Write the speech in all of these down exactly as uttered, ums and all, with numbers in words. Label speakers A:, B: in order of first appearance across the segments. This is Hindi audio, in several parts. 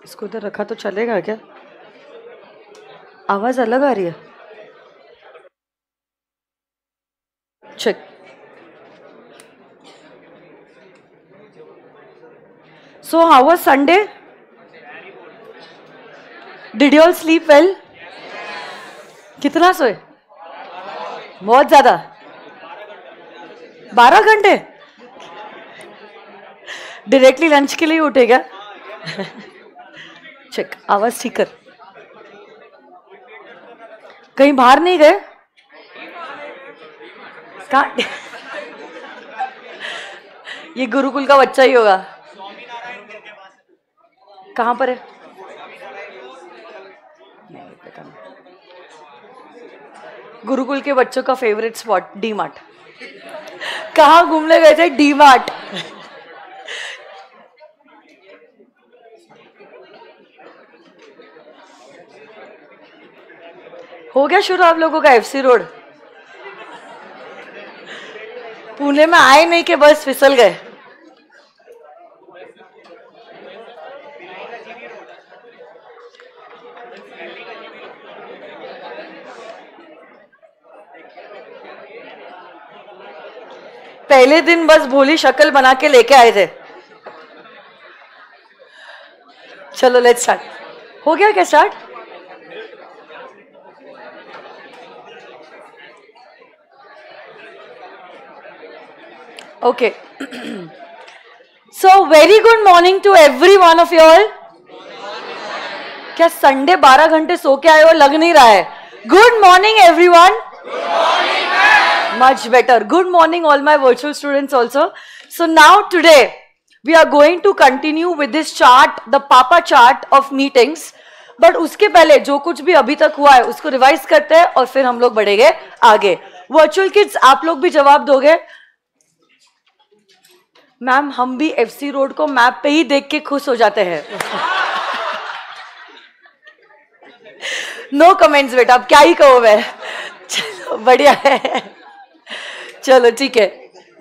A: इसको इधर रखा तो चलेगा क्या? आवाज अलग आ रही है। Check. So how was Sunday? Did you all sleep well? कितना सोए? बहुत ज्यादा। बारह घंटे? डायरेक्टली लंच के लिए उठे क्या? चेक, आवाज ठीक कर। कहीं बाहर नहीं गए? कहाँ? ये गुरुकुल का बच्चा ही होगा। कहाँ पर है? गुरुकुल के बच्चों का फेवरेट स्पॉट डी मार्ट। कहाँ घूमने गए थे? D Mart. हो गया शुरू आप लोगों का एफसी रोड? पुणे में आए नहीं कि बस फिसल गए? पहले दिन बस भोली शक्ल बना के लेके आए थे। चलो लेट्स स्टार्ट। हो गया क्या start? Okay. So very good morning to every one of you all. क्या संडे बारह घंटे सो के आए हो? लग नहीं रहा है। Good morning everyone. Good morning ma'am. Much better. Good morning all my virtual students also. So now today we are going to continue with this chart, the Papa chart of meetings. But उसके पहले जो कुछ भी अभी तक हुआ है उसको रिवाइज करते हैं और फिर हम लोग बढ़ेंगे आगे। वर्चुअल किड्स आप लोग भी जवाब दोगे? मैम हम भी एफसी रोड को मैप पे ही देख के खुश हो जाते हैं। नो कमेंट्स बेटा, अब क्या ही कहो मैं। चलो बढ़िया है, चलो ठीक है।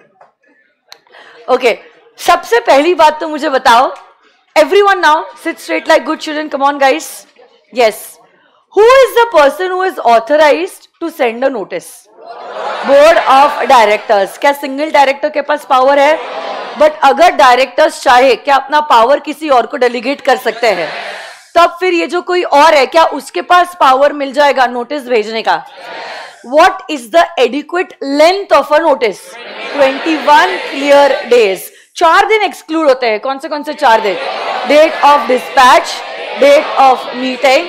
A: ओके, सबसे पहली बात तो मुझे बताओ, everyone now sit straight like good children, come on guys. Yes, who is the person who is authorised to send a notice? Board of directors. क्या सिंगल डायरेक्टर के पास पावर है? बट अगर डायरेक्टर्स चाहे क्या अपना पावर किसी और को डेलीगेट कर सकते हैं? तब फिर ये जो कोई और है क्या उसके पास पावर मिल जाएगा नोटिस भेजने का? What is the adequate length of a notice? Twenty one clear days. चार दिन एक्सक्लूड होते हैं। कौन से कौन से चार दिन? Date of dispatch, date of meeting,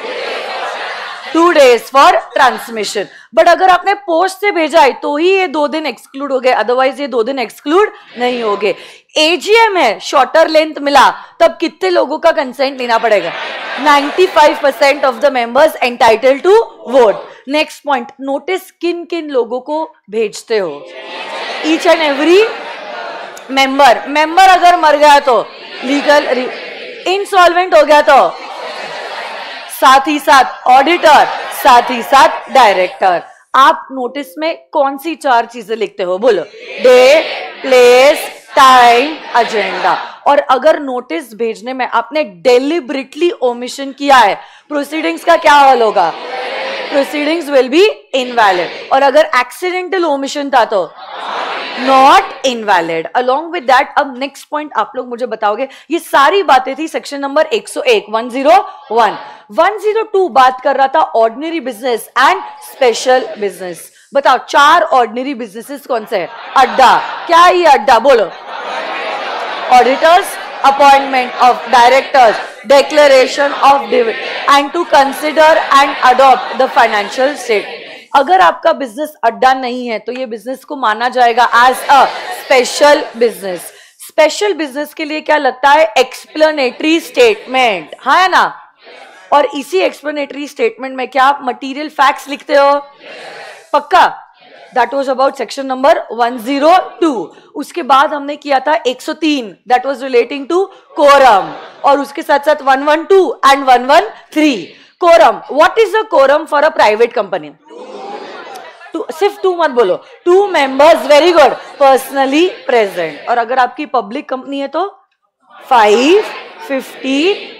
A: two days for transmission. But अगर आपने पोस्ट से भेजा है तो ही ये दो दिन एक्सक्लूड हो गए, अदरवाइज ये दो दिन एक्सक्लूड नहीं हो गए। एजीएम है, शॉर्टर लेंथ मिला, तब कितने लोगों का कंसेंट लेना पड़ेगा? Ninety five percent of the members entitled to vote. Next point, notice किन किन लोगों को भेजते हो? Each and every member. Member अगर मर गया तो लीगल, इंसॉल्वेंट हो गया तो साथ ही साथ ऑडिटर, साथ ही साथ डायरेक्टर। आप नोटिस में कौन सी चार चीजें लिखते हो? बोलो। Day, place, time, agenda. और अगर नोटिस भेजने में आपने डेलिबरेटली ओमिशन किया है, प्रोसीडिंग्स का क्या हाल होगा? Proceedings will be invalid. और अगर एक्सीडेंटल ओमिशन था तो not invalid. Along with that, अब नेक्स्ट पॉइंट आप लोग मुझे बताओगे। ये सारी बातें थी सेक्शन नंबर एक सौ एक, one zero one. One zero two बात कर रहा था ordinary business and special business. बताओ चार ऑर्डिनरी बिजनेसेस कौन से हैं? अड्डा। क्या ये अड्डा? बोलो। Auditors, appointment of directors, declaration of dividend and to consider and adopt the financial state। अगर आपका बिजनेस अड्डा नहीं है तो ये बिजनेस को माना जाएगा as a special business. Special business के लिए क्या लगता है? एक्सप्लेनेटरी स्टेटमेंट, हाँ है ना? और इसी एक्सप्लेनेटरी स्टेटमेंट में क्या आप मटेरियल फैक्ट्स लिखते हो? पक्का? That was about section number one zero two. उसके बाद हमने किया था एक सौ तीन, that was relating to quorum, और उसके साथ साथ one one two and one one three. Quorum, what is the quorum for a private company? Two, सिर्फ टू मत बोलो, two members, very good, personally present. और अगर आपकी पब्लिक कंपनी है तो फाइव, फिफ्टी,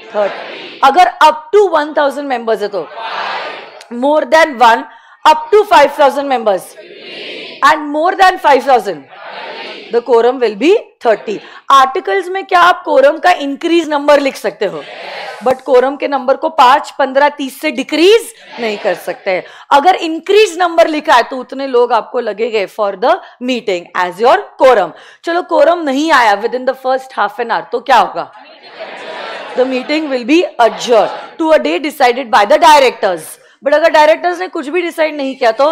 A: थर्टी. अगर up to one thousand members है तो more than one, up to five thousand members and more than five thousand, the quorum will be thirty. Articles में क्या आप कोरम का इंक्रीज नंबर लिख सकते हो, बट कोरम के नंबर को पांच, पंद्रह, तीस से डिक्रीज नहीं कर सकते हैं. अगर इंक्रीज नंबर लिखा है तो उतने लोग आपको लगेंगे for the meeting as your quorum. चलो कोरम नहीं आया within the first half an hour तो क्या होगा? The meeting will be adjourned to a day decided by the directors. But अगर डायरेक्टर्स ने कुछ भी डिसाइड नहीं किया तो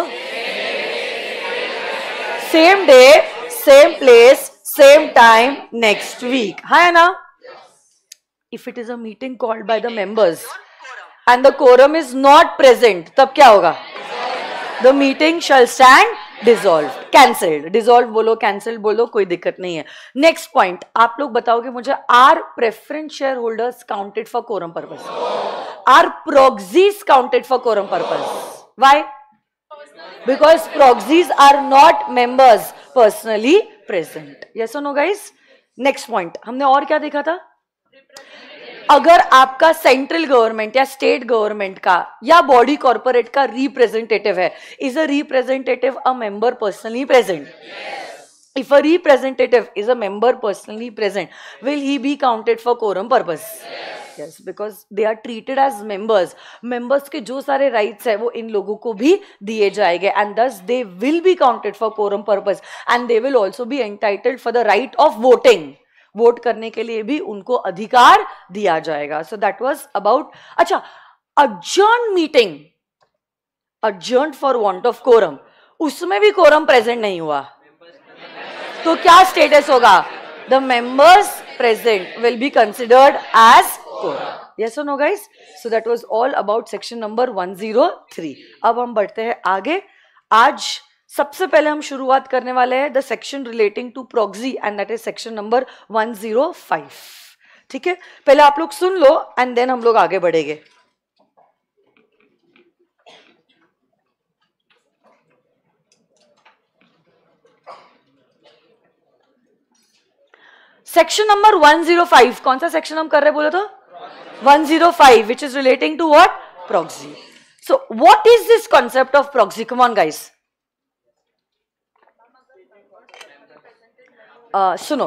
A: same day, same place, same time, next week. है ना? If it is a meeting called by the members and the quorum is not present, तब क्या होगा? The meeting shall stand dissolved, cancelled. Dissolved बोलो, cancelled बोलो, कोई दिक्कत नहीं है. Next point, आप लोग बताओगे मुझे, are preference shareholders counted for quorum purpose? Are proxies counted for quorum purpose? Why? Because proxies are not members personally present. Yes or no guys? Next point, हमने और क्या देखा था? अगर आपका सेंट्रल गवर्नमेंट या स्टेट गवर्नमेंट का या बॉडी कॉर्पोरेट का रिप्रेजेंटेटिव है, is a representative a member personally present? If a representative is a member personally present, will he be counted for quorum purpose? Yes, because they are treated as members. Members के जो सारे राइट्स है वो इन लोगों को भी दिए जाएंगे and thus they will be counted for quorum purpose and they will also be entitled for the right of voting. Vote करने के लिए भी उनको अधिकार दिया जाएगा. So that was about. अच्छा, adjourned meeting, adjourned for want of quorum, उसमें भी कोरम प्रेजेंट नहीं हुआ तो क्या स्टेटस होगा? The members present will be considered as quorum. Yes और no guys? So that was all about section number one zero three. अब हम बढ़ते हैं आगे. आज सबसे पहले हम शुरुआत करने वाले हैं the section relating to proxy and that is section number one zero five. ठीक है, पहले आप लोग सुन लो एंड देन हम लोग आगे बढ़ेंगे. Section number one zero five, कौन सा सेक्शन हम कर रहे बोले तो? One zero five, which is relating to what? Proxy. So what is this concept of proxy? Come on guys. Uh, सुनो,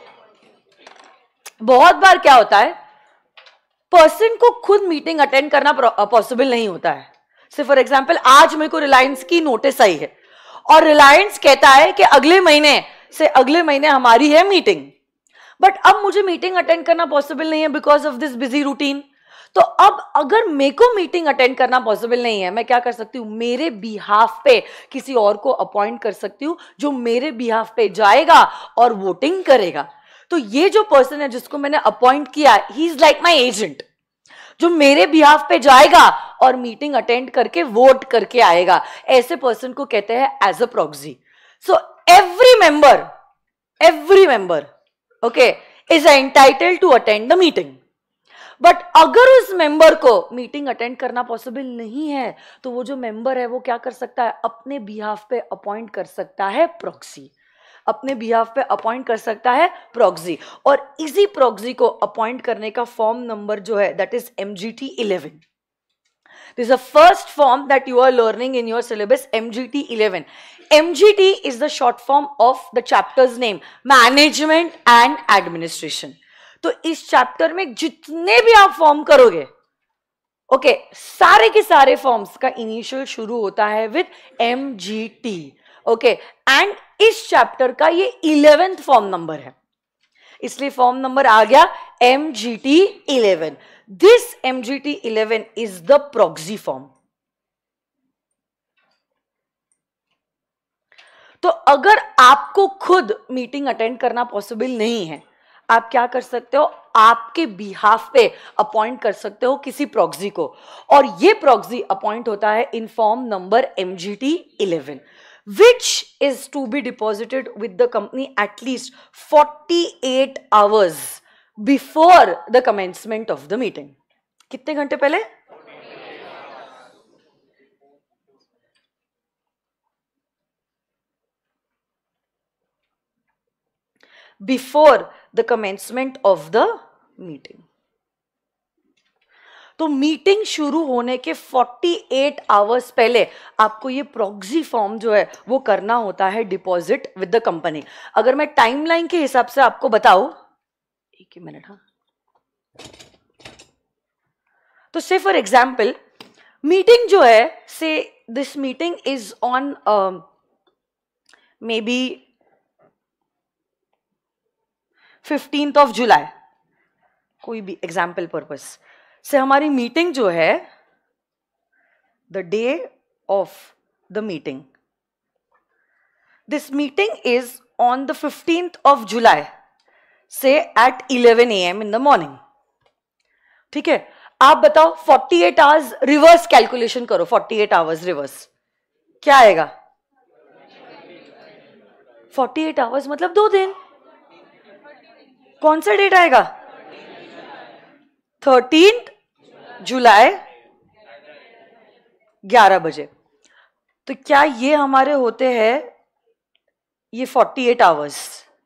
A: बहुत बार क्या होता है, पर्सन को खुद मीटिंग अटेंड करना पॉसिबल नहीं होता है. से फॉर एग्जांपल आज मेरे को रिलायंस की नोटिस आई है और रिलायंस कहता है कि अगले महीने से अगले महीने हमारी है मीटिंग, बट अब मुझे मीटिंग अटेंड करना पॉसिबल नहीं है because of this busy routine. तो अब अगर मेरे को मीटिंग अटेंड करना पॉसिबल नहीं है, मैं क्या कर सकती हूँ? मेरे बिहाफ पे किसी और को अपॉइंट कर सकती हूँ जो मेरे बिहाफ पे जाएगा और वोटिंग करेगा. तो ये जो पर्सन है जिसको मैंने अपॉइंट किया, he is like my agent, जो मेरे बिहाफ पे जाएगा और मीटिंग अटेंड करके वोट करके आएगा. ऐसे पर्सन को कहते हैं as a proxy. So every member every member okay is entitled to attend the meeting. But अगर उस मेंबर को मीटिंग अटेंड करना पॉसिबल नहीं है तो वो जो मेंबर है वो क्या कर सकता है? अपने बिहाफ पे अपॉइंट कर सकता है प्रॉक्सी. अपने बिहाफ पे अपॉइंट कर सकता है प्रॉक्सी. और इसी प्रॉक्सी को अपॉइंट करने का फॉर्म नंबर जो है that is M G T eleven. This is the first form that you are learning in your syllabus, M G T eleven. M G T is the short form of the chapter's name, Management and Administration. तो इस चैप्टर में जितने भी आप फॉर्म करोगे, ओके okay, सारे के सारे फॉर्म्स का इनिशियल शुरू होता है with M G T. Okay, and इस चैप्टर का ये इलेवेंथ फॉर्म नंबर है, इसलिए फॉर्म नंबर आ गया M G T eleven. This M G T eleven is the proxy form. तो अगर आपको खुद मीटिंग अटेंड करना पॉसिबल नहीं है, आप क्या कर सकते हो? आपके बिहाफ पे अपॉइंट कर सकते हो किसी प्रॉक्सी को, और ये प्रॉक्सी अपॉइंट होता है in form number M G T eleven, which is to be deposited with the company at least forty-eight hours before the commencement of the meeting. कितने घंटे पहले? Before the commencement of the meeting. तो मीटिंग शुरू होने के अड़तालीस आवर्स पहले आपको ये प्रॉक्सी फॉर्म जो है वो करना होता है डिपॉजिट विद द कंपनी। अगर मैं टाइमलाइन के हिसाब से आपको बताऊं, एक ही मिनट, हाँ, तो से फॉर एग्जाम्पल मीटिंग जो है, say this meeting is on maybe fifteenth of July, कोई भी एग्जाम्पल पर्पस से हमारी मीटिंग जो है, the day of the meeting, this meeting is on the fifteenth of July say at eleven A M in the morning. ठीक है, आप बताओ अड़तालीस आवर्स रिवर्स कैलकुलेशन करो, अड़तालीस आवर्स रिवर्स क्या आएगा? अड़तालीस आवर्स मतलब दो दिन। कौन सा डेट आएगा? थर्टीन्थ जुलाई ग्यारह बजे। तो क्या ये हमारे होते हैं ये अड़तालीस आवर्स?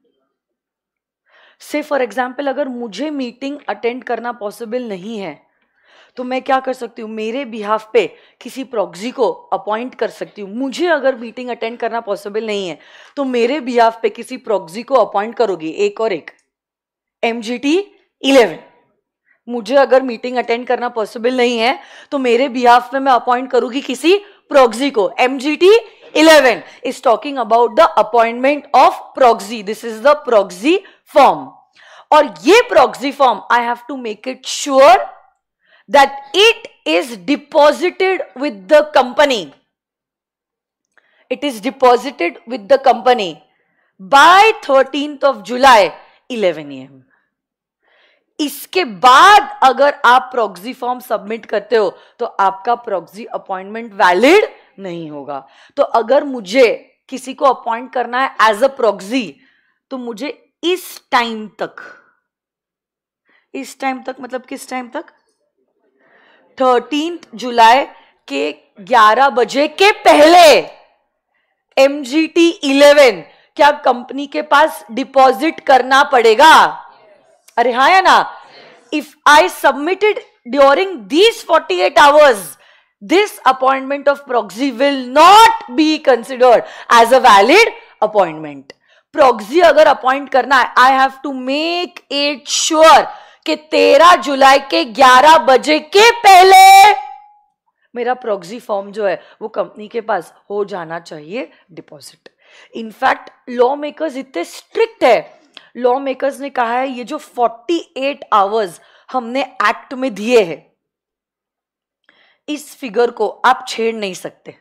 A: से फॉर एग्जाम्पल अगर मुझे मीटिंग अटेंड करना पॉसिबल नहीं है तो मैं क्या कर सकती हूँ, मेरे बिहाफ पे किसी प्रॉक्सी को अपॉइंट कर सकती हूँ। मुझे अगर मीटिंग अटेंड करना पॉसिबल नहीं है तो मेरे बिहाफ पे किसी प्रॉक्सी को अपॉइंट करोगी, एक और एक एम जी टी इलेवन। मुझे अगर मीटिंग अटेंड करना पॉसिबल नहीं है तो मेरे बिहाफ पे मैं अपॉइंट करूंगी किसी प्रॉक्सी को। M G T eleven is talking about the appointment of proxy. This is the proxy form. और ये proxy form I have to make it sure that it is deposited with the company. It is deposited with the company by thirteenth of July eleven a m इसके बाद अगर आप प्रॉक्सी फॉर्म सबमिट करते हो तो आपका प्रॉक्सी अपॉइंटमेंट वैलिड नहीं होगा। तो अगर मुझे किसी को अपॉइंट करना है एज अ प्रॉक्सी तो मुझे इस टाइम तक, इस टाइम तक मतलब किस टाइम तक? थर्टीन्थ जुलाई के ग्यारह बजे के पहले एम जी टी इलेवन क्या कंपनी के पास डिपॉजिट करना पड़ेगा? अरे हाँ या ना? If I submitted during these अड़तालीस hours, this appointment of proxy will not be considered as a valid appointment. Proxy अगर अपॉइंट करना है, I have to make it sure कि तेरह जुलाई के ग्यारह बजे के पहले मेरा प्रॉक्सी फॉर्म जो है वो कंपनी के पास हो जाना चाहिए डिपॉजिट। इनफैक्ट लॉ मेकर्स इतने स्ट्रिक्ट है, लॉ मेकर्स ने कहा है ये जो अड़तालीस आवर्स हमने एक्ट में दिए हैं, इस फिगर को आप छेड़ नहीं सकते।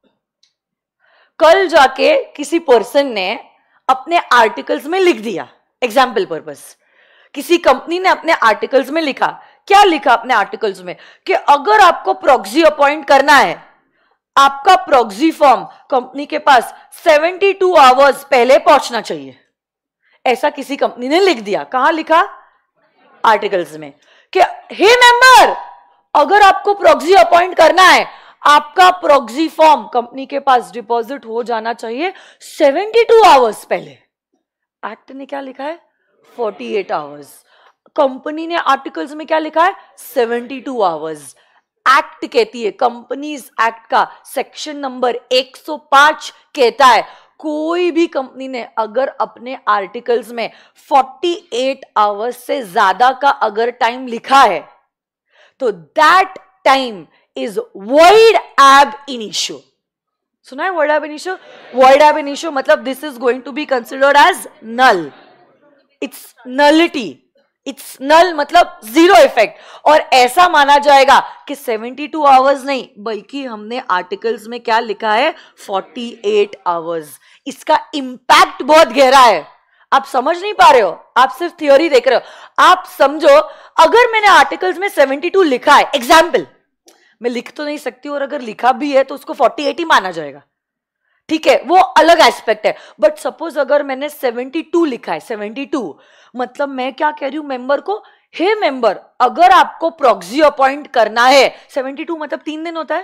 A: कल जाके किसी पर्सन ने अपने आर्टिकल्स में लिख दिया, एग्जाम्पल पर्पस, किसी कंपनी ने अपने आर्टिकल्स में लिखा, क्या लिखा अपने आर्टिकल्स में कि अगर आपको प्रॉक्सी अपॉइंट करना है, आपका प्रॉक्सी फॉर्म कंपनी के पास बहत्तर आवर्स पहले पहुंचना चाहिए। ऐसा किसी कंपनी ने लिख दिया। कहां लिखा? आर्टिकल्स में कि हे मेंबर, अगर आपको प्रॉक्सी अपॉइंट करना है, आपका प्रॉक्सी फॉर्म कंपनी के पास डिपॉजिट हो जाना चाहिए बहत्तर आवर्स पहले। एक्ट ने क्या लिखा है? अड़तालीस आवर्स। कंपनी ने आर्टिकल्स में क्या लिखा है? बहत्तर आवर्स। एक्ट कहती है, कंपनीज एक्ट का सेक्शन नंबर एक सौ पाँच कहता है कोई भी कंपनी ने अगर अपने आर्टिकल्स में अड़तालीस आवर्स से ज्यादा का अगर टाइम लिखा है तो that time is void ab initio. सुना है void ab initio? Void ab initio मतलब this is going to be considered as null. It's nullity, it's null मतलब जीरो इफेक्ट। और ऐसा माना जाएगा कि बहत्तर आवर्स नहीं बल्कि हमने आर्टिकल्स में क्या लिखा है? अड़तालीस आवर्स। इसका इंपैक्ट बहुत गहरा है, आप समझ नहीं पा रहे हो, आप सिर्फ थ्योरी देख रहे हो। आप समझो, अगर मैंने आर्टिकल्स में बहत्तर लिखा है, एग्जाम्पल मैं लिख तो नहीं सकती और अगर लिखा भी है तो उसको अड़तालीस ही माना जाएगा, ठीक है, वो अलग एस्पेक्ट है। बट सपोज अगर मैंने बहत्तर लिखा है, बहत्तर मतलब मैं क्या कह रही हूं मेंबर को, हे मेंबर, अगर आपको प्रॉक्सी अपॉइंट करना है, बहत्तर मतलब तीन दिन होता है,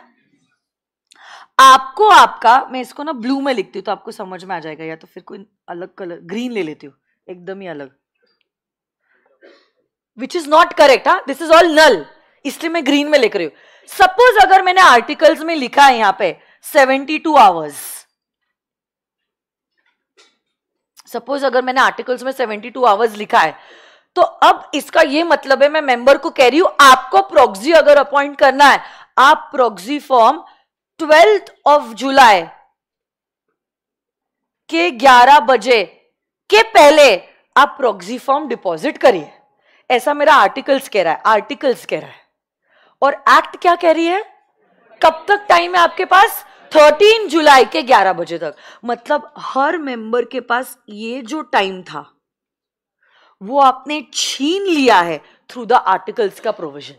A: आपको आपका, मैं इसको ना ब्लू में लिखती हूँ तो आपको समझ में आ जाएगा, या तो फिर कोई अलग कलर, ग्रीन ले लेती हूँ, एकदम ही अलग, विच इज नॉट करेक्ट। हाँ, दिस इज ऑल नल। इसलिए मैं ग्रीन में लिख रही हूं। सपोज अगर मैंने आर्टिकल्स में लिखा है यहां पे सेवेंटी टू आवर्स, सपोज अगर मैंने आर्टिकल्स में सेवेंटी टू आवर्स लिखा है, तो अब इसका ये मतलब है मैं मेंबर को कह रही हूं आपको प्रॉक्सी अगर अपॉइंट करना है, आप proxy form twelfth of July के ग्यारह बजे के पहले आप प्रॉक्सी फॉर्म डिपॉजिट करिए। ऐसा मेरा आर्टिकल्स कह रहा है, आर्टिकल्स कह रहा है। और एक्ट क्या कह रही है? कब तक टाइम है आपके पास? तेरह जुलाई के ग्यारह बजे तक। मतलब हर मेंबर के पास ये जो टाइम था वो आपने छीन लिया है थ्रू द आर्टिकल्स का प्रोविजन।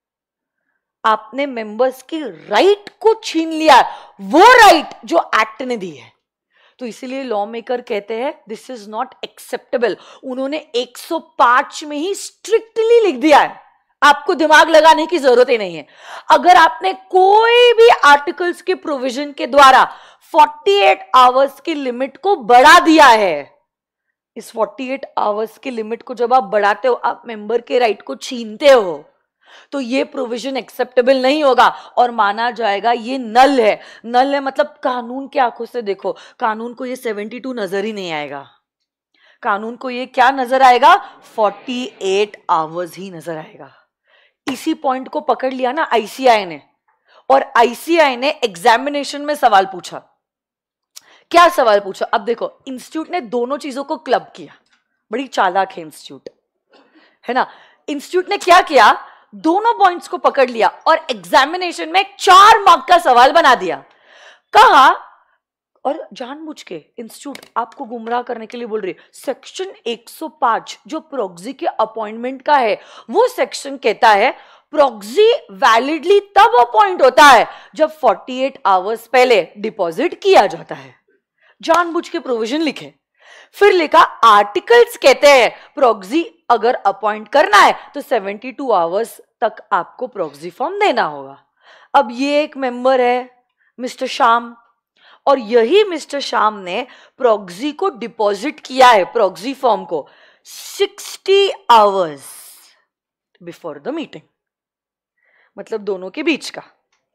A: आपने मेंबर्स की राइट को छीन लिया है, वो राइट जो एक्ट ने दी है। तो इसीलिए लॉ मेकर कहते हैं दिस इज नॉट एक्सेप्टेबल। उन्होंने एक सौ पाँच में ही स्ट्रिक्टली लिख दिया है, आपको दिमाग लगाने की जरूरत ही नहीं है। अगर आपने कोई भी आर्टिकल्स के प्रोविजन के द्वारा अड़तालीस आवर्स की लिमिट को बढ़ा दिया है, इस अड़तालीस आवर्स की लिमिट को जब आप बढ़ाते हो, आप मेंबर के राइट को छीनते हो, तो ये प्रोविजन एक्सेप्टेबल नहीं होगा और माना जाएगा ये नल है। नल है मतलब कानून की आंखों से देखो, कानून को ये बहत्तर नजर ही नहीं आएगा। कानून को ये क्या नजर आएगा? अड़तालीस आवर्स ही नजर आएगा। इसी पॉइंट को पकड़ लिया ना आईसीआई ने, और आईसीआई ने एग्जामिनेशन में सवाल पूछा। क्या सवाल पूछा? अब देखो, इंस्टीट्यूट ने दोनों चीजों को क्लब किया, बड़ी चालाक है इंस्टीट्यूट, है ना। इंस्टीट्यूट ने क्या किया? दोनों पॉइंट्स को पकड़ लिया और एग्जामिनेशन में चार मार्क का सवाल बना दिया। कहा, और जानबूझ के इंस्टीट्यूट आपको गुमराह करने के लिए बोल रही है, सेक्शन एक सौ पाँच जो प्रॉक्सी के अपॉइंटमेंट का है, वो सेक्शन कहता है प्रॉक्सी वैलिडली तब अपॉइंट होता है जब अड़तालीस आवर्स पहले डिपॉजिट किया जाता है। जानबूझ के प्रोविजन लिखे। फिर लिखा आर्टिकल्स कहते हैं प्रॉक्सी अगर अपॉइंट करना है तो बहत्तर आवर्स तक आपको प्रॉक्सी फॉर्म देना होगा। अब ये एक मेंबर है मिस्टर श्याम, और यही मिस्टर श्याम ने प्रॉक्सी को डिपॉजिट किया है, प्रॉक्सी फॉर्म को साठ आवर्स बिफोर द मीटिंग, मतलब दोनों के बीच का।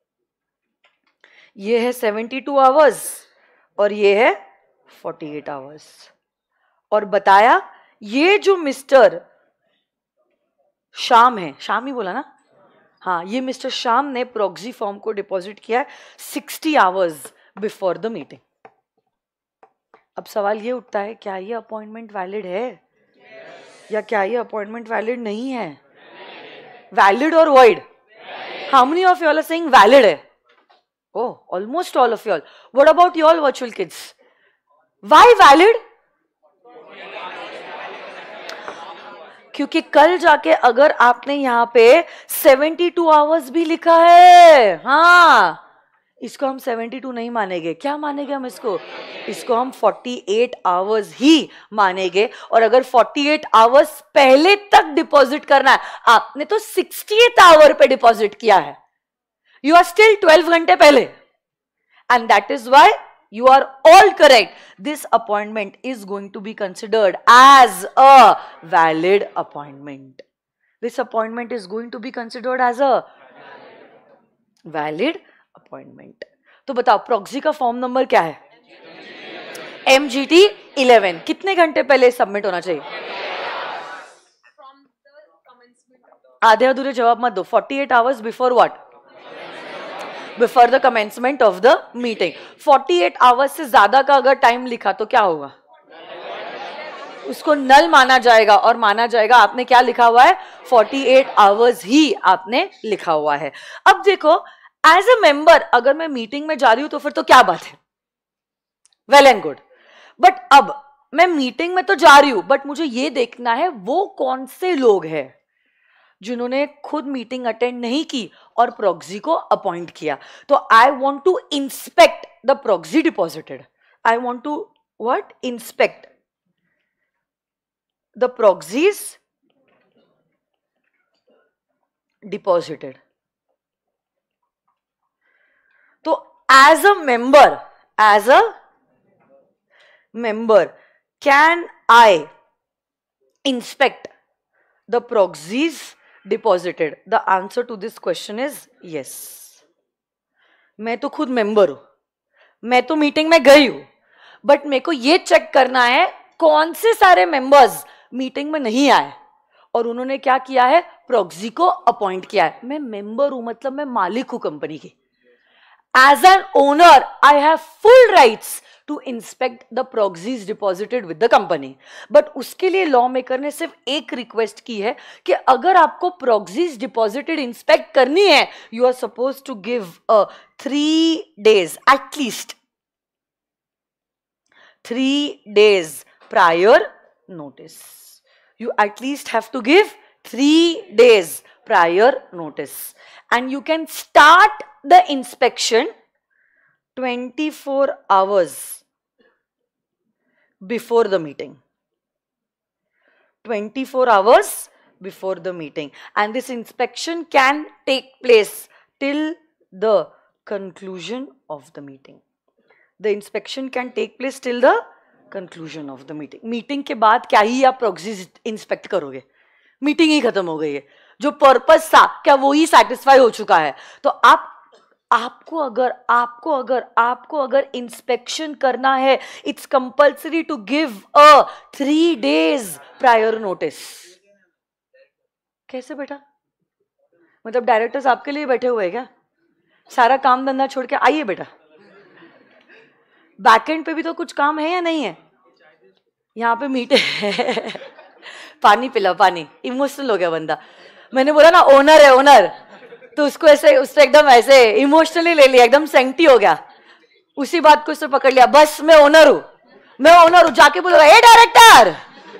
A: ये है बहत्तर आवर्स और ये है अड़तालीस आवर्स। और बताया ये जो मिस्टर श्याम है, श्याम ही बोला ना, हाँ, ये मिस्टर श्याम ने प्रॉक्सी फॉर्म को डिपॉजिट किया है साठ आवर्स बिफोर द मीटिंग। अब सवाल ये उठता है, क्या ये अपॉइंटमेंट वैलिड है? yes. या क्या ये अपॉइंटमेंट वैलिड नहीं है? वैलिड और void? How many of you all are saying valid है? Oh, almost all of you all. What about you all virtual kids? Why valid? क्योंकि कल जाके अगर आपने यहाँ पे बहत्तर आवर्स भी लिखा है, हाँ, इसको हम बहत्तर नहीं मानेंगे। क्या मानेंगे हम इसको? इसको हम अड़तालीस आवर्स ही मानेंगे। और अगर अड़तालीस आवर्स पहले तक डिपॉजिट करना है, आपने तो साठ आवर पे डिपॉजिट किया है, you are still twelve घंटे पहले, and that is why you are all correct. This appointment is going to be considered as a valid appointment. This appointment is going to be considered as a valid appointment. तो बताओ प्रॉक्सी का फॉर्म नंबर क्या है? M G T eleven. कितने घंटे पहले सबमिट होना चाहिए? आधे अधूरे जवाब मत दो। अड़तालीस hours before what? Before the commencement of the meeting. अड़तालीस आवर्स से ज्यादा का अगर टाइम लिखा तो क्या होगा? उसको नल माना जाएगा, और माना जाएगा आपने क्या लिखा हुआ है? अड़तालीस आवर्स ही आपने लिखा हुआ है। अब देखो, एज अ मेंबर अगर मैं मीटिंग में जा रही हूं तो फिर तो क्या बात है, वेल एंड गुड। बट अब मैं मीटिंग में तो जा रही हूं, बट मुझे ये देखना है वो कौन से लोग हैं जिन्होंने खुद मीटिंग अटेंड नहीं की और प्रॉक्सी को अपॉइंट किया। तो I want to inspect the proxy deposited. I want to what? Inspect the proxies deposited. तो as a member, as a member can I इंस्पेक्ट the proxies deposited? The answer to this question is yes. मैं तो खुद मेंबर हूं, मैं तो मीटिंग में गई हूं, बट मेरे को ये चेक करना है कौन से सारे मेंबर्स मीटिंग में नहीं आए और उन्होंने क्या किया है, प्रॉक्सी को अपॉइंट किया है. मैं मेंबर हूं मतलब मैं मालिक हूं कंपनी की. As an owner, I have full rights to inspect the proxies deposited with the company. But उसके लिए लॉ मेकर ने सिर्फ एक रिक्वेस्ट की है कि अगर आपको proxies deposited inspect करनी है, you are supposed to give a three days at least, three days prior notice. You at least have to give three days prior notice, and you can start the inspection twenty-four hours before the meeting. twenty-four hours before the meeting, and this inspection can take place till the conclusion of the meeting. The inspection can take place till the conclusion of the meeting. Meeting के बाद क्या ही आप proxies inspect करोगे? मीटिंग ही खत्म हो गई है, जो पर्पस था क्या वो ही सेटिस्फाई हो चुका है. तो आप आपको अगर आपको अगर आपको अगर इंस्पेक्शन करना है, it's compulsory to give a three days prior notice. कैसे बेटा? मतलब डायरेक्टर्स आपके लिए बैठे हुए हैं क्या? सारा काम धंधा छोड़ के आइए बेटा. बैकएंड पे भी तो कुछ काम है या नहीं है? यहाँ पे मीटिंग है. पानी पिला, पानी. इमोशनल हो गया बंदा. मैंने बोला ना ओनर है ओनर, तो उसको ऐसे उससे एकदम ऐसे इमोशनली ले लिया, एकदम सेंटी हो गया. उसी बात को उससे पकड़ लिया, बस मैं ओनर हूं, मैं ओनर हूं. जाके बोलेगा ए डायरेक्टर.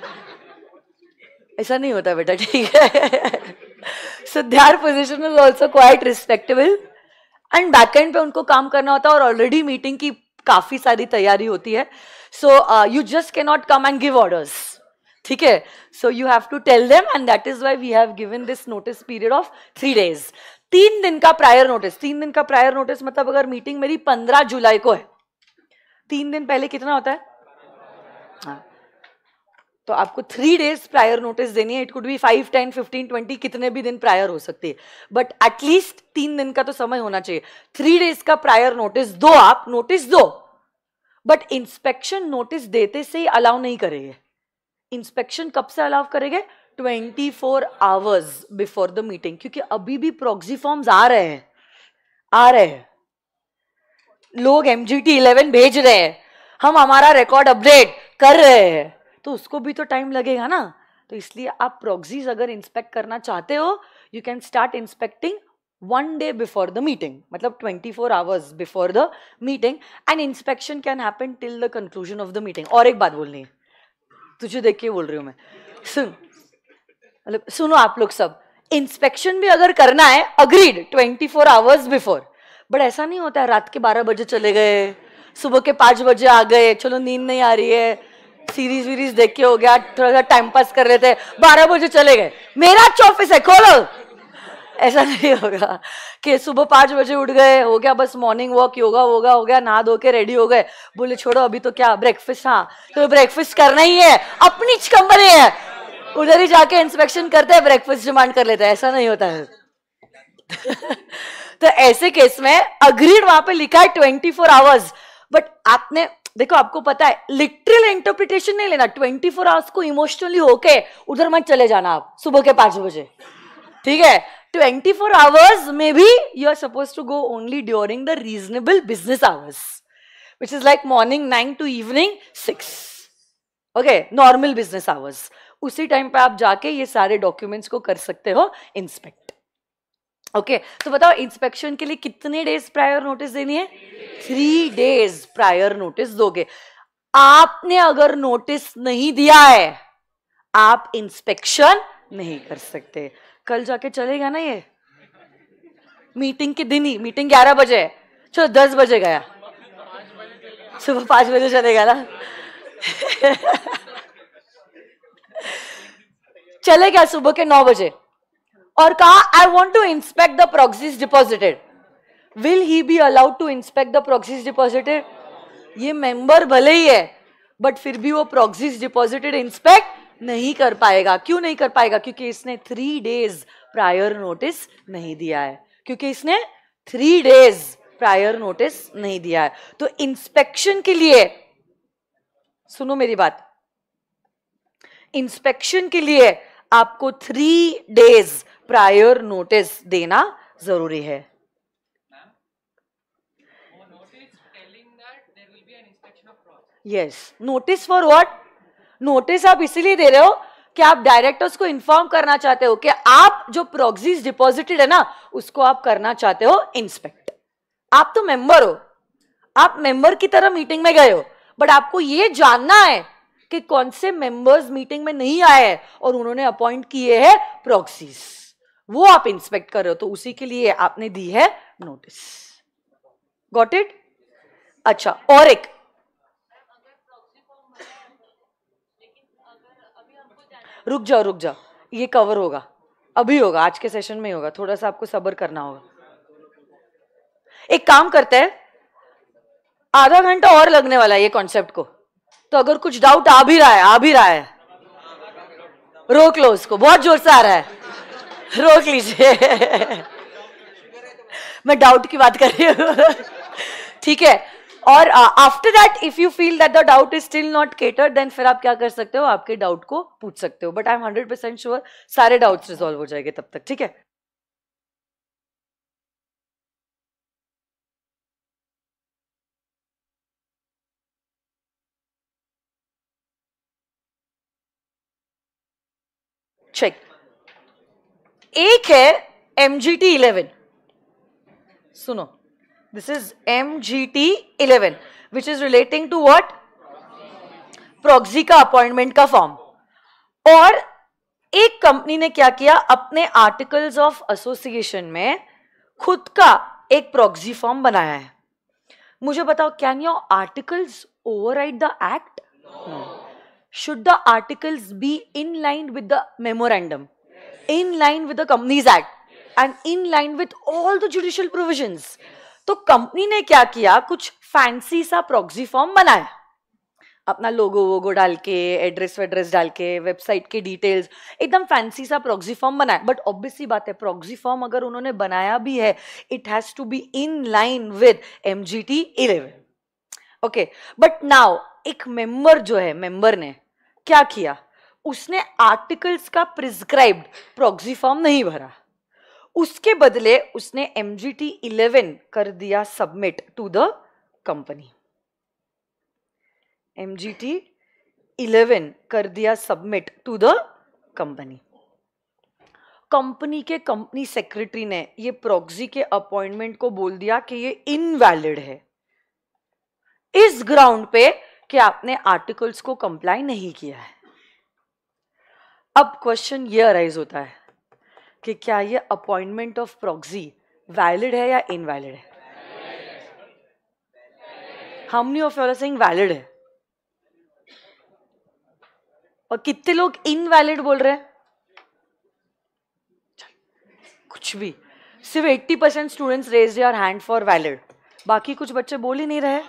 A: ऐसा नहीं होता बेटा, ठीक है. So their position is also quite respectable, and backend पे उनको काम करना होता है और ऑलरेडी मीटिंग की काफी सारी तैयारी होती है. So you just can not come and give orders, ठीक है. So you have to tell them, and that is why we have given this notice period of three days. तीन दिन का प्रायर नोटिस. तीन दिन का प्रायर नोटिस मतलब अगर मीटिंग मेरी पंद्रह जुलाई को है, तीन दिन पहले कितना होता है? हाँ, तो आपको थ्री डेज प्रायर नोटिस देनी है. It could be five ten fifteen twenty, कितने भी दिन प्रायर हो सकती है, बट एटलीस्ट तीन दिन का तो समय होना चाहिए. थ्री डेज का प्रायर नोटिस दो, आप नोटिस दो, बट इंस्पेक्शन नोटिस देते से ही अलाउ नहीं करेंगे. इंस्पेक्शन कब से अलाउ करेंगे? Twenty four hours before the meeting, क्योंकि अभी भी प्रॉक्सी फॉर्म्स आ रहे हैं आ रहे हैं लोग एमजीटी इलेवन भेज रहे हैं, हम हमारा रिकॉर्ड अपडेट कर रहे हैं, तो उसको भी तो टाइम लगेगा ना. तो इसलिए आप प्रॉक्सीज अगर इंस्पेक्ट करना चाहते हो, you can start inspecting one day before the meeting, मतलब twenty four hours before the meeting, and inspection can happen till the conclusion of the meeting. और एक बात बोलनी है, तुझे देख के बोल रही हूं मैं, सुन, मतलब सुनो आप लोग सब. इंस्पेक्शन भी अगर करना है, agreed, twenty four hours before, but ऐसा नहीं होता है रात के बारह बजे चले गए, सुबह के पांच बजे आ गए, चलो नींद नहीं आ रही है, सीरीज वीरीज देख के हो गया, थोड़ा सा टाइम पास कर रहे थे, बारह बजे चले गए, मेरा ऑफिस है खोलो. ऐसा नहीं होगा कि सुबह पांच बजे उठ गए, हो गया बस मॉर्निंग वॉक, योगा वोगा हो गया, नहा धो के रेडी हो गए, बोले छोड़ो अभी तो क्या ब्रेकफास्ट, हाँ तो ब्रेकफास्ट करना ही है, अपनी कंपनी है, उधर ही जाके इंस्पेक्शन करते हैं, ब्रेकफास्ट डिमांड कर लेते हैं. ऐसा नहीं होता है. तो ऐसे केस में अग्रीड वहां पे लिखा है ट्वेंटी फोर आवर्स, बट आपने देखो, आपको पता है लिटरल इंटरप्रिटेशन नहीं लेना. ट्वेंटी फोर आवर्स को इमोशनली होके उधर मत चले जाना आप सुबह के पांच बजे, ठीक है. Twenty four hours maybe you are supposed to go only during the reasonable business hours, which is like morning nine to evening six. Okay, normal business hours. उसी टाइम पे आप जाके ये सारे डॉक्यूमेंट्स को कर सकते हो इंस्पेक्ट. ओके okay, तो बताओ इंस्पेक्शन के लिए कितने डेज प्रायर नोटिस देनी है? थ्री डेज प्रायर नोटिस दोगे. आपने अगर नोटिस नहीं दिया है, आप इंस्पेक्शन नहीं कर सकते. कल जाके चलेगा ना ये मीटिंग के दिन ही, मीटिंग ग्यारह बजे, चलो दस बजे गया, सुबह पांच बजे चलेगा ना. चलेगा सुबह के नौ बजे और कहा I want to inspect the proxies deposited. Will he be allowed to inspect the proxies deposited? ये मेंबर भले ही है, बट फिर भी वो प्रॉक्सीज डिपॉजिटेड इंस्पेक्ट नहीं कर पाएगा। क्यों नहीं कर पाएगा? क्योंकि इसने थ्री डेज प्रायर नोटिस नहीं दिया है, क्योंकि इसने थ्री डेज प्रायर नोटिस नहीं दिया है। तो इंस्पेक्शन के लिए, सुनो मेरी बात, इंस्पेक्शन के लिए आपको थ्री डेज प्रायर नोटिस देना जरूरी है। Yes, notice for what? Notice आप इसीलिए दे रहे हो कि आप डायरेक्टर्स को इन्फॉर्म करना चाहते हो कि आप जो प्रॉक्सीज डिपॉजिटेड है ना, उसको आप करना चाहते हो इंस्पेक्ट। आप तो मेंबर हो, आप मेंबर की तरह मीटिंग में गए हो, बट आपको ये जानना है कि कौन से मेंबर्स मीटिंग में नहीं आए हैं और उन्होंने अपॉइंट किए हैं प्रॉक्सीज, वो आप इंस्पेक्ट कर रहे हो। तो उसी के लिए आपने दी है नोटिस। Got it? अच्छा, और एक, रुक जाओ रुक जाओ, ये कवर होगा, अभी होगा, आज के सेशन में होगा, थोड़ा सा आपको सब्र करना होगा। एक काम करते हैं, आधा घंटा और लगने वाला है ये कॉन्सेप्ट को, तो अगर कुछ डाउट आ भी रहा है, आ भी रहा है, रोक लो उसको, बहुत जोर से आ रहा है, रोक लीजिए। मैं डाउट की बात कर रही हूँ, ठीक है। और after that if you feel that the doubt is still not catered, then फिर आप क्या कर सकते हो, आपके डाउट को पूछ सकते हो। But I am hundred percent sure सारे डाउट्स रिजॉल्व हो जाएंगे तब तक, ठीक है। चेक। एक है एम जी टी इलेवन, सुनो, this is M G T eleven which is relating to what? Proxy का अपॉइंटमेंट का फॉर्म। और एक कंपनी ने क्या किया, अपने आर्टिकल्स ऑफ एसोसिएशन में खुद का एक प्रॉक्सी फॉर्म बनाया है। मुझे बताओ, can your articles override the act? No. Should the articles be in line with the memorandum, in line with the companies act and in line with all the judicial provisions. तो कंपनी ने क्या किया, कुछ फैंसी सा प्रॉक्सी फॉर्म बनाया, अपना लोगो वोगो डाल के, एड्रेस वेड्रेस डाल के, वेबसाइट के डिटेल्स, एकदम फैंसी सा प्रॉक्सी फॉर्म बनाया। बट ऑब्वियसली बात है, प्रॉक्सी फॉर्म अगर उन्होंने बनाया भी है, it has to be in line with M G T eleven. Okay, but now एक मेंबर जो है, मेंबर ने क्या किया, उसने आर्टिकल्स का प्रिस्क्राइब्ड प्रॉक्सी फॉर्म नहीं भरा, उसके बदले उसने एम जी टी इलेवन कर दिया submit to the company. M G T eleven कर दिया submit to the company. Company के कंपनी सेक्रेटरी ने ये प्रॉक्सी के अपॉइंटमेंट को बोल दिया कि ये इनवैलिड है, इस ग्राउंड पे कि आपने आर्टिकल्स को कंप्लाई नहीं किया है। अब क्वेश्चन ये अराइज होता है कि क्या ये अपॉइंटमेंट ऑफ प्रॉक्सी वैलिड है या इनवैलिड है? How many of you are saying valid है? और कितने लोग इनवैलिड बोल रहे हैं? कुछ भी, सिर्फ अस्सी percent students raise your hand for valid, बाकी कुछ बच्चे बोल ही नहीं रहे।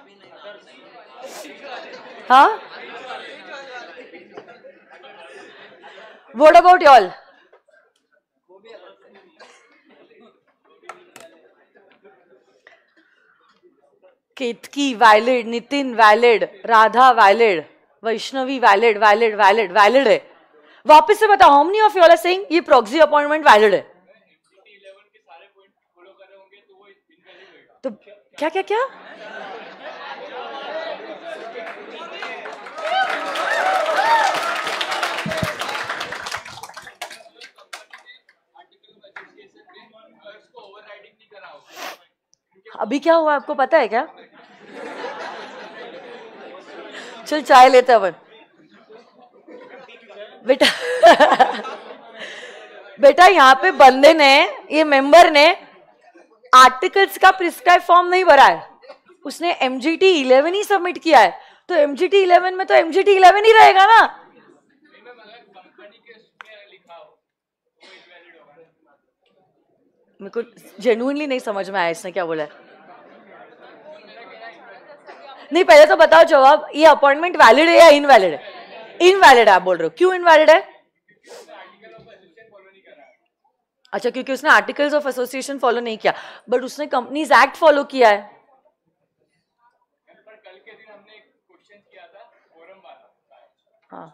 A: हाँ, व्हाट अबाउट y'all? Ketki valid, Nitin valid, Radha valid, Vaishnavi valid, valid valid valid है। वापस से बताओ, how many of you are saying ये प्रॉक्सी अपॉइंटमेंट वैलिड है? तो क्या क्या क्या अभी क्या हुआ आपको पता है क्या? चल चाय लेते अपन बेटा। बेटा यहाँ पे बंदे ने, ये मेंबर ने आर्टिकल्स का प्रिस्क्राइब फॉर्म नहीं भरा है, उसने एम जी टी इलेवन ही सबमिट किया है। तो एम जी टी इलेवन में तो एम जी टी इलेवन ही रहेगा ना। मेरे को जेन्युइनली नहीं समझ में आया इसने क्या बोला है। नहीं, पहले तो बताओ जवाब, ये अपॉइंटमेंट वैलिड है या इनवैलिड है? इनवैलिड आप बोल रहे हो, क्यों इनवैलिड है? अच्छा, क्योंकि उसने आर्टिकल्स ऑफ एसोसिएशन फॉलो नहीं किया, बट उसने कंपनीज एक्ट फॉलो किया है. हाँ,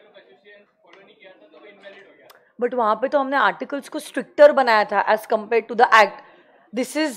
A: बट वहां पे तो हमने आर्टिकल्स को स्ट्रिक्टर बनाया था as compare to the act. This is,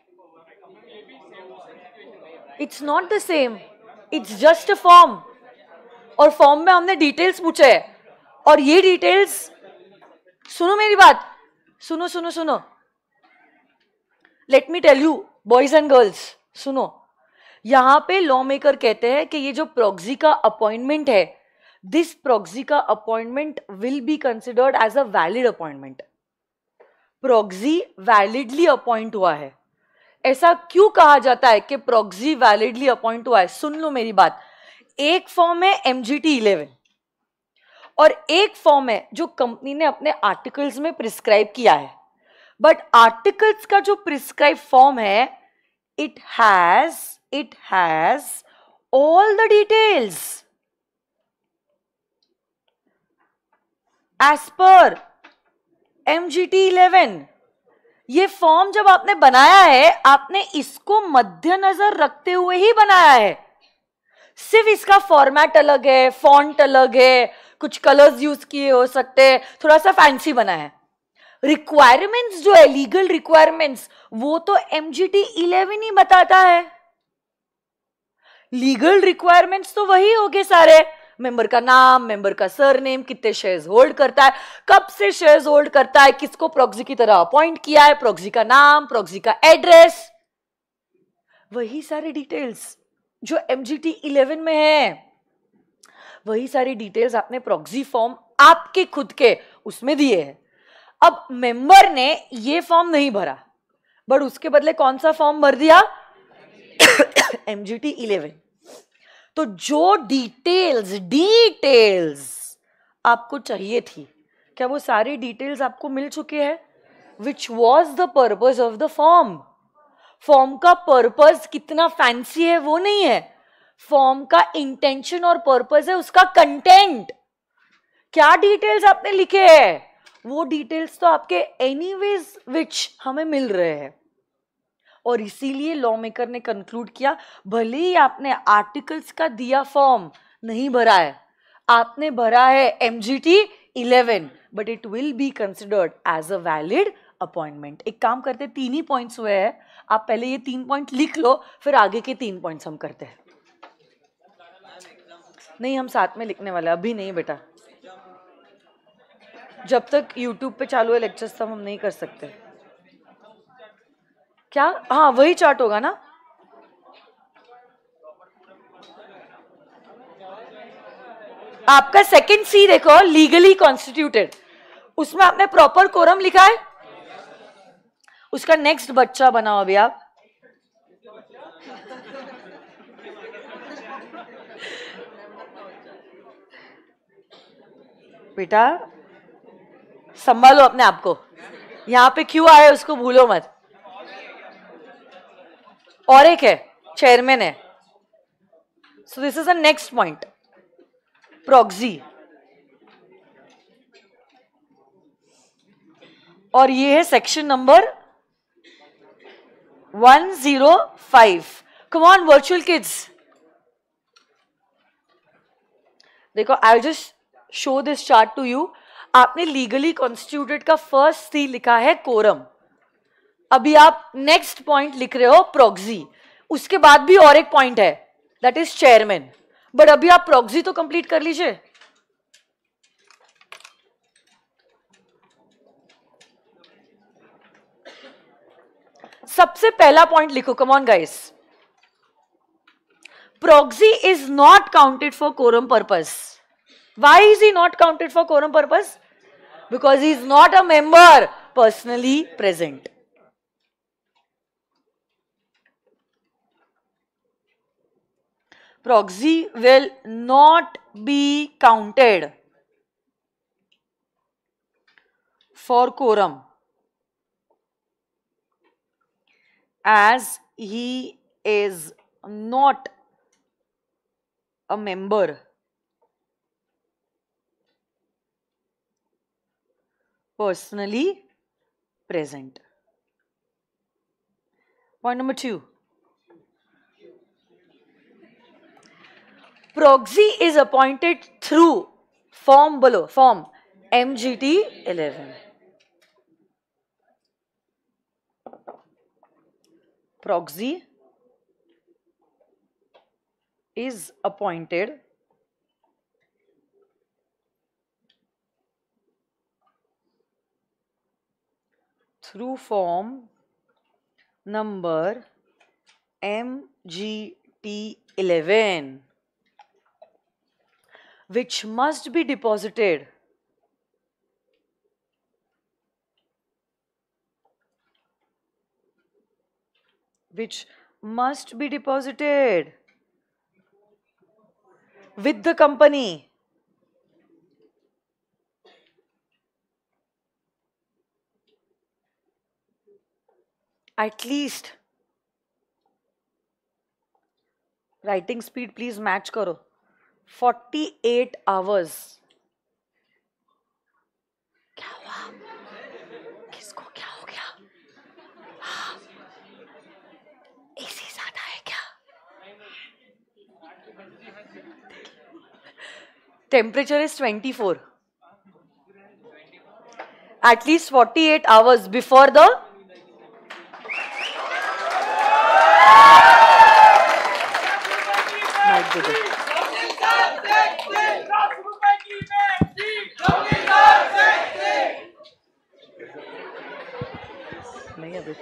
A: it's not the same, it's just a form. और फॉर्म में हमने डिटेल्स पूछे हैं, और ये डिटेल्स, सुनो मेरी बात, सुनो सुनो सुनो, let me tell you boys and girls, सुनो. यहां पे लॉ मेकर कहते हैं कि ये जो प्रॉक्सी का अपॉइंटमेंट है, दिस प्रॉक्सी का appointment will be considered as a valid appointment. Proxy validly appoint हुआ है. ऐसा क्यों कहा जाता है कि प्रॉक्सी वैलिडली अपॉइंट हुआ है? सुन लो मेरी बात. एक फॉर्म है एमजीटी इलेवन, और एक फॉर्म है जो कंपनी ने अपने आर्टिकल्स में प्रिस्क्राइब किया है. बट आर्टिकल्स का जो प्रिस्क्राइब फॉर्म है, it has it has all the details as per MGT eleven. ये फॉर्म जब आपने बनाया है, आपने इसको मद्देनजर रखते हुए ही बनाया है. सिर्फ इसका फॉर्मेट अलग है, फॉन्ट अलग है, कुछ कलर्स यूज किए हो सकते हैं, थोड़ा सा फैंसी बना है. रिक्वायरमेंट्स जो है, लीगल रिक्वायरमेंट्स, वो तो एमजीटी इलेवन ही बताता है. लीगल रिक्वायरमेंट्स तो वही हो गए सारे. मेंबर का नाम, मेंबर का सरनेम, कितने शेयर्स होल्ड करता है, कब से शेयर्स होल्ड करता है, किसको प्रॉक्सी की तरह अपॉइंट किया है, प्रॉक्सी का नाम, प्रॉक्सी का एड्रेस, वही सारी डिटेल्स जो एमजीटी इलेवन में है. वही सारी डिटेल्स आपने प्रॉक्सी फॉर्म आपके खुद के उसमें दिए हैं. अब मेंबर ने ये फॉर्म नहीं भरा, बट उसके बदले कौन सा फॉर्म भर दिया? MGT eleven. तो जो डिटेल्स डिटेल्स आपको चाहिए थी, क्या वो सारी डिटेल्स आपको मिल चुके हैं? Which was the purpose of the form. Form का पर्पज कितना फैंसी है वो नहीं है, फॉर्म का इंटेंशन और पर्पज है उसका कंटेंट. क्या डिटेल्स आपने लिखे हैं, वो डिटेल्स तो आपके एनीवेज विच हमें मिल रहे हैं. और इसीलिए लॉ मेकर ने कंक्लूड किया, भले ही आपने आर्टिकल्स का दिया फॉर्म नहीं भरा है, आपने भरा है MGT eleven, but it will be considered as a valid appointment. एक काम करते, तीन ही पॉइंट्स हुए हैं, आप पहले ये तीन पॉइंट लिख लो, फिर आगे के तीन पॉइंट्स हम करते हैं. नहीं, हम साथ में लिखने वाले, अभी नहीं बेटा. जब तक यूट्यूब पे चालू है लेक्चर्स, तब हम नहीं कर सकते. क्या? हाँ, वही चार्ट होगा ना. आपका सेकंड सी देखो, लीगली कॉन्स्टिट्यूटेड, उसमें आपने प्रॉपर कोरम लिखा है. उसका नेक्स्ट बच्चा बनाओ अभी आप. बेटा संभालो अपने आप को. यहां पे क्यों आए उसको भूलो मत. और एक है, चेयरमैन है. So this is the next point, proxy. और ये है section number one zero five. Come on virtual kids, देखो, I just show this chart to you. आपने लीगली कॉन्स्टिट्यूटेड का फर्स्ट सी लिखा है कोरम. अभी आप नेक्स्ट पॉइंट लिख रहे हो प्रॉक्सी. उसके बाद भी और एक पॉइंट है, दैट इज चेयरमैन. बट अभी आप प्रॉक्सी तो कंप्लीट कर लीजिए. सबसे पहला पॉइंट लिखो, come on guys. Proxy is not counted for quorum purpose. Why is he not counted for quorum purpose? Because he is not a member personally present. Proxy will not be counted for quorum as he is not a member personally present. Point number two. Proxy is appointed through form below, form M G T eleven. Proxy is appointed through form number M G T eleven, which must be deposited which must be deposited with the company at least, writing speed please match करो, forty-eight hours. क्या हुआ? किसको क्या हो गया? हाँ, एसी ज्यादा है क्या? Temperature is twenty-four. At least forty-eight hours before the might be there. नहीं अभी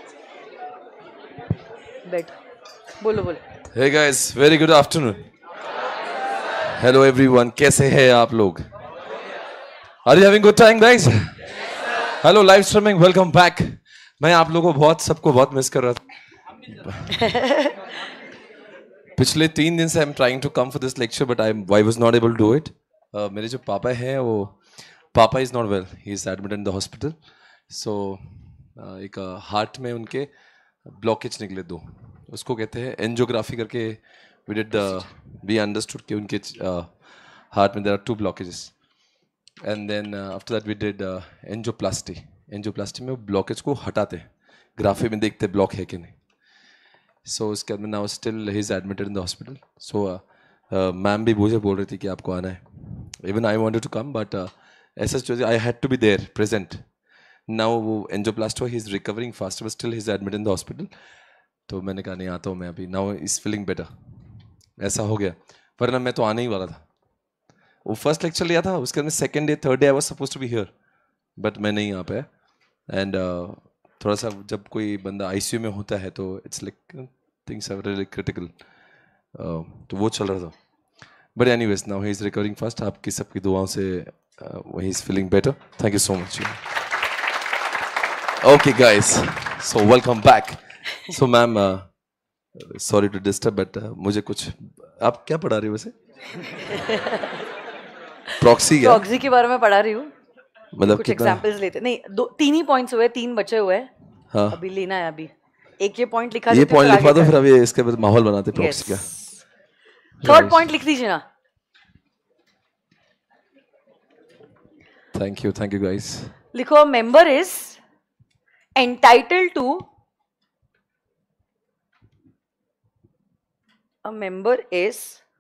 A: बैठ बोलो बोलो.
B: Hey guys, very good afternoon. Hello everyone, कैसे हैं आप लोग? Are you having good time guys? Hello live streaming, welcome back. मैं आप लोगों को बहुत सबको बहुत मिस कर रहा था. पिछले तीन दिन से I'm trying to come for this lecture but I I was not able to do it. Uh, मेरे जो पापा हैं वो पापा is not well. He is admitted in the hospital. So uh, एक हार्ट uh, में उनके ब्लॉकेज निकले दो. उसको कहते हैं एंजियोग्राफी करके we did uh, we understood कि उनके हार्ट uh, में there are two blockages and then uh, after that we did uh, angioplasty. angioplasty में वो ब्लॉकेज को हटाते हैं, ग्राफी में देखते ब्लॉक है कि नहीं. so उसके बाद में now still he is admitted in the hospital. so ma'am uh, uh, भी मुझे बोल रही थी कि आपको आना है. even I wanted to come but uh, ऐसा situation I had to be there present. now वो angioplasty he is recovering faster but still he is admitted in the hospital. तो मैंने कहा नहीं आता हूँ मैं अभी. now is feeling better. ऐसा हो गया, वरना मैं तो आने ही वाला था. वो फर्स्ट लेक्चर लिया था, उसके बाद second day third day I was supposed to be here but मैं नहीं आ पाया. एंड uh, थोड़ा सा जब कोई बंदा आईसीयू में होता है तो it's like things are really critical, तो वो चल रहा था. But anyways now he is recovering fast. आपकी सबकी दुआओं से he is feeling better. Thank you so much. Okay guys, so welcome back. So ma'am sorry to disturb but मुझे कुछ, आप क्या पढ़ा रही हो वैसे? प्रॉक्सी क्या?
A: प्रॉक्सी के बारे में पढ़ा रही हूँ.
B: मतलब
A: कुछ एग्जांपल्स लेते नहीं, दो तीन ही पॉइंट्स हुए, तीन बचे हुए हैं.
B: हाँ.
A: अभी लेना है. अभी एक ये पॉइंट लिखा,
B: ये पॉइंट लिखवा दो फिर अभी इसके बाद माहौल बनाते प्रॉक्सी का.
A: थर्ड पॉइंट लिख दीजिए ना.
B: Thank you thank you guys.
A: लिखो member is entitled to a member is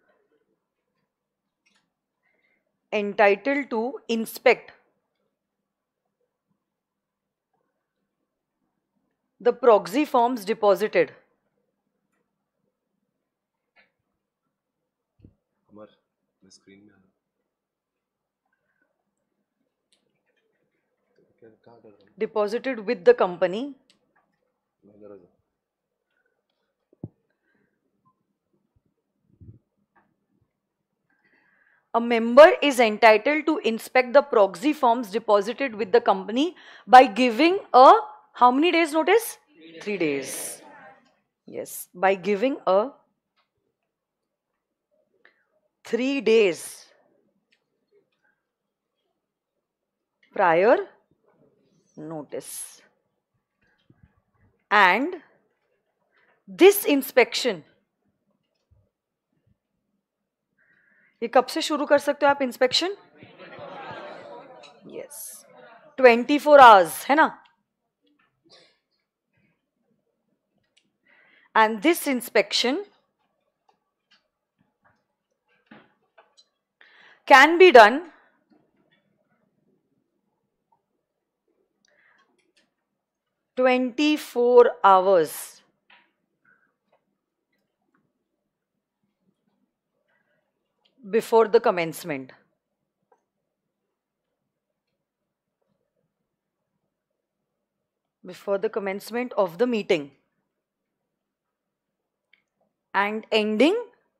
A: entitled to inspect the proxy forms deposited deposited with the company A member is entitled to inspect the proxy forms deposited with the company by giving a how many days notice? Three days. Yes, by giving a three days prior notice. And this inspection, ये कब से शुरू कर सकते हो आप इंस्पेक्शन? यस, twenty-four hours, है ना? And this inspection can be done twenty-four hours before the commencement. Before the commencement of the meeting. And ending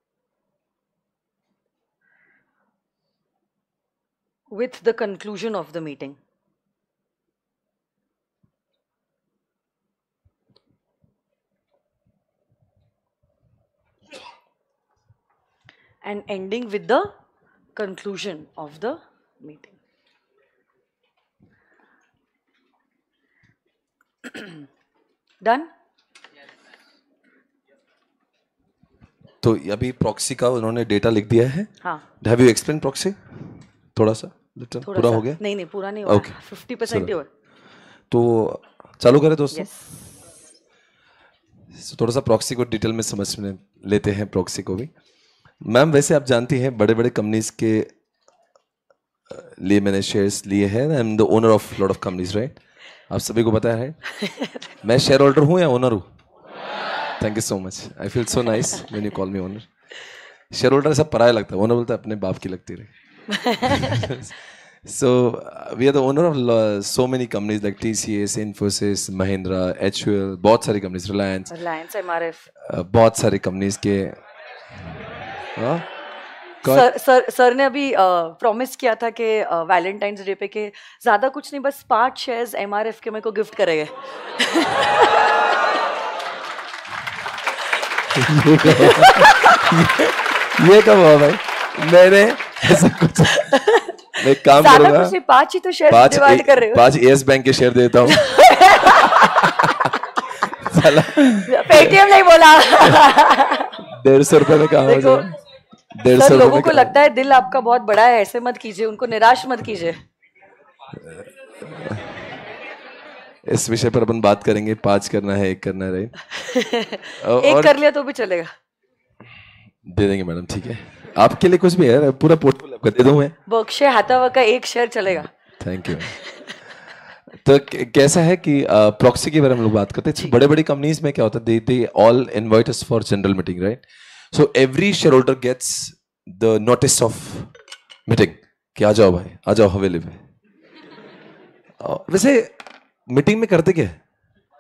A: with the conclusion of the meeting. And ending with the conclusion of the meeting. Done?
B: तो अभी प्रॉक्सी का उन्होंने डेटा लिख दिया है.
A: हाँ.
B: Have you explained proxy? थोड़ा सा लिटिल पूरा हो गया?
A: नहीं नहीं पूरा नहीं हुआ.
B: Okay.
A: fifty percent ही हुआ.
B: तो चालू करें दोस्तों.
A: Yes.
B: so, थोड़ा सा प्रॉक्सी को डिटेल में समझ में लेते हैं. प्रॉक्सी को भी मैम वैसे आप जानती हैं बड़े बड़े कंपनीज के लिए मैंने शेयर्स लिए हैं. I am the owner of lot of companies, right? आप सभी को पता है. मैं शेयर होल्डर हूँ या ओनर हूँ? Thank you so much. I feel so nice when you call me owner. Shareholder ऐसा पराया लगता है, ओनर बोलता है अपने बाप की लगती रही. So we are the owner of so many companies like TCS, Infosys, Mahindra, HUL, बहुत सारी कंपनीज, रिलायंस,
A: रिलायंस, एमआरएफ,
B: बहुत सारी कंपनीज के. हाँ?
A: सर सर सर ने अभी प्रॉमिस किया था कि वैलेंटाइंस डे पे के ज्यादा कुछ नहीं, बस पांच शेयर्स एमआरएफ के मेरे को गिफ्ट करेंगे.
B: ये कब हुआ भाई? मैंने ऐसा कुछ मैं काम करूंगा.
A: कुछ नहीं, पांच ही तो शेयर डिवाइड कर रहे हो.
B: पांच एस बैंक के शेयर देता हूँ.
A: पेटीएम नहीं बोला.
B: डेढ़ सौ रुपए में काम हो जाए. डेढ़ सौ
A: लोगों को लगता है दिल आपका बहुत बड़ा है, ऐसे मत कीजिए, उनको निराश मत कीजिए.
B: इस विषय पर अपन बात करेंगे. पांच करना है, एक करना है, राइट?
A: एक कर लिया तो भी चलेगा.
B: दे देंगे मैडम, ठीक है. आपके लिए कुछ भी है, पूरा पोर्टफोलियो आपका दे दूं मैं.
A: बक्शे हाथावा का एक शेयर चलेगा.
B: Thank you. तो कैसा है कि प्रॉक्सी के बारे में हम लोग बात करते हैं. बड़े बड़ी कंपनीज में क्या होता है, they all invite us for general meeting, right? So every shareholder gets the notice of meeting कि आ जाओ भाई, आ जाओ हवेली में. वैसे मीटिंग में करते क्या है?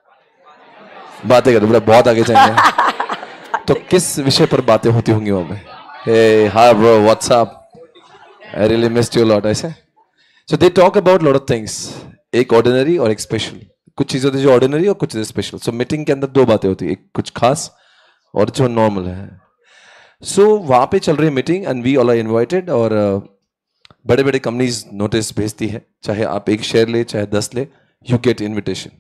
B: बातें करते, बड़ा बहुत आगे जाएंगे. तो किस विषय पर बातें होती होंगी वहां पे? Hey hi bro, what's up, I really missed you lot, ऐसे. So they talk about lot of things. एक ऑर्डिनरी और एक स्पेशल. कुछ चीजें होती है जो ऑर्डिनरी और कुछ चीजें स्पेशल. सो मीटिंग के अंदर दो बातें होती है, एक कुछ खास और जो नॉर्मल है. सो so, वहां पे चल रही है meeting and we all are invited. और uh, बड़े बड़े कंपनीज नोटिस भेजती है, चाहे आप एक शेयर ले चाहे दस ले, you get invitation.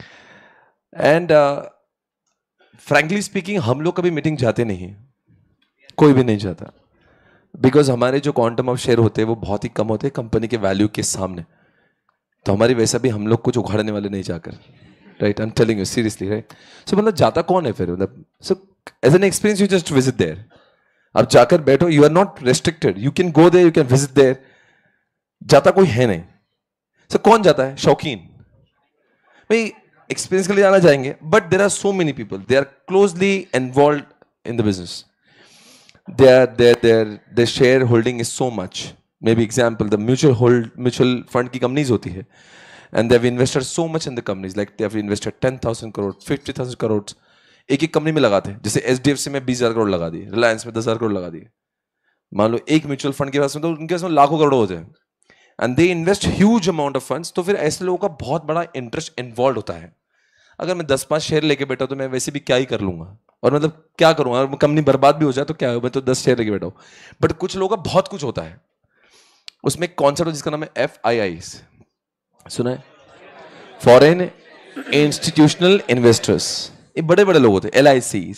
B: And frankly speaking हम लोग कभी मीटिंग जाते नहीं, कोई भी नहीं जाता. बिकॉज हमारे जो क्वांटम ऑफ शेयर होते हैं वो बहुत ही कम होते हैं कंपनी के वैल्यू के सामने. तो हमारी वैसा भी हम लोग कुछ उखाड़ने वाले नहीं जाकर, right? I am telling you seriously, right? So मतलब जाता कौन है फिर? मतलब so as an experience you just visit there. आप जाकर बैठो, you are not restricted, you can go there, you can visit there. जाता कोई है नहीं. सो so, कौन जाता है? शौकीन भाई, एक्सपीरियंस के लिए जाना जाएंगे. But there are so many people, they are closely involve in the business. Their their their their shareholding is so much. Maybe example, the mutual hold mutual fund की कंपनीज होती है and they have invested so much in the companies, like they have invested ten thousand crore, fifty thousand crore एक एक कंपनी में लगाते हैं. जैसे एचडीएफसी में बीस हजार करोड़ लगा दिए, रिलायंस में दस हजार करोड़ लगा दिए. मान लो एक म्यूचुअल फंड के पास में तो उनके पास में लाखों करोड़ होते हैं and they invest huge amount of funds. तो फिर ऐसे लोगों का बहुत बड़ा इंटरेस्ट इन्वॉल्व होता है. अगर मैं दस पांच शेयर लेके बैठा तो मैं वैसे भी क्या ही कर लूंगा, और मतलब क्या करूंगा, अगर कंपनी बर्बाद भी हो जाए तो क्या, मैं तो दस शेयर लेके बैठा हूं. बट कुछ लोगों का बहुत कुछ होता है. उसमें एक कॉन्सेप्ट जिसका नाम है एफ आई आई, सुना है? Foreign institutional investors. ये बड़े बड़े लोग होते हैं, एल आई सीज.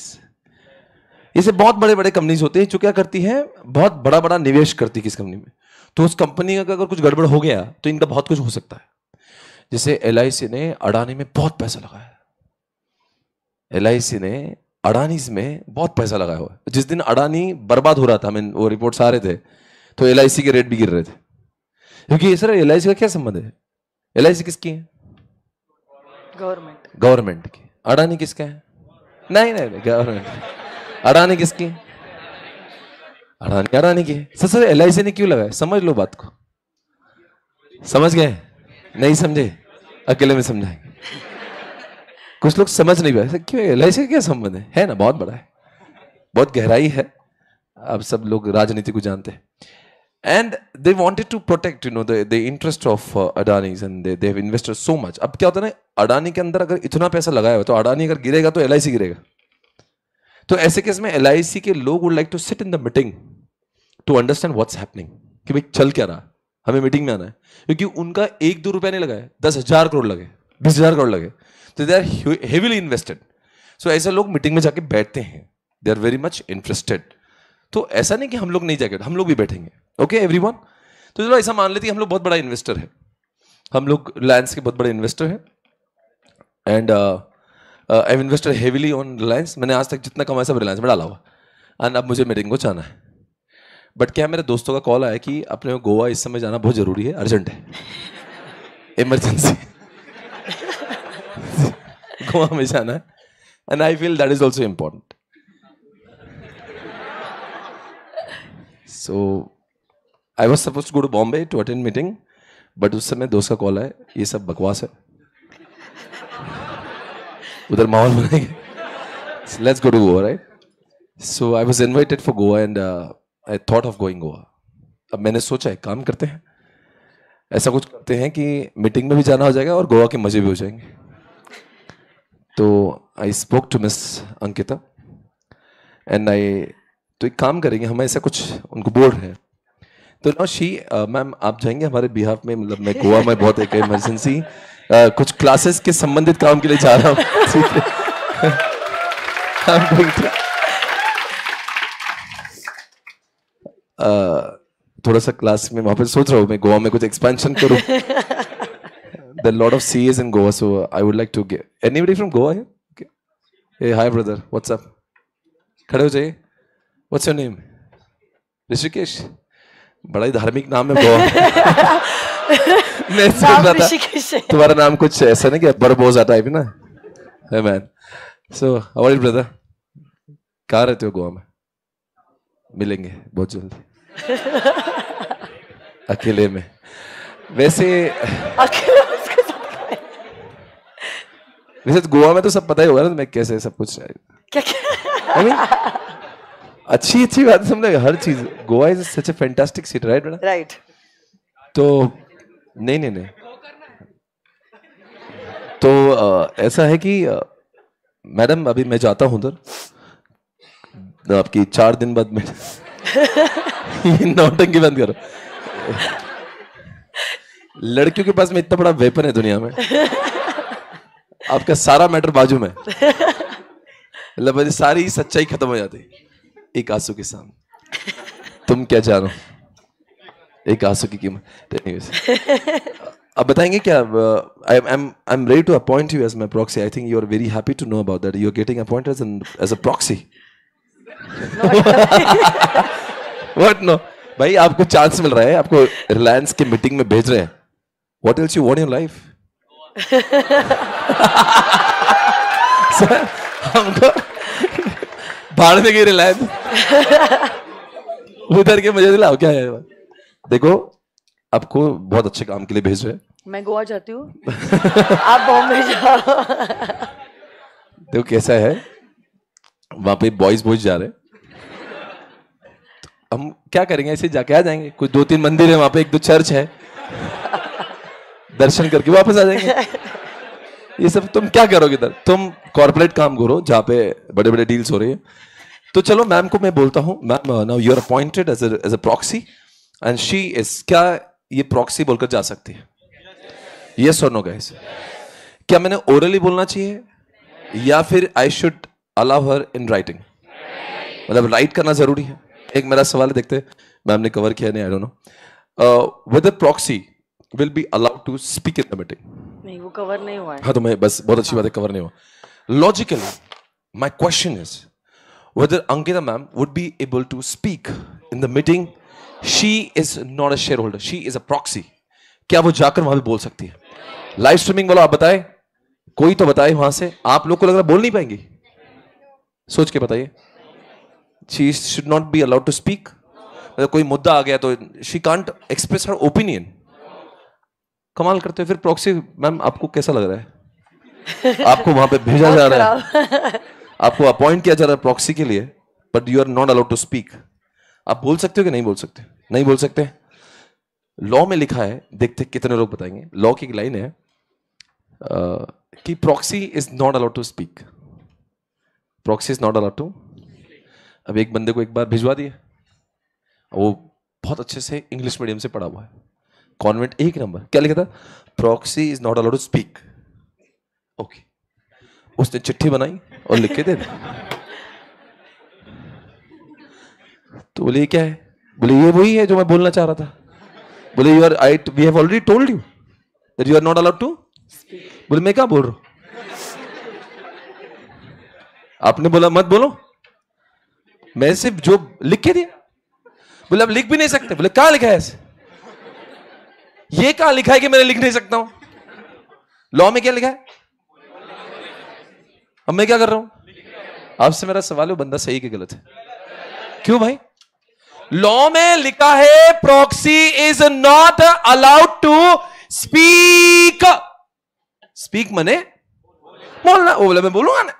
B: ये बहुत बड़े बड़े कंपनीज होते हैं जो क्या करती हैं, बहुत बड़ा बड़ा निवेश करती है किस कंपनी में. तो उस कंपनी का अगर कुछ गड़बड़ हो गया तो इनका बहुत कुछ हो सकता है. जैसे एल आई सी ने अडानी में बहुत पैसा लगाया, एल आई सी ने अडानी में बहुत पैसा लगाया हुआ है। जिस दिन अडानी बर्बाद हो रहा था, मैं वो रिपोर्ट्स आ रहे थे, तो एल आई सी के रेट भी गिर रहे थे। क्योंकि सर एल आई सी का क्या संबंध है? एल आई सी किसकी है?
A: गवर्नमेंट।
B: गवर्नमेंट की। अडानी किसका है? नहीं नहीं गवर्नमेंट। अडानी किसकी? अडानी अडानी की है। Sir sir L I C ने क्यों लगाया? समझ लो बात को। समझ गए? नहीं समझे? अकेले में समझाएंगे। कुछ लोग समझ नहीं पाए क्यों एल आई सी का क्या संबंध है? है ना, बहुत बड़ा है, बहुत गहराई है। आप सब लोग राजनीति को जानते हैं। And they wanted to protect you know the interest of Adanis and they they have invested so much. अब क्या होता है ना, अडानी के अंदर अगर इतना पैसा लगाया हो तो अडानी अगर गिरेगा तो एल आई सी गिरेगा। तो ऐसे केस में एल आई सी के लोग would like to sit in the meeting to understand what's happening, कि भाई चल क्या रहा, हमें मीटिंग में आना है। क्योंकि उनका एक दो रुपया नहीं लगाए, दस हजार करोड़ लगे, बीस हजार करोड़ लगे, तो they are heavily invested. So ऐसे लोग मीटिंग में जाके बैठते हैं, they are very much interested. तो ऐसा नहीं कि हम लोग नहीं जाके, हम लोग भी बैठेंगे। ओके एवरीवन, तो चलो ऐसा मान लेते हैं हम लोग बहुत बड़ा इन्वेस्टर है, हम लोग रिलायंस के बहुत बड़े इन्वेस्टर हैं। And I have invested heavily on Reliance. मैंने आज तक जितना कमाया सब रिलायंस में डाला हुआ। एंड अब मुझे मीटिंग को जाना है। बट क्या मेरे दोस्तों का कॉल आया कि अपने को गोवा इस समय जाना बहुत जरूरी है, अर्जेंट है, इमरजेंसी गोवा में जाना है। And I feel that is also important. So I was suppose to go to Bombay to attend meeting, but उस समय दोस्त का कॉल आया, ये सब बकवास है, उधर माहौल बनाएंगे, let's go to Goa, right? So I was invited for Goa and I thought of going Goa. अब मैंने सोचा है काम करते हैं, ऐसा कुछ करते हैं कि मीटिंग में भी जाना हो जाएगा और गोवा के मजे भी हो जाएंगे। तो I spoke to miss Ankita and I, तो एक काम करेंगे हम, ऐसा कुछ उनको बोल रहे हैं। तो नो शी, मैम आप जाएंगे हमारे बिहाफ में, मतलब मैं गोवा में बहुत एक इमरजेंसी uh, कुछ क्लासेस के संबंधित काम के लिए जा रहा हूँ। uh, थोड़ा सा क्लास में वहां पर सोच रहा हूँ मैं गोवा में कुछ एक्सपेंशन करूँ। There are a lot of C As in Goa, so I would like to get anybody from Goa here? Okay. Hey, hi brother, what's up? खड़े हो जाइए। What's your name? ऋषिकेश। बड़ा ही धार्मिक नाम है गोवा। मैं सोच रहा था तुम्हारा नाम कुछ ऐसा नहीं कि बरबोजा टाइप ना? Hey man, so how are you brother? कहाँ रहते हो गोवा में? मिलेंगे बहुत जल्दी। अकेले में। वैसे अकेले वैसे तो गोवा में तो सब पता ही होगा ना तुम्हें कैसे सब कुछ क्या क्या I mean, अच्छी अच्छी बात समझे, हर चीज। Goa is such a fantastic city, right बेटा?
A: राइट। तो
B: नहीं नहीं नहीं तो आ, ऐसा है कि मैडम अभी मैं जाता हूं उधर, आपकी चार दिन बाद मैं नौटंकी बंद करो। लड़कियों के पास में इतना बड़ा वेपन है दुनिया में, आपका सारा मैटर बाजू में, मतलब सारी सच्चाई खत्म हो जाती एक आंसू के सामने। तुम क्या जानो एक आंसू की कीमत। अब बताएंगे क्या? I am I am ready to appoint you as my proxy. I think you are very happy to know about that, you are getting appointed as as a proxy. What? No भाई, आपको चांस मिल रहा है, आपको रिलायंस की मीटिंग में भेज रहे हैं। What else you want in life? Sir हमको भाड़ में गई रिलायंस, उधर के मजे दिलाओ क्या है? देखो आपको बहुत अच्छे काम के लिए भेज रहे हैं।
A: मैं गोवा जाती हूँ, आप बॉम्बे जाओ।
B: देखो कैसा है, वहां पे बॉयज बॉयज जा रहे हैं, तो हम क्या करेंगे? ऐसे जाके आ जाएंगे। कुछ दो तीन मंदिर है वहां पे, एक दो चर्च है, दर्शन करके वापस आ जाएंगे। ये सब तुम क्या करोगे इधर? तुम कॉर्पोरेट काम करो जहाँ पे बड़े बड़े डील्स हो रही है। तो चलो मैम को मैं बोलता हूँ, ma'am now you are appointed as as a proxy and she is, क्या ये प्रॉक्सी बोलकर जा सकती है? यस और नो गाइस? क्या मैंने ओरली बोलना चाहिए या फिर I should allow her in writing? मतलब राइट करना जरूरी है? एक मेरा सवाल है, देखते मैम ने कवर किया नहीं, I don't know. With the proxy will be allowed to speak in the meeting?
A: नहीं, वो कवर नहीं हुआ है.
B: हाँ तो मैं बस बहुत अच्छी बात है, कवर नहीं हुआ. Logically my question is whether Ankita ma'am would be able to speak in the meeting. She is not a shareholder, she is a proxy. क्या वो जाकर वहां पे बोल सकती है? लाइव स्ट्रीमिंग वालों आप बताएं, कोई तो बताए वहां से. आप लोग को लग रहा है बोल नहीं पाएंगी? सोच के बताइए. She should not be allowed to speak. मतलब कोई मुद्दा आ गया तो she can't express her opinion. कमाल करते हो. फिर प्रॉक्सी मैम आपको कैसा लग रहा है? आपको वहां पे भेजा जा रहा है, आपको अपॉइंट किया जा रहा है प्रॉक्सी के लिए, but you are not allowed to speak. आप बोल सकते हो कि नहीं बोल सकते? नहीं बोल सकते. लॉ में लिखा है, देखते कितने लोग बताएंगे. लॉ की एक लाइन है uh, कि proxy is not allowed to speak. Proxy is not allowed to. अब एक बंदे को एक बार भिजवा दिए, वो बहुत अच्छे से इंग्लिश मीडियम से पढ़ा हुआ है, कॉन्वेंट एक नंबर. क्या लिखा था? Proxy is not allowed to speak. Okay, उसने चिट्ठी बनाई और लिख के दे दी. तो बोले ये क्या है? बोले ये वही है जो मैं बोलना चाह रहा था. बोले you are I we have already told you that you are not allowed to. बोले मैं क्या बोल रहा हूं? आपने बोला मत बोलो, मैं सिर्फ जो लिख के दिया. बोले अब लिख भी नहीं सकते. बोले कहां लिखा है ऐसे? ये कहां लिखा है कि मैं लिख नहीं सकता हूं? लॉ में क्या लिखा है? अब मैं क्या कर रहा हूं? आपसे मेरा सवाल है, बंदा सही कि गलत है? क्यों भाई? लॉ में लिखा है proxy is not allowed to speak. Speak मने बोलना. वो बोला मैं बोलूंगा ना.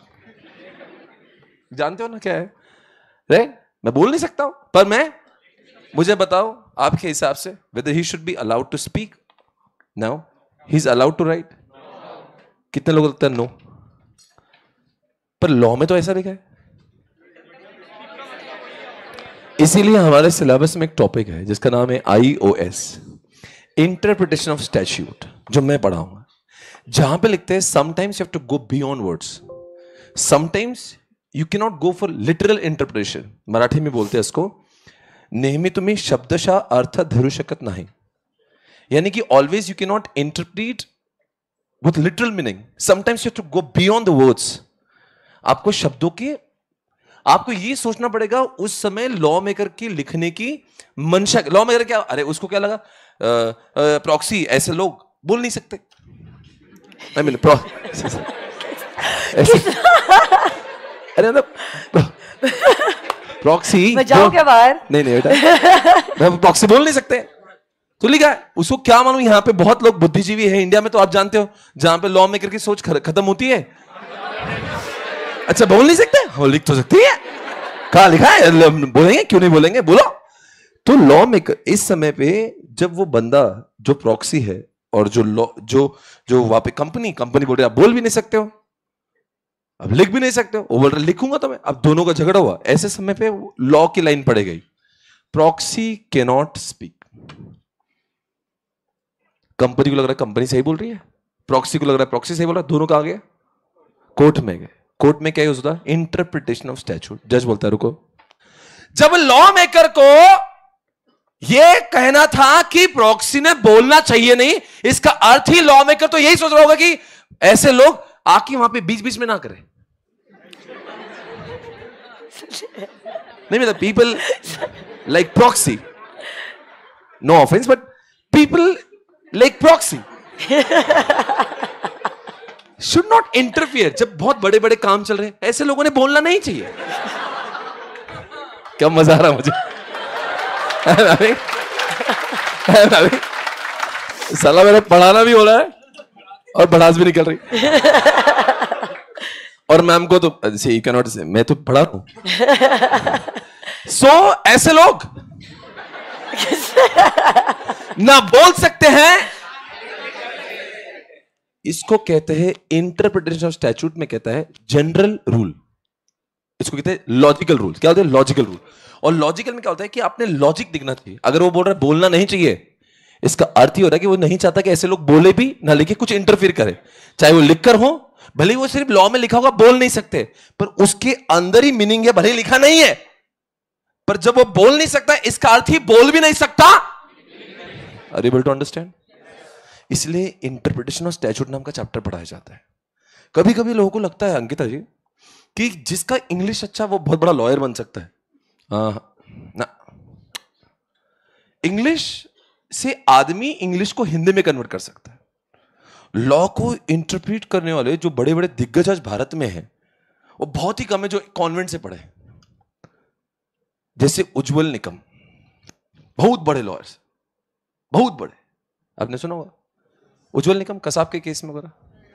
B: जानते हो ना क्या है रे? मैं बोल नहीं सकता हूं, पर मैं, मुझे बताओ आपके हिसाब से whether he should be allowed to speak? No. He is allowed to write? कितने लोग लगता है नो? पर लॉ में तो ऐसा लिखा है. इसीलिए हमारे सिलेबस में एक टॉपिक है जिसका नाम है I O S, interpretation of statute, जो मैं पढ़ाऊंगा, जहां पे लिखते हैं sometimes you have to go beyond words, sometimes you can not go for literal interpretation. Marathi में बोलते हैं इसको, नेहमी तुम्ही शब्दशः अर्थ धरू शकत नाही. यानी कि always you can not interpret with literal meaning. Sometimes you have to go beyond the words. आपको शब्दों के, आपको ये सोचना पड़ेगा उस समय लॉ मेकर की लिखने की मंशा. लॉ मेकर क्या, अरे उसको क्या लगा प्रॉक्सी, ऐसे लोग बोल नहीं सकते. I mean, pro, अरे मतलब प्रॉक्सी,
A: मैं जाऊं क्या बाहर?
B: नहीं नहीं बेटा, प्रॉक्सी बोल नहीं सकते. तो लिखा है, उसको क्या मालूम. यहाँ पे बहुत लोग बुद्धिजीवी है इंडिया में, तो आप जानते हो जहां पे लॉ मेकर की सोच खत्म होती है. अच्छा बोल नहीं सकते? वो लिख तो सकती है. कहां लिखा है? बोलेंगे क्यों नहीं बोलेंगे, बोलो. तो लॉ मेकर इस समय पे, जब वो बंदा जो प्रॉक्सी है और जो लॉ जो जो वहां पे कंपनी कंपनी बोल रही है आप बोल भी नहीं सकते हो, अब लिख भी नहीं सकते हो. वो बोल रहे लिखूंगा तो मैं. अब दोनों का झगड़ा हुआ. ऐसे समय पे लॉ की लाइन पड़ गई, proxy can not speak. Company को लग रहा है कंपनी सही बोल रही है, प्रॉक्सी को लग रहा है प्रॉक्सी सही बोल रहा है. दोनों कहां गए? कोर्ट में गए. कोर्ट में क्या यूज होता है? Interpretation of statute. जज बोलता है रुको. जब लॉ मेकर को यह कहना था कि प्रॉक्सी ने बोलना चाहिए नहीं, इसका अर्थ ही लॉ मेकर तो यही सोच रहा होगा कि ऐसे लोग आके वहां पे बीच बीच में ना करें. नहीं मतलब people like proxy, no offense, but people like proxy should not interfere. जब बहुत बड़े बड़े काम चल रहे हैं, ऐसे लोगों ने बोलना नहीं चाहिए. क्या मजा आ रहा मुझे. साला मेरा पढ़ाना भी हो रहा है और भड़ास भी निकल रही. और मैम को तो यू कैन नॉट से, मैं तो पढ़ा रहा हूं. सो ऐसे लोग ना बोल सकते हैं. इसको कहते हैं इंटरप्रिटेशन ऑफ स्टैट्यूट में कहता है जनरल रूल. इसको कहते हैं लॉजिकल रूल. क्या होता है? Logical rule. और लॉजिकल में क्या होता है कि आपने लॉजिक दिखना चाहिए. अगर वो बोल रहा है बोलना नहीं चाहिए, इसका अर्थ ही हो रहा है कि वो नहीं चाहता कि ऐसे लोग बोले भी ना लिखे, कुछ इंटरफियर करे. चाहे वो लिखकर हो, भले वो सिर्फ लॉ में लिखा होगा बोल नहीं सकते, पर उसके अंदर ही मीनिंग है, भले लिखा नहीं है, पर जब वो बोल नहीं सकता, इसका अर्थ ही बोल भी नहीं सकता. Are you able to understand? इसलिए इंटरप्रिटेशन ऑफ स्टैट्यूट नाम का चैप्टर पढ़ाया जाता है। कभी कभी लोगों को लगता है अंकिता जी कि जिसका इंग्लिश अच्छा वो बहुत बड़ा लॉयर बन सकता है। आ, ना, इंग्लिश से आदमी इंग्लिश को हिंदी में कन्वर्ट कर सकता है। लॉ को इंटरप्रीट करने वाले जो बड़े बड़े दिग्गज आज भारत में हैं वो बहुत ही कम है जो कॉन्वेंट से पढ़े, जैसे उज्जवल निकम, बहुत बड़े लॉयर्स, बहुत बड़े। आपने सुना होगा उज्जवल निकम कसाब के केस में वगैरह,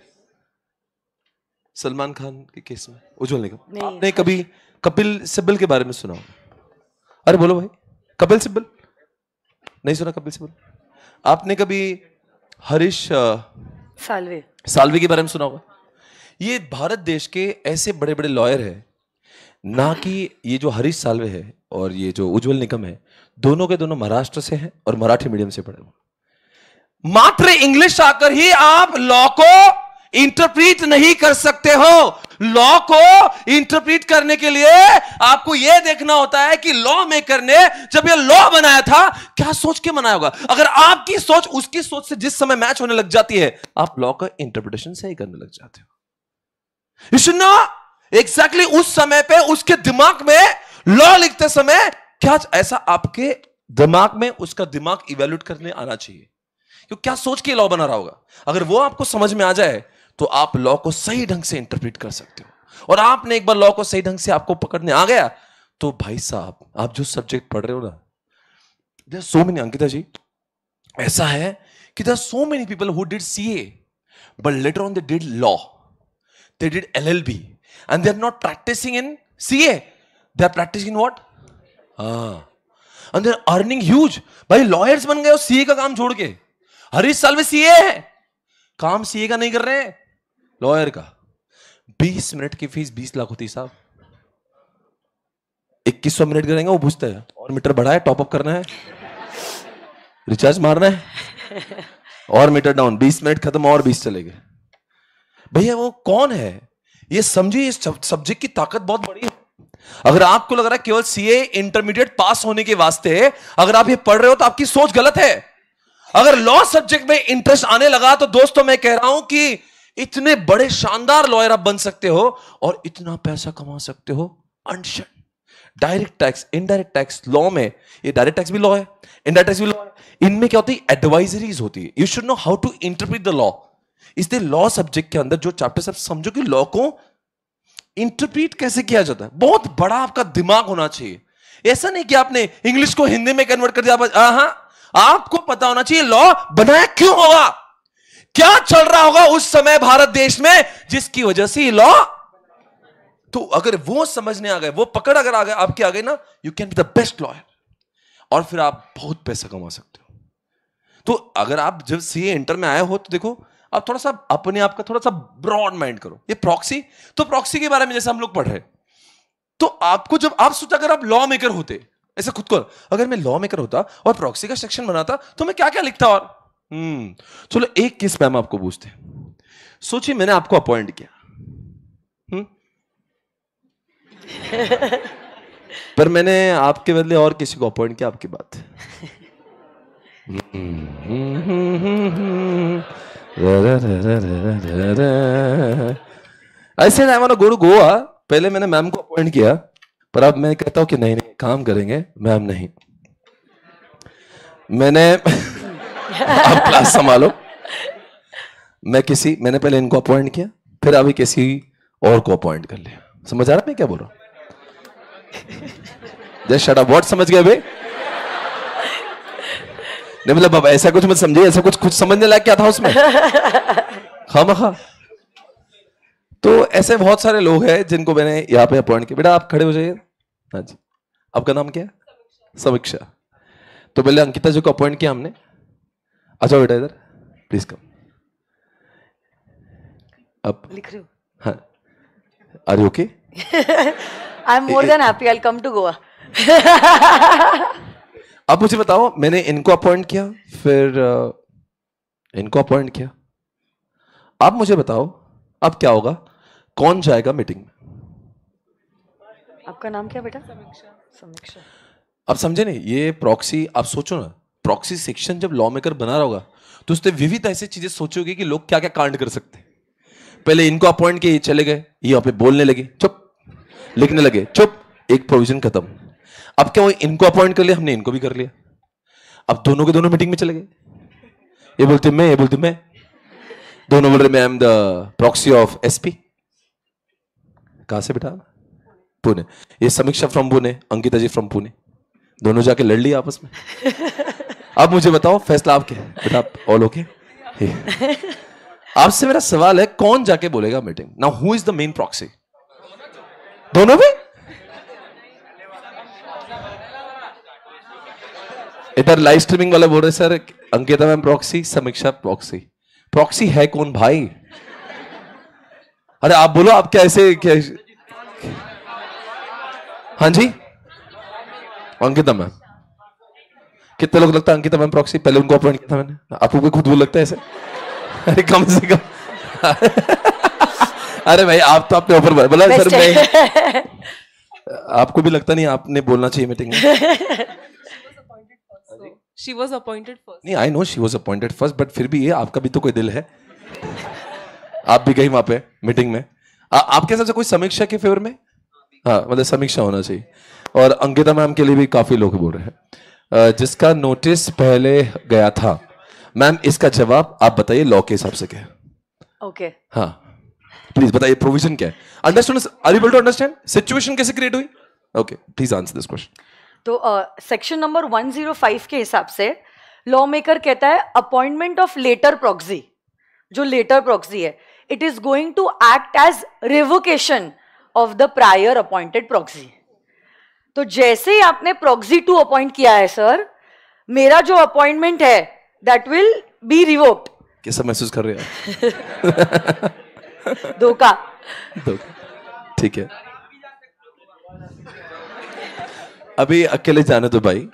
B: सलमान खान के केस में उज्जवल निकम। आपने कभी कपिल सिब्बल के बारे में सुना होगा? अरे बोलो भाई, कपिल सिब्बल नहीं सुना? कपिल सिब्बल। आपने कभी हरीश
A: साल्वे
B: साल्वे के बारे में सुना होगा? ये भारत देश के ऐसे बड़े बड़े लॉयर हैं ना, कि ये जो हरीश साल्वे है और ये जो उज्जवल निकम है, दोनों के दोनों महाराष्ट्र से हैं और मराठी मीडियम से पढ़े हुए। मात्र इंग्लिश आकर ही आप लॉ को इंटरप्रीट नहीं कर सकते हो। लॉ को इंटरप्रीट करने के लिए आपको यह देखना होता है कि लॉ मेकर ने जब यह लॉ बनाया था क्या सोच के बनाया होगा। अगर आपकी सोच उसकी सोच से जिस समय मैच होने लग जाती है, आप लॉ का इंटरप्रिटेशन सही करने लग जाते हो। यू शुड नो एग्जैक्टली उस समय पे उसके दिमाग में लॉ लिखते समय क्या ऐसा आपके दिमाग में उसका दिमाग इवेल्यूट करने आना चाहिए, क्योंकि क्या सोच के लॉ बना रहा होगा। अगर वो आपको समझ में आ जाए तो आप लॉ को सही ढंग से इंटरप्रेट कर सकते हो। और आपने एक बार लॉ को सही ढंग से आपको पकड़ने आ गया तो भाई साहब, आप जो सब्जेक्ट पढ़ रहे हो ना, there so many, Ankita ji ऐसा है कि there so many people who did CA but later on they did law, they did LLB and they are not practicing in CA, they are practicing in what, हाँ, and they are earning huge. भाई लॉयर्स बन गए हो सीए का काम छोड़ के। हरीश साल्वे सीए है, काम सीए का नहीं कर रहे हैं, लॉयर का। बीस मिनट की फीस बीस लाख होती साहब। इक्कीस सौ मिनट करेंगे, वो पूछता है और मीटर बढ़ा है, टॉप अप करना है, रिचार्ज मारना है, और मीटर डाउन, बीस मिनट खत्म और बीस चले गए। भैया वो कौन है? ये समझिए, इस सब्जेक्ट की ताकत बहुत बड़ी है। अगर आपको लग रहा है केवल सीए इंटरमीडिएट पास होने के वास्ते अगर आप ये पढ़ रहे हो तो आपकी सोच गलत है। अगर लॉ सब्जेक्ट में इंटरेस्ट आने लगा तो दोस्तों मैं कह रहा हूं कि इतने बड़े शानदार लॉयर आप बन सकते हो और इतना पैसा कमा सकते हो अनशन। Direct tax, indirect tax, law में ये डायरेक्ट टैक्स भी लॉ है, इनडायरेक्ट टैक्स भी लॉ है। इनमें क्या होती है? एडवाइजरीज होती है। You should know how to interpret the law. इसलिए लॉ सब्जेक्ट के अंदर जो चैप्टर सब समझो कि लॉ को इंटरप्रीट कैसे किया जाता है, बहुत बड़ा आपका दिमाग होना चाहिए। ऐसा नहीं कि आपने इंग्लिश को हिंदी में कन्वर्ट कर दिया। हाँ, आपको पता होना चाहिए लॉ बनाया क्यों होगा, क्या चल रहा होगा उस समय भारत देश में जिसकी वजह से लॉ। तो अगर वो समझने आ गए, वो पकड़ अगर आ गए आपके आ गए ना, you can be the best lawyer और फिर आप बहुत पैसा कमा सकते हो। तो अगर आप जब सीए इंटर में आए हो तो देखो, आप थोड़ा सा अपने आप का थोड़ा सा ब्रॉड माइंड करो। ये प्रॉक्सी, तो प्रॉक्सी के बारे में जैसे हम लोग पढ़ रहे, तो आपको जब आप सोचा अगर आप लॉ मेकर होते, ऐसे खुद को, अगर मैं लॉ मेकर होता और प्रॉक्सी का सेक्शन बनाता तो मैं क्या क्या लिखता। और हम्म चलो एक केस मैम आपको पूछते हैं। सोचिए मैंने आपको अपॉइंट किया, हम्म पर मैंने आपके बदले और किसी को अपॉइंट किया, आपकी बात। ऐसे I want to go to Goa. पहले मैंने मैम को अपॉइंट किया, पर अब मैं कहता हूं कि नहीं नहीं काम करेंगे मैम, नहीं मैंने आप क्लास संभालो। मैं किसी मैंने पहले इनको अपॉइंट किया, फिर अभी किसी और को अपॉइंट कर लिया। समझ आ रहा मैं क्या बोल रहा हूं? Just shut up. व्हाट समझ गए भाई? नहीं मतलब अब ऐसा कुछ मत समझिए, ऐसा कुछ कुछ समझने लायक क्या था उसमें? खामा खा। तो ऐसे बहुत सारे लोग हैं जिनको मैंने यहाँ पे अपॉइंट किया। बेटा आप खड़े हो जाइए। हाँ जी, आपका नाम क्या है? समीक्षा। तो पहले अंकिता जी को अपॉइंट किया हमने। अच्छा बेटा इधर प्लीज कम। अब
A: लिख रही हूँ।
B: हाँ, are you okay?
A: I am more than happy, I will come to Goa.
B: अब मुझे बताओ, मैंने इनको अपॉइंट किया, फिर इनको अपॉइंट किया। अब मुझे बताओ अब क्या होगा, कौन जाएगा मीटिंग में?
A: आपका नाम क्या बेटा? समीक्षा। समीक्षा।
B: अब समझे नहीं? ये प्रॉक्सी, आप सोचो ना, प्रॉक्सी सेक्शन जब लॉ मेकर बना रहा होगा तो उसने विविध ऐसी चीजें सोची होगी कि लोग क्या क्या कांड कर सकते हैं। पहले इनको अपॉइंट किए, चले गए, ये यहाँ पे बोलने लगे, चुप, लिखने लगे, चुप, एक प्रोविजन खत्म। अब क्या हुआ, इनको अपॉइंट कर लिया, हमने इनको भी कर लिया। अब दोनों के दोनों मीटिंग में चले गए, ये बोलते मैं, ये बोलते मैं, दोनों बोल रहे मैं am the proxy of SP. कहां से बेटा? पुणे। ये समीक्षा फ्रॉम पुणे, अंकिता जी फ्रॉम पुणे, दोनों जाके लड़ लिया आपस में। अब मुझे बताओ फैसला आपके बेटा, ऑल ओके? आपसे मेरा सवाल है, कौन जाके बोलेगा meeting? Now who is the main proxy? दोनों भी? इधर लाइव स्ट्रीमिंग वाले बोल रहे sir Ankita ma'am proxy, Samiksha proxy. Proxy है कौन भाई? अरे आप बोलो, आप क्या ऐसे क्या? हाँ जी, अंकिता मैम। कितने लोग लगता है अंकिता मैम प्रॉक्सी? पहले उनको अपॉइंट किया था मैंने, आपको भी खुद वो लगता है ऐसे? अरे कम से कम अरे भाई आप तो आपने ऑफर बोला सर, मैं आपको भी लगता नहीं आपने बोलना चाहिए मीटिंग में?
C: She was appointed first.
B: नहीं, I know she was appointed first, but फिर भी ये आपका भी तो कोई दिल है, आप भी गई वहां पे मीटिंग में। आ, आपके हिसाब से कोई समीक्षा के फेवर में? हाँ, मतलब समीक्षा होना चाहिए। और अंकिता मैम के लिए भी काफी लोग बोल रहे हैं, जिसका नोटिस पहले गया था। मैम इसका जवाब आप बताइए लॉ के हिसाब से क्या है?
A: Okay okay.
B: हाँ प्लीज बताइए, प्रोविजन क्या है? Understand, are you able to understand situation कैसे क्रिएट हुई? Okay, please answer this question.
A: तो section number one zero five के हिसाब से लॉ मेकर कहता है अपॉइंटमेंट ऑफ लेटर प्रॉक्सी, जो लेटर प्रॉक्सी है, it is going to act as revocation of the prior appointed proxy. तो जैसे ही आपने प्रॉक्सी टू अपॉइंट किया है सर, मेरा जो अपॉइंटमेंट है दैट विल बी रिवोक्ड।
B: कैसा महसूस कर रहे हैं?
A: धोखा।
B: ठीक है, अभी अकेले जाने तो भाई।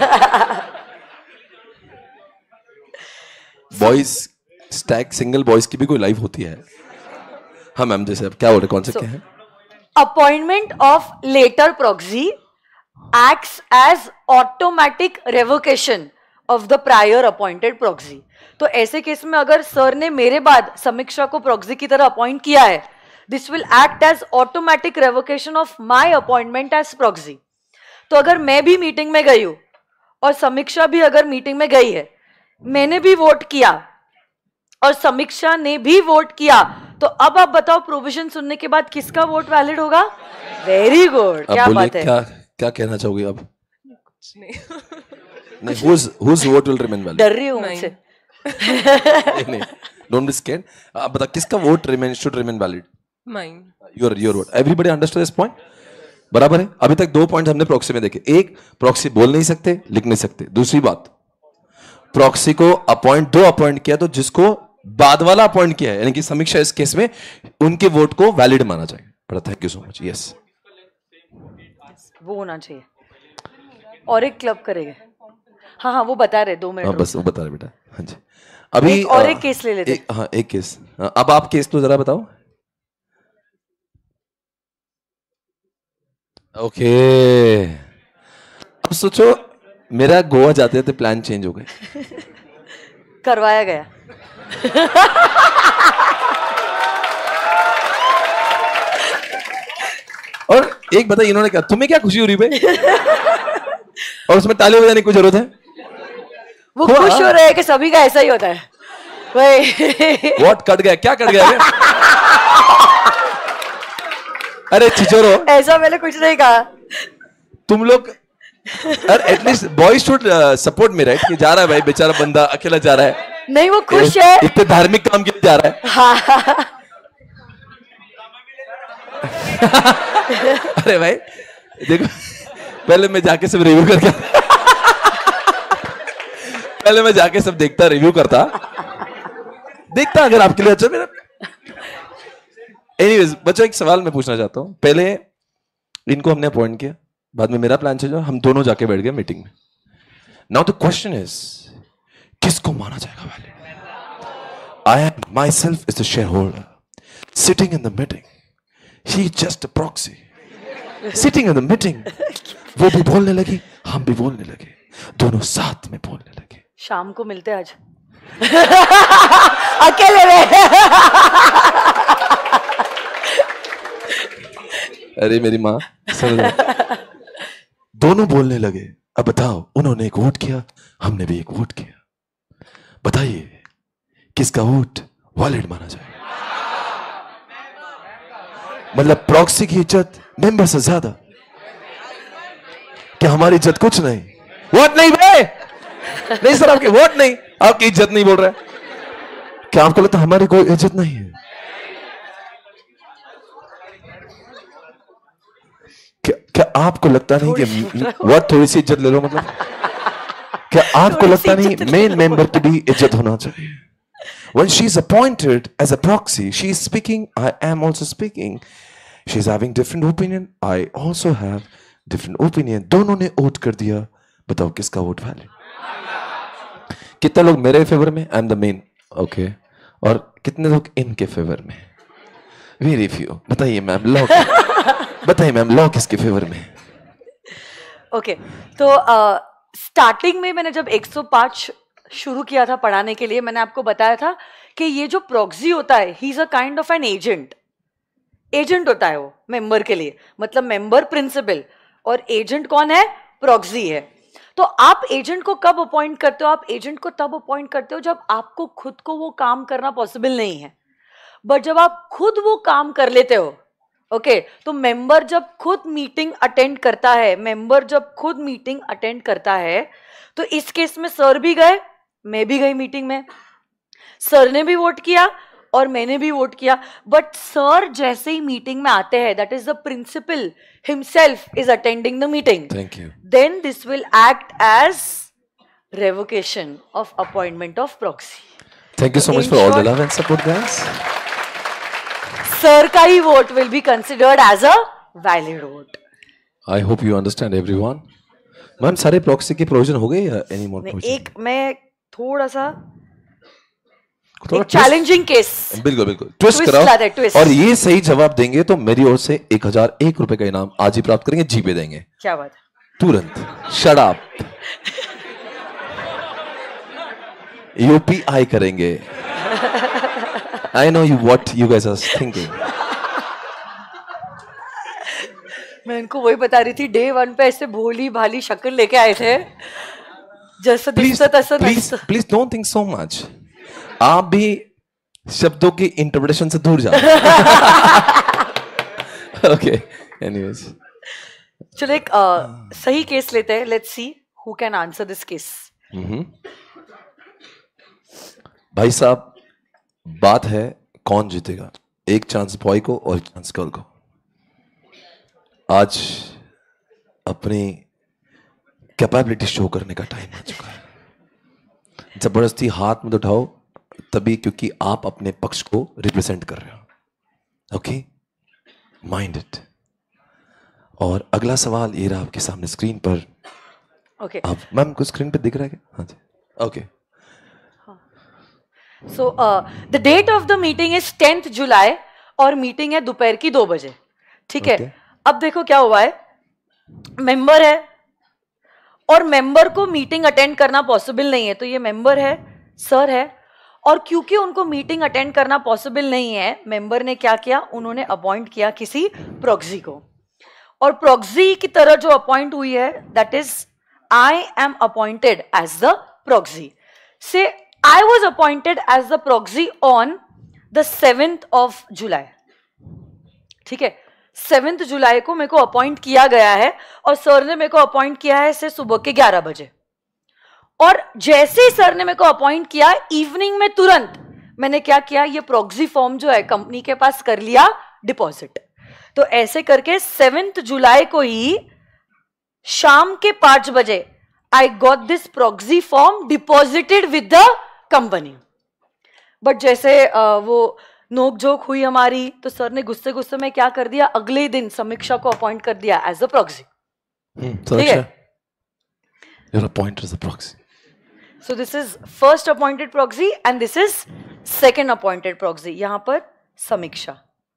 B: बॉयज स्टैक सिंगल बॉयज की भी कोई लाइफ होती है। हाँ मैम, जैसे अब क्या बोल रहे, कौन से so, क्या है?
A: Appointment of letter proxy acts as automatic revocation of the prior appointed proxy. तो ऐसे केस में अगर सर ने मेरे बाद समीक्षा को प्रॉक्सी की तरह अपॉइंट किया है, this will act as automatic revocation of my appointment as proxy. तो अगर मैं भी मीटिंग में गई हूं और समीक्षा भी अगर मीटिंग में गई है, मैंने भी वोट किया और समीक्षा ने भी वोट किया, तो अब आप बताओ प्रोविजन सुनने के बाद किसका वोट वैलिड होगा? वेरी गुड, क्या बात है।
B: क्या क्या कहना चाहोगे अब?
C: कुछ नहीं।
B: नहीं, whose whose vote will remain valid?
A: डर रही हूं मुझसे।
B: नहीं नहीं, don't be scared. आप बता किसका vote remain should remain valid?
C: Mine.
B: Your your vote. Everybody understood this point? बराबर है। अभी तक दो पॉइंट हमने प्रॉक्सी में देखे। एक, प्रॉक्सी बोल नहीं सकते, लिख नहीं सकते। दूसरी बात, प्रॉक्सी को अपॉइंट दो अपॉइंट किया तो जिसको बाद वाला अपॉइंट किया है, यानी कि समीक्षा इस केस में, उनके वोट को वैलिड माना जाए। बड़ा thank you so much. Yes,
A: वो होना चाहिए। और एक क्लब करेंगे। हाँ हाँ, वो बता रहे, दो मिनट।
B: हाँ बस वो बता रहे बेटा। हाँ जी, अभी
A: एक और एक केस ले लेते।
B: हाँ एक केस। अब आप केस तो जरा बताओ। Okay okay. अब सोचो मेरा गोवा जाते थे प्लान चेंज हो गए।
A: करवाया गया।
B: और एक बताइए, इन्होंने क्या, तुम्हें क्या खुशी हो रही भाई? और उसमें ताली बजाने की कोई जरूरत है?
A: वो खुश हो रहे हैं कि सभी का ऐसा ही होता है।
B: व्हाट कट गया? क्या कट गया? अरे छिचोरो,
A: ऐसा मैंने कुछ नहीं कहा।
B: तुम लोग at least boys should support me, right? कि जा रहा है भाई बेचारा बंदा, अकेला जा रहा है।
A: नहीं, वो खुश है,
B: इतने धार्मिक काम के लिए जा रहा है।
A: हाँ।
B: अरे भाई देखो, पहले मैं जाके सब रिव्यू करके पहले मैं जाके सब देखता, रिव्यू करता, देखता अगर आपके लिए अच्छा। मेरा एनीवेज बच्चों, एक सवाल मैं पूछना चाहता हूं। पहले इनको हमने अपॉइंट किया, बाद में मेरा प्लान चल, हम दोनों जाके बैठ गए मीटिंग में। नाउ द क्वेश्चन इज, किसको माना जाएगा valid? I am myself is the shareholder sitting in the meeting, he just a proxy sitting in the meeting. वो भी बोलने लगी, हम भी बोलने लगे, दोनों साथ में बोलने लगे।
A: शाम को मिलते आज। अकेले में।
B: अरे मेरी माँ, दोनों बोलने लगे, अब बताओ, उन्होंने एक वोट किया, हमने भी एक वोट किया, बताइए किसका वोट वैलिड माना जाए? मतलब प्रॉक्सी की इज्जत मेंबर से ज्यादा? क्या हमारी इज्जत कुछ नहीं? वोट नहीं बे, नहीं सर, आपके वोट नहीं, आपकी इज्जत नहीं बोल रहा है। क्या आपको लगता है हमारी कोई इज्जत नहीं है? क्या क्या आपको लगता नहीं कि वोट थोड़ी सी इज्जत ले लो? मतलब क्या आपको लगता नहीं मेन मेंबर की भी इज्जत होना चाहिए? When she is appointed as a proxy, she is speaking, I am also speaking. She is having different opinion, I also have different opinion. दोनों ने वोट कर दिया, बताओ किसका वोट वैलिड? कितने लोग मेरे फेवर में, I am the main, okay, और कितने लोग इनके फेवर में? Very few. बताइए मैम, लॉ बताइए मैम, लॉ किसके फेवर में?
A: ओके, तो स्टार्टिंग में मैंने जब एक सौ पाँच शुरू किया था पढ़ाने के लिए, मैंने आपको बताया था कि ये जो प्रॉक्सी होता है, he is a kind of an agent. Agent होता है वो मेंबर के लिए, मतलब मेंबर प्रिंसिपल, और एजेंट कौन है? प्रॉक्सी है। तो आप एजेंट को कब अपॉइंट करते हो? आप एजेंट को तब अपॉइंट करते हो जब आपको खुद को वो काम करना पॉसिबल नहीं है। बट जब आप खुद वो काम कर लेते हो, ओके okay, तो मेंबर जब खुद मीटिंग अटेंड करता है, मेंबर जब खुद मीटिंग अटेंड करता है, तो इस केस में सर भी गए, मैं भी गई मीटिंग में, सर ने भी वोट किया और मैंने भी वोट किया, बट सर जैसे ही मीटिंग में आते हैं, that is the principal himself is attending the meeting,
B: thank you,
A: then this will act as revocation of appointment of proxy.
B: Thank you so much
A: In
B: for all the
A: short,
B: love and support, guys.
A: Sir का ही vote will be considered as a valid vote.
B: I hope you understand everyone. Ma'am, सारे प्रॉक्सी के प्रोविजन हो गए या एनी मोर
A: नहीं,
B: प्रोविजन?
A: एक मैं थोड़ा सा
B: थोड़ा
A: एक चैलेंजिंग केस,
B: बिल्कुल बिल्कुल ट्विस्ट
A: Twist
B: कराओ,
A: ला दे, twist.
B: और ये सही जवाब देंगे तो मेरी ओर से एक हजार एक रुपए का इनाम आज ही प्राप्त करेंगे, जी पे देंगे
A: क्या बात है?
B: तुरंत। शट अप, यूपीआई करेंगे। I know you what you guys are thinking.
A: मैं इनको वही बता रही थी, डे वन पे ऐसे भोली भाली शक्ल लेके आए थे, जैसा दिखता तैसा
B: प्लीज
A: नचता।
B: Please don't think so much, आप भी शब्दों की इंटरप्रिटेशन से दूर जाओ। ओके, एनीवेज,
A: चलो एक uh, सही केस लेते हैं, let's see who can answer this case.
B: भाई साहब, बात है कौन जीतेगा, एक चांस बॉय को और एक चांस गर्ल को। आज अपनी कैपेबिलिटी शो करने का टाइम आ चुका है। जबरदस्ती हाथ में उठाओ तभी, क्योंकि आप अपने पक्ष को रिप्रेजेंट कर रहे हो। Okay, mind it. और अगला सवाल ये रहा आपके सामने स्क्रीन पर।
A: ओके,
B: आप मैम को स्क्रीन पे दिख रहा है क्या? हाँ जी, okay.
A: So the date of the meeting is tenth July और मीटिंग है दोपहर की दो बजे, ठीक है?
B: Okay.
A: अब देखो क्या हुआ है, मेंबर है और मेंबर को मीटिंग अटेंड करना पॉसिबल नहीं है, तो ये मेंबर है, सर है, और क्योंकि उनको मीटिंग अटेंड करना पॉसिबल नहीं है, मेंबर ने क्या किया, उन्होंने अपॉइंट किया किसी प्रॉक्सी को, और प्रॉक्सी की तरह जो अपॉइंट हुई है, that is I am appointed as the proxy. So I was appointed as the proxy on the seventh of July, ठीक है? सेवेंथ जुलाई को मेरे को अपॉइंट किया गया है और सर ने मेरे को अपॉइंट किया है से सुबह के ग्यारह बजे, और जैसे ही सर ने मेरे को अपॉइंट किया, इवनिंग में तुरंत मैंने क्या किया, ये प्रॉक्सी फॉर्म जो है कंपनी के पास कर लिया डिपॉजिट। तो ऐसे करके सेवेंथ जुलाई को ही शाम के पांच बजे I got this proxy form deposited with the company. But जैसे uh, वो नोक जोक हुई हमारी, तो सर ने गुस्से गुस्से में क्या कर दिया, अगले ही दिन समीक्षा को अपॉइंट कर दिया एज अ प्रॉक्सी। ठीक है,
B: you're appointed as a proxy.
A: So this is first appointed proxy and this is second appointed proxy. यहां पर समीक्षा,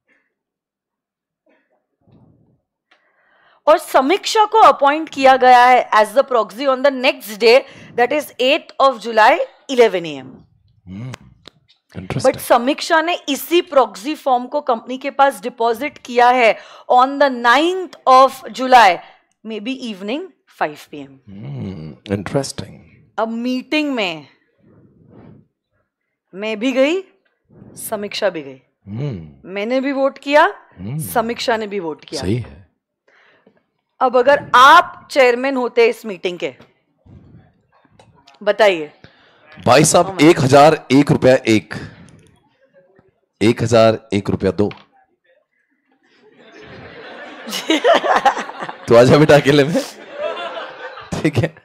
A: और समीक्षा को अपॉइंट किया गया है as the proxy on the next day, that is eight of July eleven A M. But Samiksha ने इसी प्रॉक्सी फॉर्म को कंपनी के पास डिपॉजिट किया है on the ninth of July, maybe evening five P M.
B: Interesting.
A: अब मीटिंग में मैं भी गई, समीक्षा भी गई।
B: hmm.
A: मैंने भी वोट किया,
B: hmm.
A: समीक्षा ने भी वोट किया।
B: सही है।
A: अब अगर आप चेयरमैन होते इस मीटिंग के, बताइए।
B: भाई साहब, एक हजार एक रुपया एक एक हजार एक रुपया दो तो आजा बेटा अकेले में, ठीक है।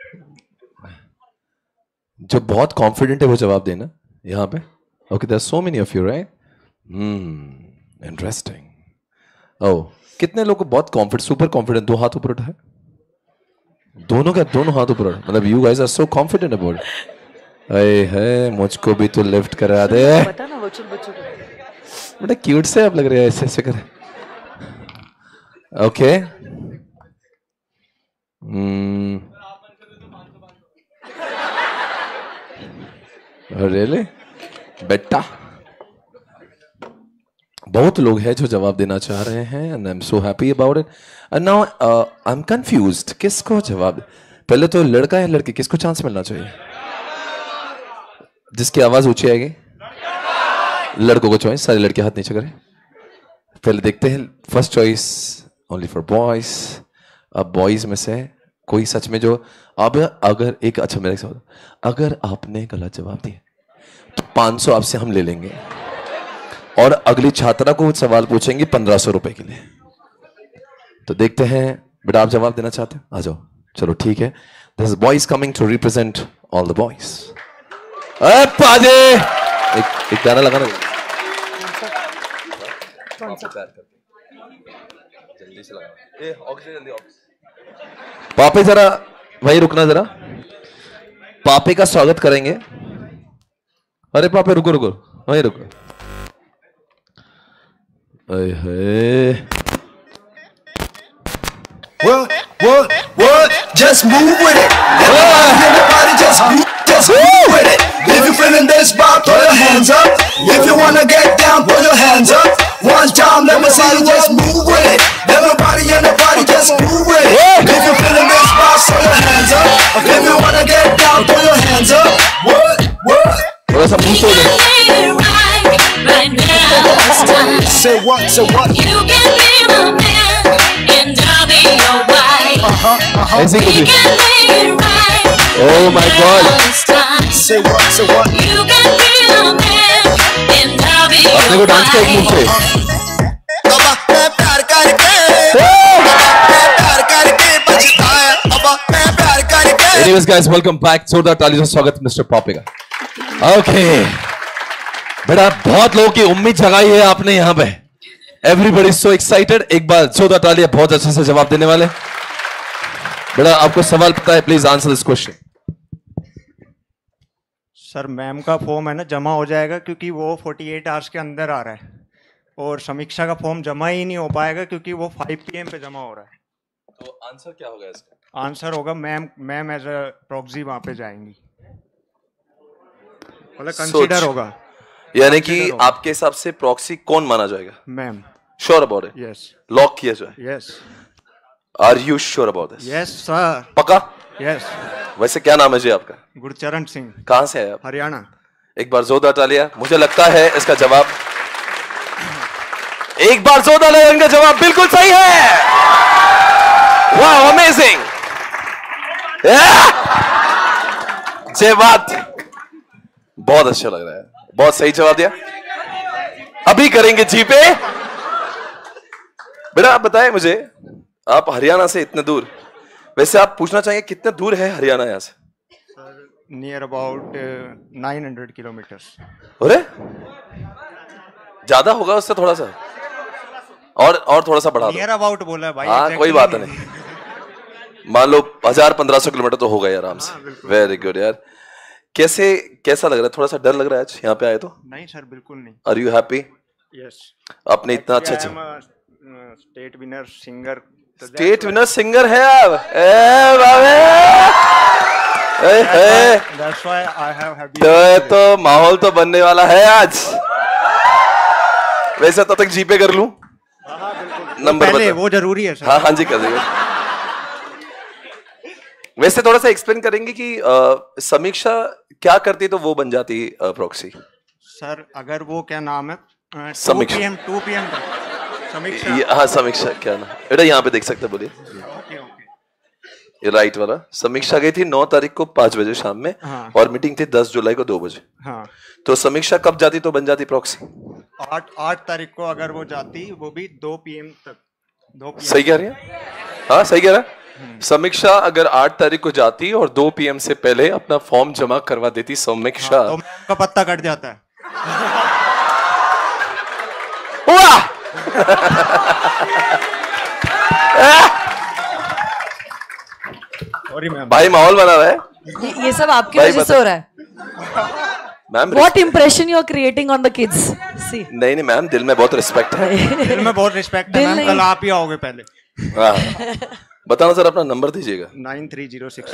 B: जो बहुत कॉन्फिडेंट है वो जवाब देना यहां पे। Okay, there so many of you, right? Hmm, interesting. Oh, कितने लोग को बहुत कॉन्फिडेंट, सुपर कॉन्फिडेंट? दो हाथ ऊपर उठाए, दोनों का दोनों हाथ ऊपर। मतलब you guys are so confident about it. अरे है, मुझको भी तो लिफ्ट करा दे।
A: पता ना बच्चों बच्चों
B: बड़ा क्यूट से आप लग रहे हैं, ऐसे ऐसे कर। ओके, रियली बेटा? बहुत लोग हैं जो जवाब देना चाह रहे हैं and I am so happy about it. And now I am confused, किसको जवाब? पहले तो लड़का या लड़की, किसको चांस मिलना चाहिए? जिसकी आवाज ऊंची आएगी लड़कों को चॉइस। सारे लड़के हाथ नीचे करें। पहले देखते हैं, first choice only for boys. अब बॉयज में से कोई सच में जो, अब अगर एक, अच्छा मेरे साथ, अगर आपने गलत जवाब दिया तो पांच सौ आपसे हम ले लेंगे और अगली छात्रा को सवाल पूछेंगे पंद्रह सौ रुपए के लिए। तो देखते हैं, बेटा आप जवाब देना चाहते हैं? आ जाओ, चलो ठीक है। This boys coming to represent all the boys. पाजे एक, एक गाना लगाना जल्दी से लगा। ए, ऑक्सीजन जल्दी, ऑक्सीजन। पापे जरा वहीं रुकना, जरा पापे का स्वागत करेंगे। अरे पापे रुको रुको, वहीं रुको। अरे
D: What, what, what? Just move with it. Everybody just move, just move with it. If you're feeling this vibe, throw your hands up. If you wanna get down, put your hands up. One time, let me see you just move with it. Everybody in the party, just move with it. If you're feeling this vibe, throw your hands up. If you wanna get down, put your hands up. What, what?
B: थोड़ा सा मुंह खोलो।
D: Say what, say what?
E: You can be my man, and I'll be your wife.
D: Uh-huh, uh-huh.
B: ऐसे
E: We
B: कुछ।
E: can make it right.
B: Oh my God.
E: This time.
D: Say what, say what?
E: You can be my man, and I'll be your
B: अपने को डांस का एक
E: wife.
B: मूव से।
D: अब मैं प्यार करके, मैं प्यार करके पछताया। अब मैं प्यार करके।
B: Anyways guys, welcome back. जोरदार ताली से स्वागत मिस्टर पॉपे का। Okay. बेटा बहुत लोगों की उम्मीद जगाई है आपने यहाँ पे। Everybody is so excited. एक बार जोरदार तालियां, बहुत अच्छे से जवाब देने वाले। बेटा आपको सवाल पता है, please answer this question.
F: Sir ma'am का फॉर्म है ना जमा हो जाएगा क्योंकि वो अड़तालीस आवर्स के अंदर आ रहा है, और समीक्षा का फॉर्म जमा ही नहीं हो पाएगा क्योंकि वो फाइव पी एम पे जमा हो रहा है।
B: तो आंसर क्या होगा इसका?
F: आंसर होगा ma'am ma'am as a proxy वहां पे जाएंगी, मतलब कंसीडर होगा।
B: यानी कि आपके हिसाब से प्रॉक्सी कौन माना जाएगा?
F: Ma'am.
B: Sure about it?
F: Yes.
B: Lock किया जाए?
F: Yes.
B: Are you sure about this?
F: Yes sir.
B: पक्का?
F: यस।
B: वैसे क्या नाम है जी आपका?
F: गुरचरण सिंह।
B: कहां से है आप?
F: हरियाणा।
B: एक बार जोरदार तालियां। मुझे लगता है इसका जवाब, एक बार जोरदार तालियां, इनका जवाब बिल्कुल सही है। वाह, अमेजिंग। जय बात, बहुत अच्छा लग रहा है, बहुत सही जवाब दिया। अभी करेंगे जी पे। बेटा आप बताएं मुझे, आप हरियाणा से इतने दूर, वैसे आप पूछना चाहिए कितने दूर है हरियाणा यहाँ से?
F: Near about nine hundred kilometre.
B: अरे ज्यादा होगा उससे थोड़ा सा, और और थोड़ा सा बढ़ा दो।
F: नियर अबाउट बोला है भाई।
B: हाँ कोई बात नहीं, मान लो हजार पंद्रह सौ किलोमीटर तो होगा आराम से। वेरी गुड यार। कैसे कैसा लग रहा है? थोड़ा सा डर लग रहा है आज यहाँ पे आए तो?
F: नहीं सर बिल्कुल नहीं।
B: Are you happy?
F: यस।
B: आपने इतना अच्छा अच्छा
F: state winner singer
B: state winner singer है आप। ए बाबे ए, ए,
F: That's why I have happy.
B: तो, तो माहौल तो बनने वाला है आज। वैसे तब तक जीपे कर लूं? नंबर
F: पहले
B: बता।
F: वो जरूरी है सर।
B: हाँ हाँ जी कर दीजिए। वैसे थोड़ा सा एक्सप्लेन करेंगे कि अ, समीक्षा क्या करती तो वो बन जाती प्रॉक्सी।
F: सर अगर वो क्या नाम है टू
B: समीक्षा।
F: पीएम टू पीएम तक समीक्षा।
B: ये- हाँ समीक्षा क्या ना बेटा यहाँ पे देख सकते हैं, बोलिए।
F: Okay okay.
B: ये राइट वाला। समीक्षा गई थी नौ तारीख को पांच बजे शाम में
F: हाँ।
B: और मीटिंग थी दस जुलाई को दो बजे।
F: हाँ
B: तो समीक्षा कब जाती तो बन जाती प्रॉक्सी?
F: आठ आठ तारीख को अगर वो जाती वो भी दो पीएम तक। दो पीएम
B: सही कह रही है? हाँ सही कह रहा है। समीक्षा अगर आठ तारीख को जाती और दो पीएम से पहले अपना फॉर्म जमा करवा देती समीक्षा।
F: तो का पत्ता कट जाता है।
B: वाह!
F: Sorry ma'am.
B: भाई माहौल बना रहा है।
A: ये, ये सब आपकी
B: भाई
A: वजह से
B: बता-
A: हो रहा है।
B: Ma'am
A: What impression you are creating on the kids? See.
B: नहीं नहीं मैम, दिल में बहुत रिस्पेक्ट है।
F: दिल में बहुत रिस्पेक्ट है
A: दिल
F: मैम।
A: नहीं।
F: कल आप ही आओगे पहले।
B: हाँ। बताना सर, अपना नंबर दीजिएगा।
F: नाइन थ्री जीरो सिक्स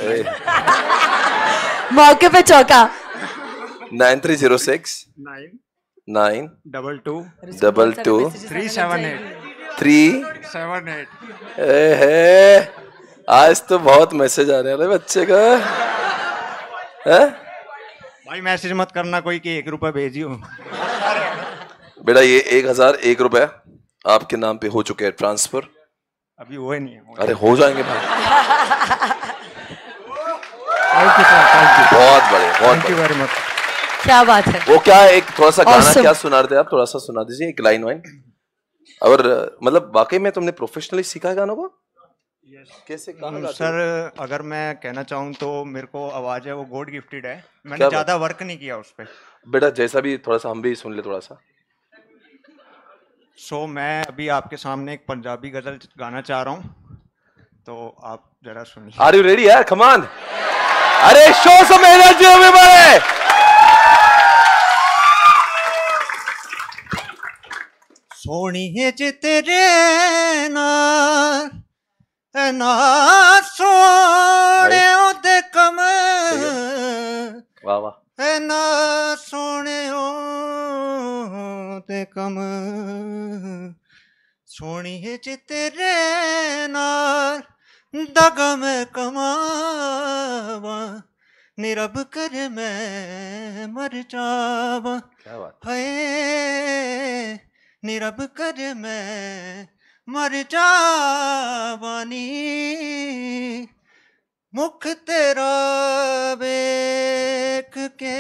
A: मौके पे चौका।
B: Nine three zero six
F: nine
B: nine
F: double two
B: double two
F: three seven eight
B: three.
F: Seven eight.
B: है आज तो बहुत मैसेज आ रहे हैं बच्चे का। है?
F: भाई मैसेज मत करना कोई कि एक रुपए भेजियो।
B: बेटा ये एक हजार एक रुपए आपके नाम पे हो चुके हैं ट्रांसफर।
F: अभी हुए नहीं है।
B: अरे हो जाएंगे भाई।
F: Thank you sir. Thank you.
B: बहुत बड़े बहुत
F: थैंक यू
B: बड़े।
F: Very much.
A: क्या बात है।
B: वो क्या है, एक थोड़ा सा गाना
A: Awesome.
B: क्या सुना रहे थे आप? थोड़ा सा सुना दीजिए एक लाइन वाइन। और मतलब वाकई में तुमने प्रोफेशनली सीखा है गानों को? कैसे कहाँ गाते हो?
F: सर अगर मैं कहना चाहूँ तो मेरे को आवाज है वो गॉड गिफ्टेड है। मैंने
B: क्या
F: ज्यादा वर्क नहीं किया उस पर।
B: बेटा जैसा भी थोड़ा सा हम भी सुन ले थोड़ा सा।
F: सो मैं अभी आपके सामने एक पंजाबी गजल गाना चाह रहा हूँ, तो आप जरा सुनिए।
B: आर यू रेडी यार? Come on. अरे शो सम एनर्जी एवरीबॉडी।
F: सोनी है जे तेरे नाल ना सोने ओदे कम
B: वाह वाह।
F: ना सोने ओदे कम सोनी है जे तेरे नाल दगा मैं कमावा निरब कर मैं मर जावा।
B: क्या बात।
F: हाय निरब कर मैं मर जावानी मुख तेरा वेख के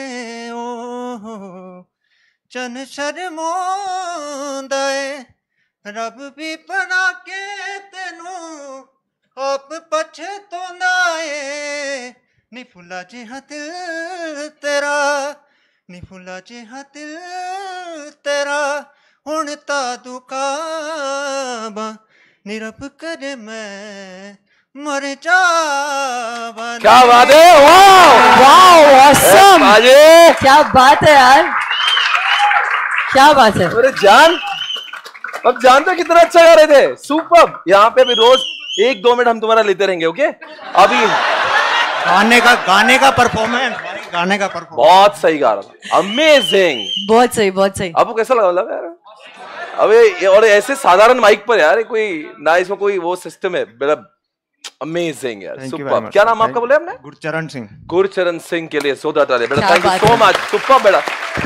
F: ओ चन शर्मोंदा है रब भी बना के तेनू आप पछतोंदा है नी फुला जिहा दिल तेरा नी फुला जिहा दिल तेरा हुण ता दुकाबा निरब कर मैं मर जावा।
B: क्या बात है। वाह
A: वाह ऑसम।
B: बाजे।
A: क्या बात है यार, क्या बात है।
B: अरे जान, अब जानते हो कितना अच्छा गा रहे थे। सुपर। यहाँ पे अभी रोज एक दो मिनट हम तुम्हारा लेते रहेंगे। ओके अभी
F: गाने का गाने का परफॉर्मेंस गाने का परफॉर्मेंस
B: बहुत सही गा रहा था। अमेजिंग।
A: बहुत सही बहुत सही।
B: आपको कैसा लगा? मतलब यार अबे ये और ऐसे साधारण माइक पर यार कोई ना इसमें कोई वो सिस्टम है। बड़ा अमेजिंग यार।
F: Thank you very
B: super.
F: much.
B: क्या नाम आपका
F: Thank-
B: बोले आपने?
F: गुरचरण सिंह।
B: गुरचरण सिंह के लिए सोदा ताले बेटा।
A: क्या
B: थैंक यू
A: बात
B: सो
A: है।
B: मच। सुपर बेटा।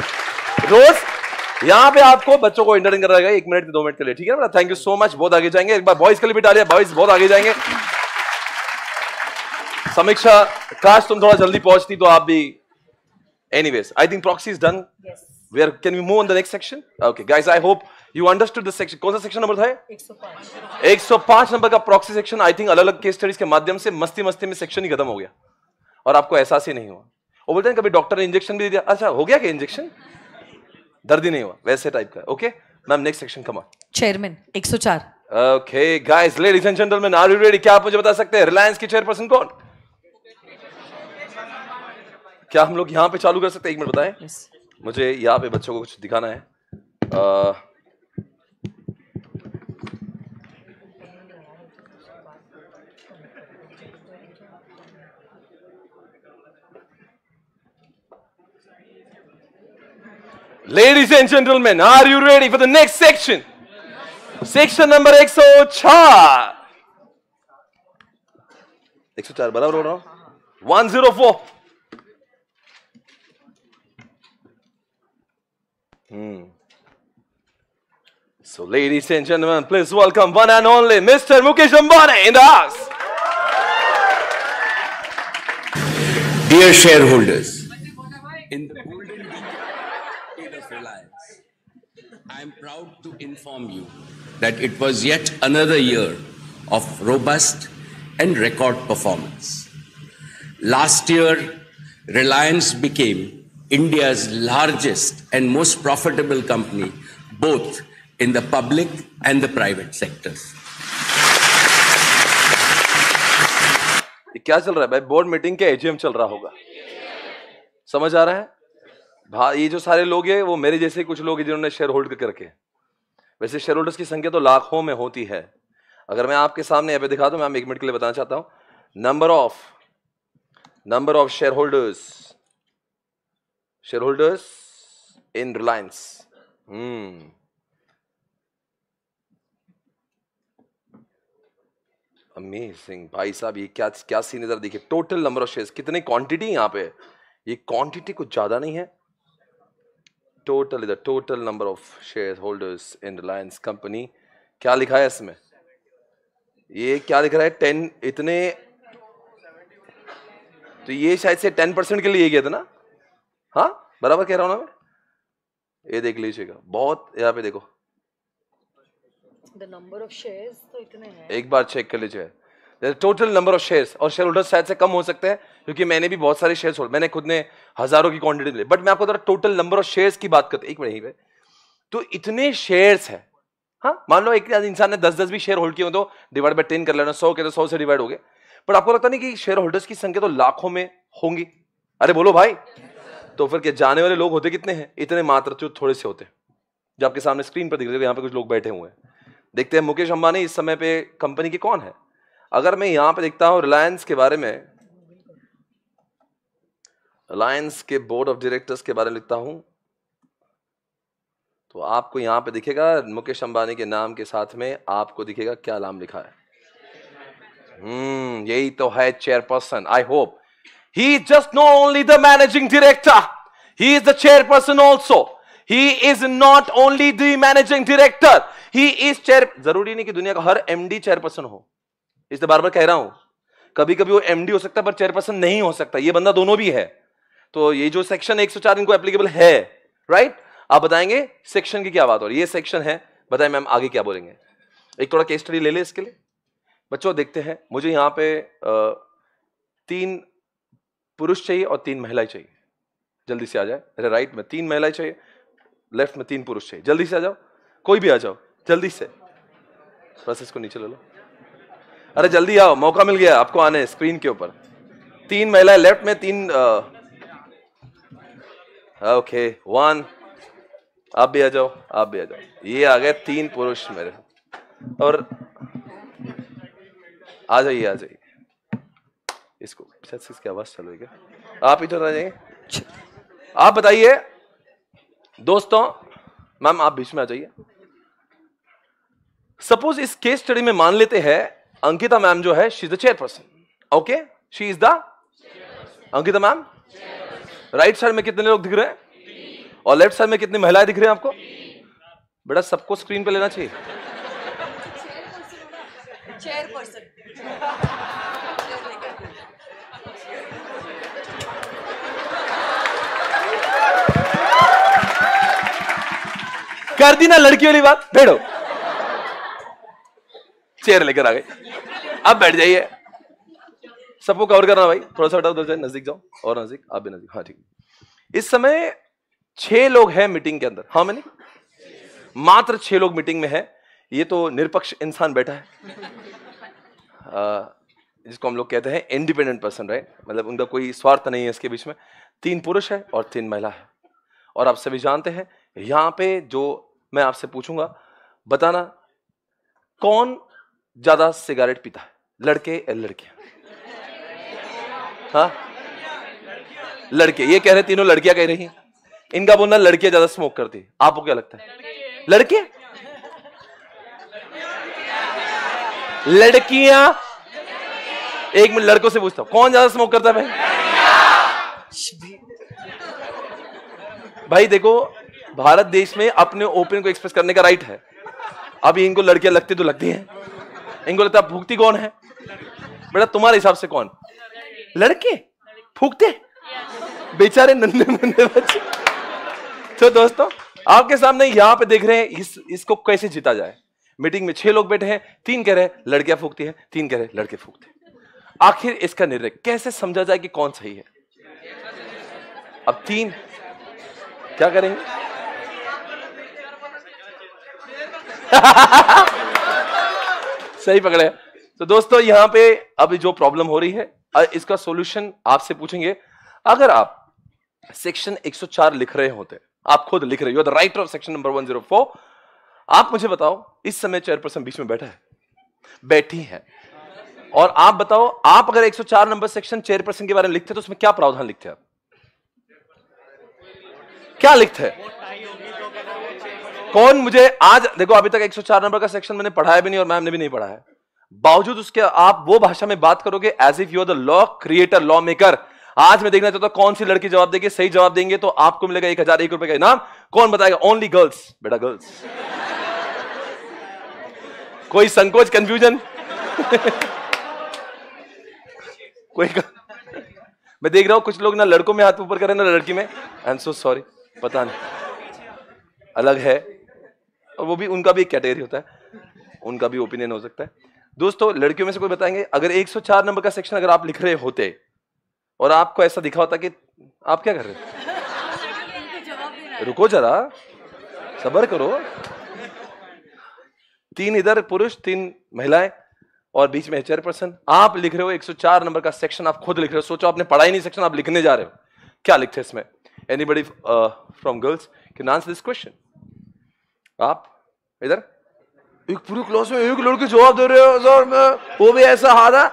B: रोज यहाँ पे आपको बच्चों को इंटरटेन कर रहेगा एक मिनट दो मिनट के लिए। ठीक है बेटा? Thank you so much. बहुत आगे जाएंगे। एक बार बॉयज के लिए भी डालिए। बॉयज बहुत आगे जाएंगे। समीक्षा काश तुम थोड़ा जल्दी पहुंचती तो आप भी। Anyways, I think proxy is done.
A: Yes.
B: Where can we move on the next section? Okay, guys, I hope you understood this section. कौन सा सेक्शन नंबर था? एक सौ पाँच नंबर का प्रॉक्सी सेक्शन। आई थिंक अलग अलग केस स्टडीज के माध्यम से मस्ती मस्ती में सेक्शन ही खत्म हो गया और आपको एहसास ही नहीं हुआ। वो बोलते हैं कभी डॉक्टर ने इंजेक्शन भी दिया, अच्छा हो गया क्या इंजेक्शन, दर्द ही नहीं हुआ, वैसे टाइप का। Okay ma'am, next section come on.
A: Chairman एक सौ चार।
B: Okay guys, ladies and gentleman, are you ready? क्या आप मुझे बता सकते हैं रिलायंस की चेयरपर्सन कौन? क्या हम लोग यहाँ पे चालू कर सकते हैं? एक मिनट बताएं।
A: yes.
B: मुझे यहाँ पे बच्चों को कुछ दिखाना है। आ, Ladies and gentlemen, are you ready for the next section? Section number one oh four. one oh four बराबर हो रहा हूं? one oh four. Hmm. So, ladies and gentlemen, please welcome one and only Mister Mukesh Ambani in the house.
G: Dear shareholders, in the golden decade of Reliance, I am proud to inform you that it was yet another year of robust and record performance. Last year, Reliance became India's largest and most profitable company, both in the public and the private sectors.
B: ये क्या चल रहा है भाई? बोर्ड मीटिंग के एजीएम चल रहा होगा, समझ आ रहा है? भाई ये जो सारे लोग हैं वो मेरे जैसे कुछ लोग हैं जिन्होंने शेयर होल्ड करके, वैसे शेयर होल्डर्स की संख्या तो लाखों में होती है। अगर मैं आपके सामने यहाँ पे दिखा दूं, मैं एक मिनट के लिए बताना चाहता हूं, number of number of shareholder shareholders in Reliance. Hmm amazing भाई साहब, ये क्या क्या सीन इधर देखिए। टोटल नंबर ऑफ शेयर्स, कितने क्वांटिटी यहाँ पे, ये क्वांटिटी कुछ ज्यादा नहीं है। टोटल इधर total number of shareholders in Reliance company, क्या लिखा है इसमें? ये क्या लिख रहा है? टेन इतने, तो ये शायद से टेन परसेंट के लिए गया था ना? हाँ बराबर कह रहा हूं ना मैं? ये देख लीजिएगा, बहुत यहाँ पे देखो
A: The number of shares तो इतने हैं।
B: एक बार चेक कर लीजिए टोटल नंबर ऑफ शेयर्स, और शेयर होल्डर्स शायद से कम हो सकते हैं क्योंकि मैंने भी बहुत सारे शेयर्स होल्ड, मैंने खुद ने हजारों की क्वांटिटी ली, बट मैं आपको जरा टोटल नंबर ऑफ शेयर्स की बात करते, एक मिनट पे, तो इतने शेयर्स है। हाँ मान लो एक इंसान ने दस दस भी शेयर होल्ड किए हो तो डिवाइड बाय टेन कर लेना, सौ के तो सौ से डिवाइड हो गए, बट आपको लगता नहीं कि शेयर होल्डर्स की संख्या तो लाखों में होंगी? अरे बोलो भाई, तो फिर क्या जाने वाले लोग होते कितने हैं? इतने मात्र जो थोड़े से होते, जो आपके सामने स्क्रीन पर दिख रहे हैं, यहाँ पे कुछ लोग बैठे हुए हैं। देखते हैं मुकेश अंबानी इस समय पे कंपनी के कौन है। अगर मैं यहां पे देखता हूं रिलायंस के बारे में, रिलायंस के बोर्ड ऑफ डायरेक्टर्स के बारे में लिखता हूं, तो आपको यहां पे दिखेगा मुकेश अंबानी के नाम के साथ में आपको दिखेगा क्या नाम लिखा है। हम्म यही तो है chairperson. I hope he just not only the managing director, he is the chairperson also. He is not only the managing director, he is chair। जरूरी नहीं कि दुनिया का हर एमडी चेयरपर्सन हो, इसलिए बार बार कह रहा हूं, कभी कभी वो एमडी हो सकता है पर चेयरपर्सन नहीं हो सकता, ये बंदा दोनों भी है। तो ये जो सेक्शन एक सौ चार इनको एप्लीकेबल है, राइट? आप बताएंगे सेक्शन की क्या बात हो रही है? ये सेक्शन है, बताएं मैम आगे क्या बोलेंगे। एक थोड़ा केस स्टडी ले ले इसके लिए बच्चों, देखते हैं। मुझे यहाँ पे आ, तीन पुरुष चाहिए और तीन महिलाएं चाहिए, जल्दी से आ जाए। अरे राइट में तीन महिलाएं चाहिए, लेफ्ट में तीन पुरुष चाहिए, जल्दी से आ जाओ, कोई भी आ जाओ जल्दी से, बस इसको नीचे ले लो। अरे जल्दी आओ, मौका मिल गया आपको आने स्क्रीन के ऊपर। तीन महिलाएं लेफ्ट में, तीन ओके वन, आप भी आ जाओ, आप भी आ जाओ। ये आ गए तीन पुरुष मेरे, और आ जाइए आ जाइए। इसको शायद से इसकी आवाज चल रही है, आप इधर आ जाइए। आप बताइए दोस्तों, मैम आप बीच में आ जाइए। सपोज इस केस स्टडी में मान लेते हैं अंकिता मैम जो है she is the chairperson, okay, she is the Ankita ma'am. Right side में कितने लोग दिख रहे हैं और लेफ्ट साइड में कितनी महिलाएं दिख रही हैं आपको? बेटा सबको स्क्रीन पे लेना चाहिए।
C: चेयरपर्सन
B: कर दी ना लड़की वाली बात, बैठो। चेयर लेकर आ गए, अब बैठ जाइए। सबको कवर करना भाई, थोड़ा सा हटाओ, उधर जाए, नजदीक जाओ, और नजदीक, आप भी नजदीक। हाँ ठीक। इस समय छह लोग हैं मीटिंग के अंदर, हाँ मैंने मात्र छह लोग मीटिंग में है। ये तो निरपक्ष इंसान बैठा है, आ, जिसको हम लोग कहते हैं इंडिपेंडेंट पर्सन, राइट? मतलब उनका कोई स्वार्थ नहीं है इसके बीच में। तीन पुरुष है और तीन महिला है, और आप सभी जानते हैं यहां पे जो मैं आपसे पूछूंगा, बताना कौन ज्यादा सिगरेट पीता है, लड़के या लड़कियां? हाँ लड़के, ये कह रहे तीनों लड़कियां कह रही हैं। इनका बोलना लड़कियां ज्यादा स्मोक करती, आपको क्या लगता है? लड़के? लड़कियां? एक मिनट लड़कों से पूछता हूं, कौन ज्यादा स्मोक करता है भाई? भाई देखो, भारत देश में अपने ओपिनियन को एक्सप्रेस करने का राइट है। अभी इनको लड़कियां लगती तो लगती हैं, इनको लगता है फूकती कौन है? बेटा तुम्हारे हिसाब से कौन? लड़के फूकते? बेचारे नन्हे मुन्ने बच्चे। तो दोस्तों आपके सामने यहां पे देख रहे हैं इस, इसको कैसे जीता जाए। मीटिंग में छह लोग बैठे हैं, तीन कह रहे हैं लड़कियां फूकती हैं, तीन कह रहे हैं लड़के फूकते हैं। आखिर इसका निर्णय कैसे समझा जाए कि कौन सही है? अब तीन क्या करेंगे? सही पकड़े। तो दोस्तों यहां पे अभी जो प्रॉब्लम हो रही है इसका सॉल्यूशन आपसे पूछेंगे। अगर आप सेक्शन एक सौ चार लिख रहे होते, आप खुद लिख रहे हो, the writer of section number एक सौ चार, आप मुझे बताओ इस समय चेयरपर्सन बीच में बैठा है, बैठी है, और आप बताओ आप अगर एक सौ चार नंबर सेक्शन चेयरपर्सन के बारे में लिखते तो उसमें क्या प्रावधान लिखते आप? क्या लिखते हैं? कौन मुझे आज देखो, अभी तक एक सौ चार नंबर का सेक्शन मैंने पढ़ाया भी नहीं और मैम ने भी नहीं पढ़ा है, बावजूद उसके आप वो भाषा में बात करोगे as if you are the law creator, law maker. आज मैं देखना चाहता हूं कौन सी लड़की जवाब देगी। सही जवाब देंगे तो आपको मिलेगा एक हजार एक रुपए का इनाम। कौन बताएगा? ओनली गर्ल्स, बेटा गर्ल्स। कोई संकोच, कंफ्यूजन? कोई का? मैं देख रहा हूं कुछ लोग ना लड़कों में हाथ ऊपर कर रहे हैं ना लड़की में। आई एम सो सॉरी, पता नहीं, अलग है, और वो भी उनका भी एक कैटेगरी होता है, उनका भी ओपिनियन हो सकता है। दोस्तों लड़कियों में से कोई बताएंगे अगर एक सौ चार नंबर का सेक्शन अगर आप लिख रहे होते और आपको ऐसा दिखा होता कि आप क्या कर रहे थे? रुको जरा, सब्र करो। तीन इधर पुरुष, तीन महिलाएं और बीच में चेयरपर्सन। आप लिख रहे हो एक सौ चार नंबर का सेक्शन, आप खुद लिख रहे हो। सोचो आपने पढ़ा ही नहीं सेक्शन, आप लिखने जा रहे हो, क्या लिखते हैं इसमें? Anybody from girls can answer this question? आप इधर एक पूरी क्लास में एक लड़के जवाब दे रहे हो सर, मैं वो भी ऐसा हारा।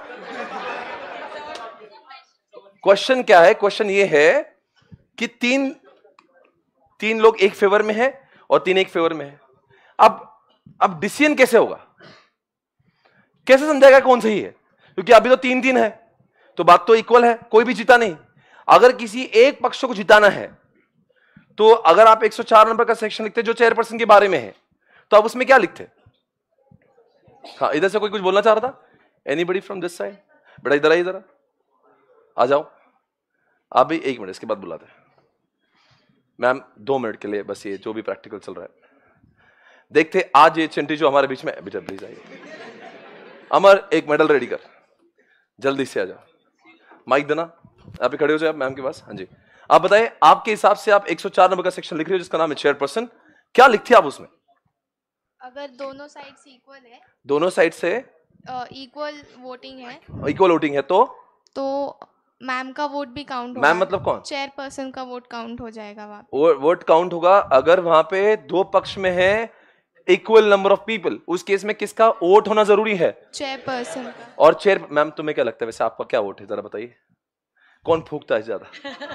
B: क्वेश्चन क्या है? क्वेश्चन ये है कि तीन तीन लोग एक फेवर में है और तीन एक फेवर में है। अब अब डिसीजन कैसे होगा? कैसे समझाएगा कौन सही है? क्योंकि अभी तो तीन तीन है, तो बात तो इक्वल है, कोई भी जीता नहीं। अगर किसी एक पक्ष को जिताना है तो अगर आप एक सौ चार नंबर का सेक्शन लिखते जो चेयरपर्सन के बारे में है तो आप उसमें क्या लिखते? हाँ, इधर से कोई कुछ बोलना चाह रहा था? Anybody from this side? बेटा इधर आइए, जरा आ जाओ। आप भी एक मिनट, इसके बाद बुलाते हैं मैम, दो मिनट के लिए बस, ये जो भी प्रैक्टिकल चल रहा है देखते। आज ये चिंटी जो हमारे बीच में, बेटा प्लीज आइए। अमर एक मेडल रेडी कर, जल्दी से आ जाओ। माइक देना, आप खड़े हो जाए मैम के पास। हाँ जी, आप बताइए आपके हिसाब से आप एक सौ चार नंबर का सेक्शन लिख रहे हो जिसका नाम है चेयरपर्सन, क्या लिखती है आप उसमें?
H: अगर दोनों साइड से इक्वल है,
B: दोनों साइड से
H: इक्वल वोटिंग है,
B: इक्वल वोटिंग है तो
H: तो मैम का वोट भी काउंट होगा।
B: मैम मतलब कौन?
H: चेयरपर्सन का वोट काउंट हो जाएगा वहाँ।
B: वो, वोट काउंट होगा अगर वहां पे दो पक्ष में है इक्वल नंबर ऑफ पीपल, उस केस में किसका वोट होना जरूरी है?
H: चेयरपर्सन का।
B: और चेयर मैम तुम्हें क्या लगता है वैसे आपका क्या वोट है, जरा बताइए, कौन फूकता है ज्यादा?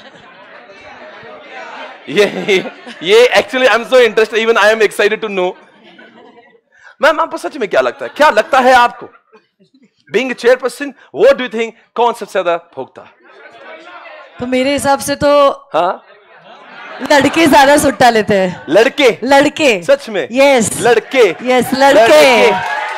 B: ये ये actually I am so interested, even I am excited to know. Ma'am आपको सच में क्या लगता है? क्या लगता है आपको being chairperson, what do you think, कौन सबसे ज्यादा फूकता?
A: तो मेरे हिसाब से तो
B: हाँ,
A: लड़के ज्यादा सुट्टा लेते हैं।
B: लड़के?
A: लड़के
B: सच में?
A: यस
B: लड़के?
A: यस लड़के।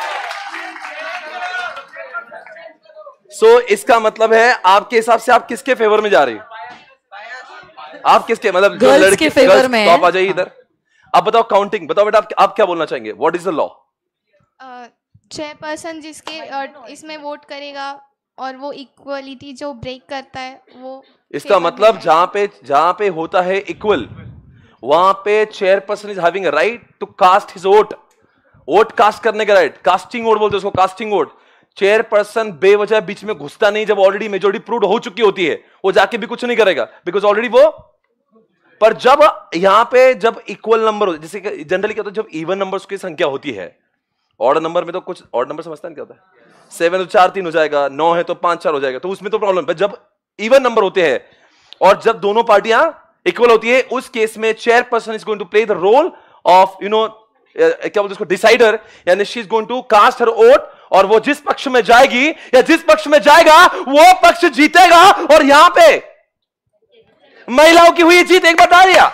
B: सो so, इसका मतलब है आपके हिसाब से आप किसके फेवर में जा रही हो? आप किसके, मतलब जो
A: गर्ल्स
B: लड़के
A: के फेवर में
B: तो आप आ जाइए इधर। आप बताओ काउंटिंग, बताओ बेटा आप, आप क्या बोलना चाहेंगे? What is the law?
H: Chairperson जिसके अ, इसमें वोट करेगा और वो इक्वलिटी जो ब्रेक करता है वो,
B: इसका मतलब जहां पे जहां पे होता है इक्वल, वहां पे chairperson is having a right to cast his vote. Vote cast करने का राइट, कास्टिंग वोट बोलते हैं उसको, कास्टिंग वोट। चेयरपर्सन बेवजह बीच में घुसता नहीं, जब ऑलरेडी मेजोरिटी प्रूव हो चुकी होती है वो जाके भी कुछ नहीं करेगा, बिकॉज ऑलरेडी वो। पर जब यहां पे जब इक्वल नंबर हो, जैसे जनरली क्या होता है जब इवन नंबर्स की संख्या होती है, ऑड नंबर में तो कुछ, ऑड नंबर समझता है क्या होता है? सेवन तो चार तीन हो जाएगा, नौ है तो पांच चार हो जाएगा, तो उसमें तो प्रॉब्लम है। जब इवन नंबर होते हैं और जब दोनों पार्टियां इक्वल होती है, उस केस में chairperson is going to play the role of you know क्या बोलते उसको डिसाइडर, यानी she is going to cast her vote, और वो जिस पक्ष में जाएगी या जिस पक्ष में जाएगा वो पक्ष जीतेगा। और यहां पे महिलाओं की हुई जीत एक बता दिया।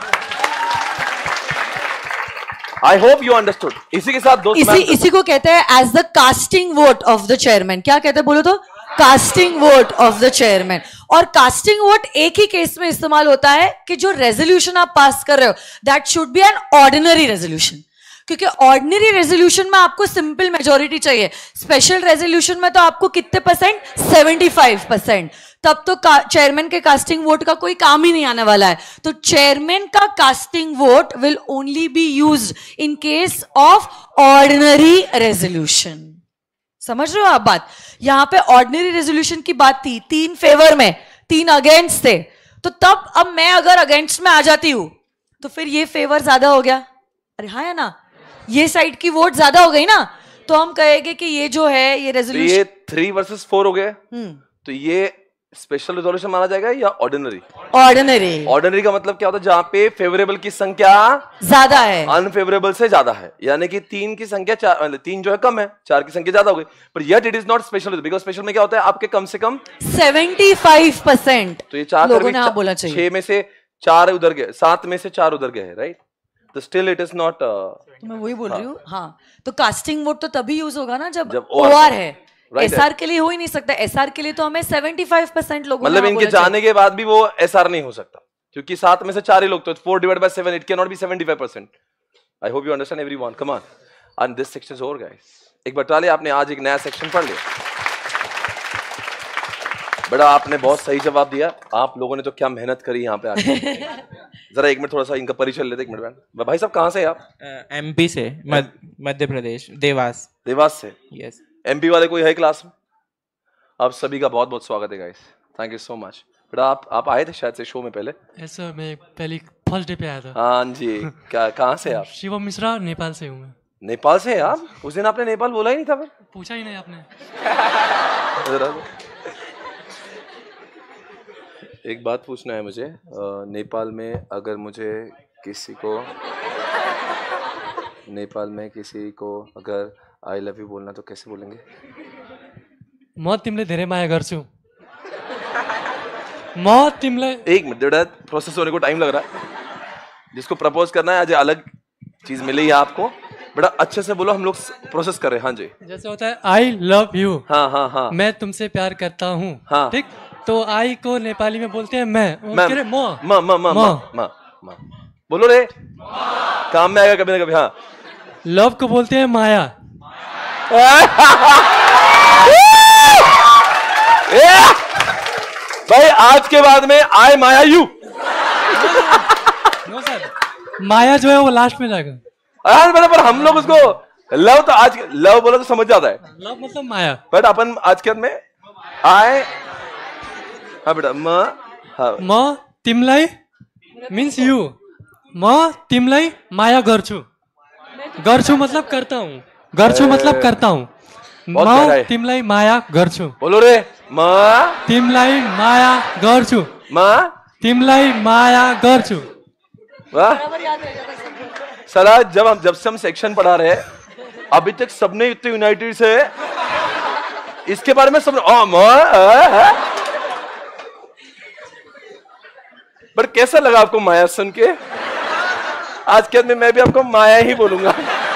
B: I hope you understood. इसी के साथ दोस्त
A: इसी इसी को कहते हैं as the casting vote of the chairman. क्या कहते हैं बोलो तो? Casting vote of the chairman. और कास्टिंग वोट एक ही केस में इस्तेमाल होता है कि जो रेजोल्यूशन आप पास कर रहे हो that should be an ordinary resolution, क्योंकि ऑर्डिनरी रेजोल्यूशन में आपको सिंपल मेजोरिटी चाहिए। स्पेशल रेजोल्यूशन में तो आपको कितने परसेंट? Seventy five percent. तब तो चेयरमैन के कास्टिंग वोट का कोई काम ही नहीं आने वाला है। तो चेयरमैन का casting vote will only be used in case of ordinary resolution. समझ रहे हो आप बात? यहां पे ऑर्डिनरी रेजोल्यूशन की बात थी, तीन फेवर में तीन अगेंस्ट थे, तो तब अब मैं अगर अगेंस्ट में आ जाती हूं तो फिर ये फेवर ज्यादा हो गया। अरे हाँ है ना, ये साइड की वोट ज्यादा हो गई ना, तो हम कहेंगे कि ये जो है ये रेजोल्यूशन,
B: तो ये थ्री वर्सेस फोर हो गए, तो ये स्पेशल रेजोल्यूशन माना जाएगा या ऑर्डिनरी?
A: ऑर्डिनरी।
B: ऑर्डिनरी का मतलब क्या होता है? जहां पे फेवरेबल की संख्या
A: ज्यादा है,
B: अनफेवरेबल से ज्यादा है, यानी कि तीन की संख्या चार, मतलब तीन जो है कम है, चार की संख्या ज्यादा हो गई, पर yet it is not special, because special में क्या होता है आपके कम से कम
A: सेवेंटी फाइव परसेंट।
B: तो ये चार
A: लोगों ने हाँ बोला चाहिए,
B: छह में से चार उधर गए, सात में से चार उधर गए, राइट? तो स्टिल इट इज नॉट।
A: तो मैं वही बोल रही हूँ। हाँ, तो कास्टिंग वोट तो तभी यूज होगा ना जब
B: जब
A: ओआर है।
B: right
A: एसआर के लिए हो ही नहीं सकता। एसआर के लिए तो हमें सेवेंटी फाइव परसेंट लोगों
B: मतलब इनके जाने के बाद भी वो एसआर नहीं हो सकता, क्योंकि सात में से चार ही लोग, तो four divide by seven, it can not be seventy five percent. I hope you understand everyone, come on. And this section is over guys. एक बार टाले, आपने आज एक नया सेक्शन पढ़ लिया। बड़ा आपने बहुत सही जवाब दिया। आप लोगों ने तो क्या मेहनत करी यहाँ पे आके। जरा एक मिनट थोड़ा सा इनका परिचय लेते, एक मिनट। भाई साहब कहाँ से हैं आप?
I: एमपी से, मध्य प्रदेश, देवास।
B: देवास से?
I: यस।
B: एमपी वाले कोई है क्लास में? आप सभी का बहुत बहुत स्वागत है guys, thank you so much. बेटा आप आप आए थे शायद से शो में पहले?
J: यस सर, मैं पहले फर्स्ट डे पे आया था।
B: हाँ जी। क्या, कहाँ से आप?
J: शिवम मिश्रा, नेपाल से हूँ मैं।
B: नेपाल से आप? उस दिन आपने नेपाल बोला ही नहीं था फिर।
J: पूछा ही नहीं आपने।
B: एक बात पूछना है मुझे, नेपाल में अगर मुझे किसी को नेपाल में किसी को अगर आई लव यू बोलना तो कैसे बोलेंगे?
J: म तिमीले धेरै माया गर्छु। म तिमीलाई।
B: एक मिनट बेटा, प्रोसेस होने को टाइम लग रहा है। जिसको प्रपोज करना है आज अलग चीज मिली है आपको, बड़ा अच्छे से बोलो, हम लोग प्रोसेस कर रहे हैं। हाँ जी।
J: जैसे होता है आई लव यू।
B: हाँ हाँ हाँ।
J: मैं तुमसे प्यार करता हूँ।
B: हाँ।
J: ठीक, तो आई को नेपाली में बोलते हैं मैं।
B: मैं
J: म
B: म म म म बोलो रे, काम में आएगा कभी ना कभी। हाँ।
J: लव को बोलते हैं माया।
B: भाई आज के बाद में I Maya you.
J: No sir, Maya जो है वो लास्ट में जाएगा।
B: हाँ बेटा, पर हम लोग उसको लव तो आज लव बोला तो समझ जाता है।
J: लव मतलब माया।
B: बट अपन आज के बाद में आई। हाँ बेटा, म हाँ।
J: म तिमलाई मीन्स यू। म तिमलाई माया गर्छु। गर्छु मतलब करता हूँ। गर्छु मतलब करता हूँ। म तिमलाई माया गर्छु।
B: बोलो रे। म
J: तिमलाई माया गर्छु।
B: म
J: तिमलाई माया गर्छु।
B: वाह सला, जब हम जब से हम सेक्शन पढ़ा रहे अभी तक सबने इतने यूनाइटेड से इसके बारे में सब। पर कैसा लगा आपको माया सुन के? आज के दिन मैं भी आपको माया ही बोलूंगा।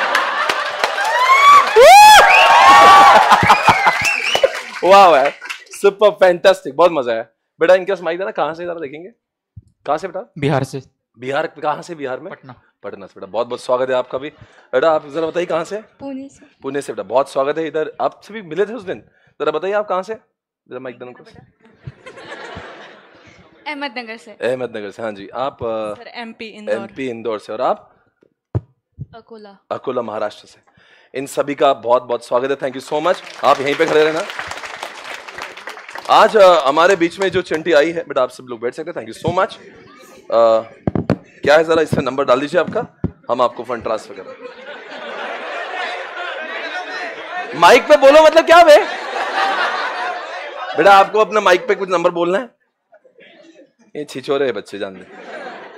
B: वाह वाह, सुपर फैंटास्टिक, बहुत मजा आया बेटा। इनके पास माइक देना। कहाँ से जरा देखेंगे? कहाँ से बेटा?
I: बिहार से।
B: बिहार कहाँ से? बिहार में
I: पटना।
B: पटना से बेटा, बहुत बहुत स्वागत है आपका भी। बेटा आप जरा बताइए कहाँ से?
H: पुणे से।
B: पुणे से बेटा, बहुत स्वागत है। इधर आपसे भी मिले थे उस दिन, जरा बताइए आप कहाँ से? जरा माइक देना को।
H: अहमदनगर से।
B: अहमदनगर से, हाँ जी। आप?
C: Sir MP Indore.
B: MP Indore से। और आप?
C: अकोला।
B: अकोला महाराष्ट्र से। इन सभी का बहुत बहुत स्वागत है, थैंक यू सो मच। आप यहीं पे खड़े रहना। आज uh, हमारे बीच में जो चंटी आई है बेटा, आप सब लोग बैठ सकते हैं, थैंक यू सो मच। क्या है, जरा इसमें नंबर डाल दीजिए आपका, हम आपको फंड ट्रांसफर करें। माइक पे बोलो, मतलब क्या बे? बेटा आपको अपना माइक पे कुछ नंबर बोलना है? ये छिछोरे बच्चे जान दे।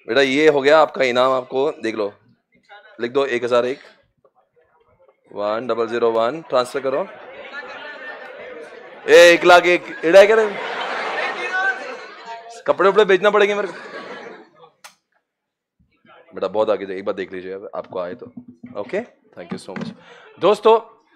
B: बेटा ये हो गया आपका इनाम, आपको देख लो, लिख दो एक हजार एक, one double zero one, transfer करो। ए, एक लाख एक एड़ा क्या, कपड़े उपड़े बेचना पड़ेंगे मेरे को। बेटा बहुत आगे जाए, एक बार देख लीजिए आपको आए तो। Okay, thank you so much दोस्तों।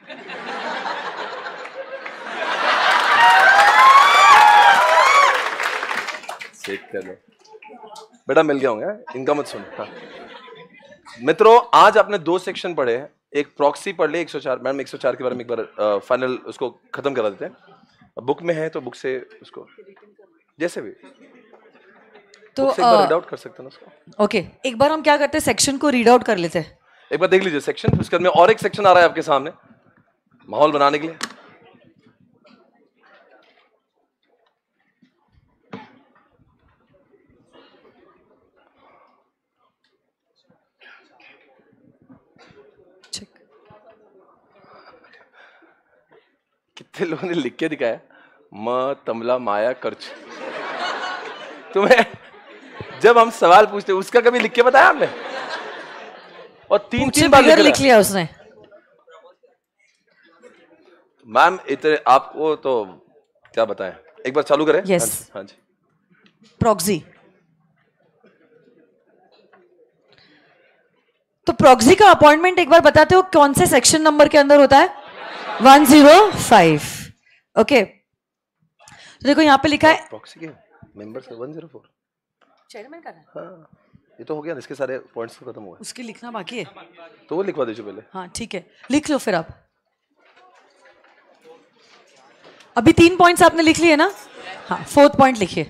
B: चेक कर लो बेटा, मिल गया होंगे, इनका मत सुनो। हाँ। मित्रों, आज आपने दो सेक्शन पढ़े हैं, एक प्रॉक्सी पढ़ ले, एक सौ चार। मैडम एक सौ चार के बारे में एक बार फाइनल उसको खत्म करा देते हैं। बुक में है तो बुक से उसको जैसे भी
A: तो
B: रीड आउट कर सकते हैं उसको।
A: ओके, एक बार हम क्या करते हैं, सेक्शन को रीड आउट कर लेते हैं।
B: एक बार देख लीजिए सेक्शन, उसके बाद में और एक सेक्शन आ रहा है आपके सामने माहौल बनाने के लिए। कितने लोगों ने लिख के दिखाया, म तमला माया कर्च। तुम्हें जब हम सवाल पूछते उसका कभी लिख के बताया आपने? और तीन तीन बार लिख,
A: लिख लिया उसने।
B: मैम इतने आपको तो क्या बताएं, एक बार चालू करें।
A: यस,
B: हाँ जी।
A: प्रॉक्सी। तो प्रॉक्सी का अपॉइंटमेंट एक बार बताते हो कौन से सेक्शन नंबर के अंदर होता है? One zero five. ओके, तो देखो यहाँ पे लिखा है
B: प्रॉक्सी के members one zero four.
A: Chairman का है।
B: हाँ, ये तो हो गया, इसके सारे पॉइंट्स खत्म हो गए।
A: उसकी लिखना बाकी है,
B: तो वो लिखवा दीजिए पहले।
A: हाँ ठीक है, लिख लो फिर आप। अभी तीन पॉइंट्स आपने लिख लिए ना? हाँ, फोर्थ पॉइंट लिखिए।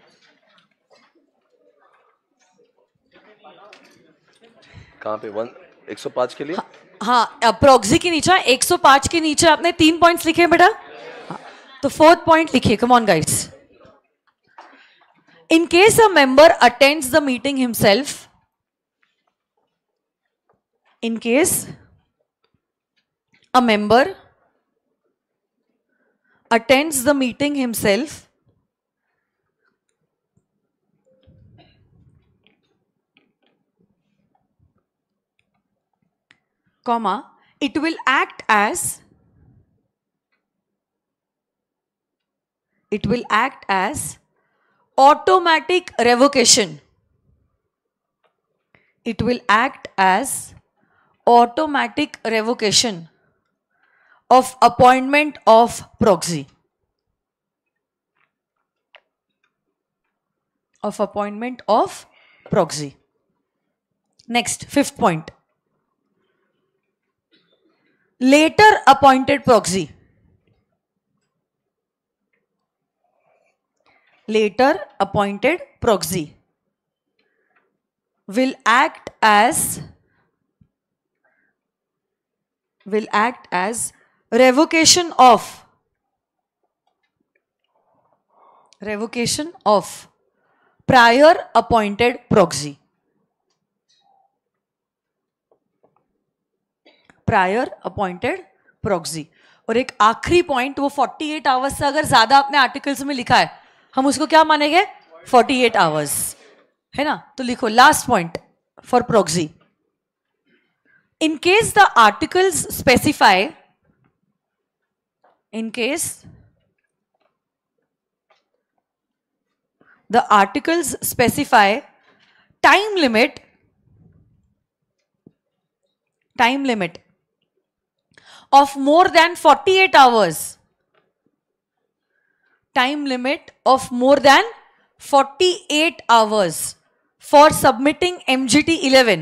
B: कहाँ पे? वन एक सौ पाँच के लिए।
A: हाँ, हाँ, प्रॉक्सी के नीचे एक सौ पाँच के नीचे आपने तीन पॉइंट्स लिखे हैं बेटा। हाँ, तो फोर्थ पॉइंट लिखिए। Come on guys. In case a member attends the meeting himself, in case a member attends the meeting himself, comma, it will act as, it will act as automatic revocation. It will act as automatic revocation of appointment of proxy. Of appointment of proxy. Next, fifth point. Later appointed proxy. Later appointed proxy will act as will act as revocation of revocation of prior appointed proxy. Prior appointed proxy. और एक आखिरी पॉइंट, वो अड़तालीस आवर्स से अगर ज्यादा आपने आर्टिकल्स में लिखा है, हम उसको क्या मानेंगे? अड़तालीस आवर्स, है ना? तो लिखो last point for proxy. In case the articles specify, in case the articles specify time limit, time limit of more than forty-eight hours, time limit of more than forty-eight hours for submitting M G T eleven,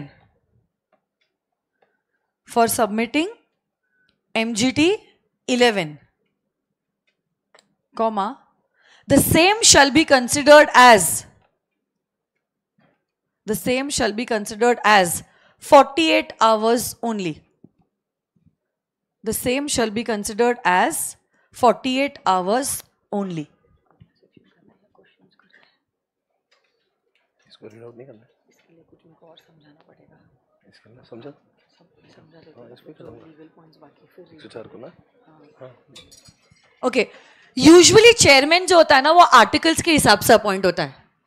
A: for submitting M G T eleven, comma, the same shall be considered as, the same shall be considered as forty-eight hours only. The same shall be considered as forty-eight hours only.
B: इसको रीड आउट नहीं करना, इसके लिए कुछ उनको और समझाना पड़ेगा। इसके लिए समझा समझा लेते हैं, इसको लीगल पॉइंट्स बाकी फिर विचार को ना। हाँ, ओके।
A: यूजुअली चेयरमैन जो होता है ना, वो आर्टिकल्स के हिसाब से अपॉइंट होता है।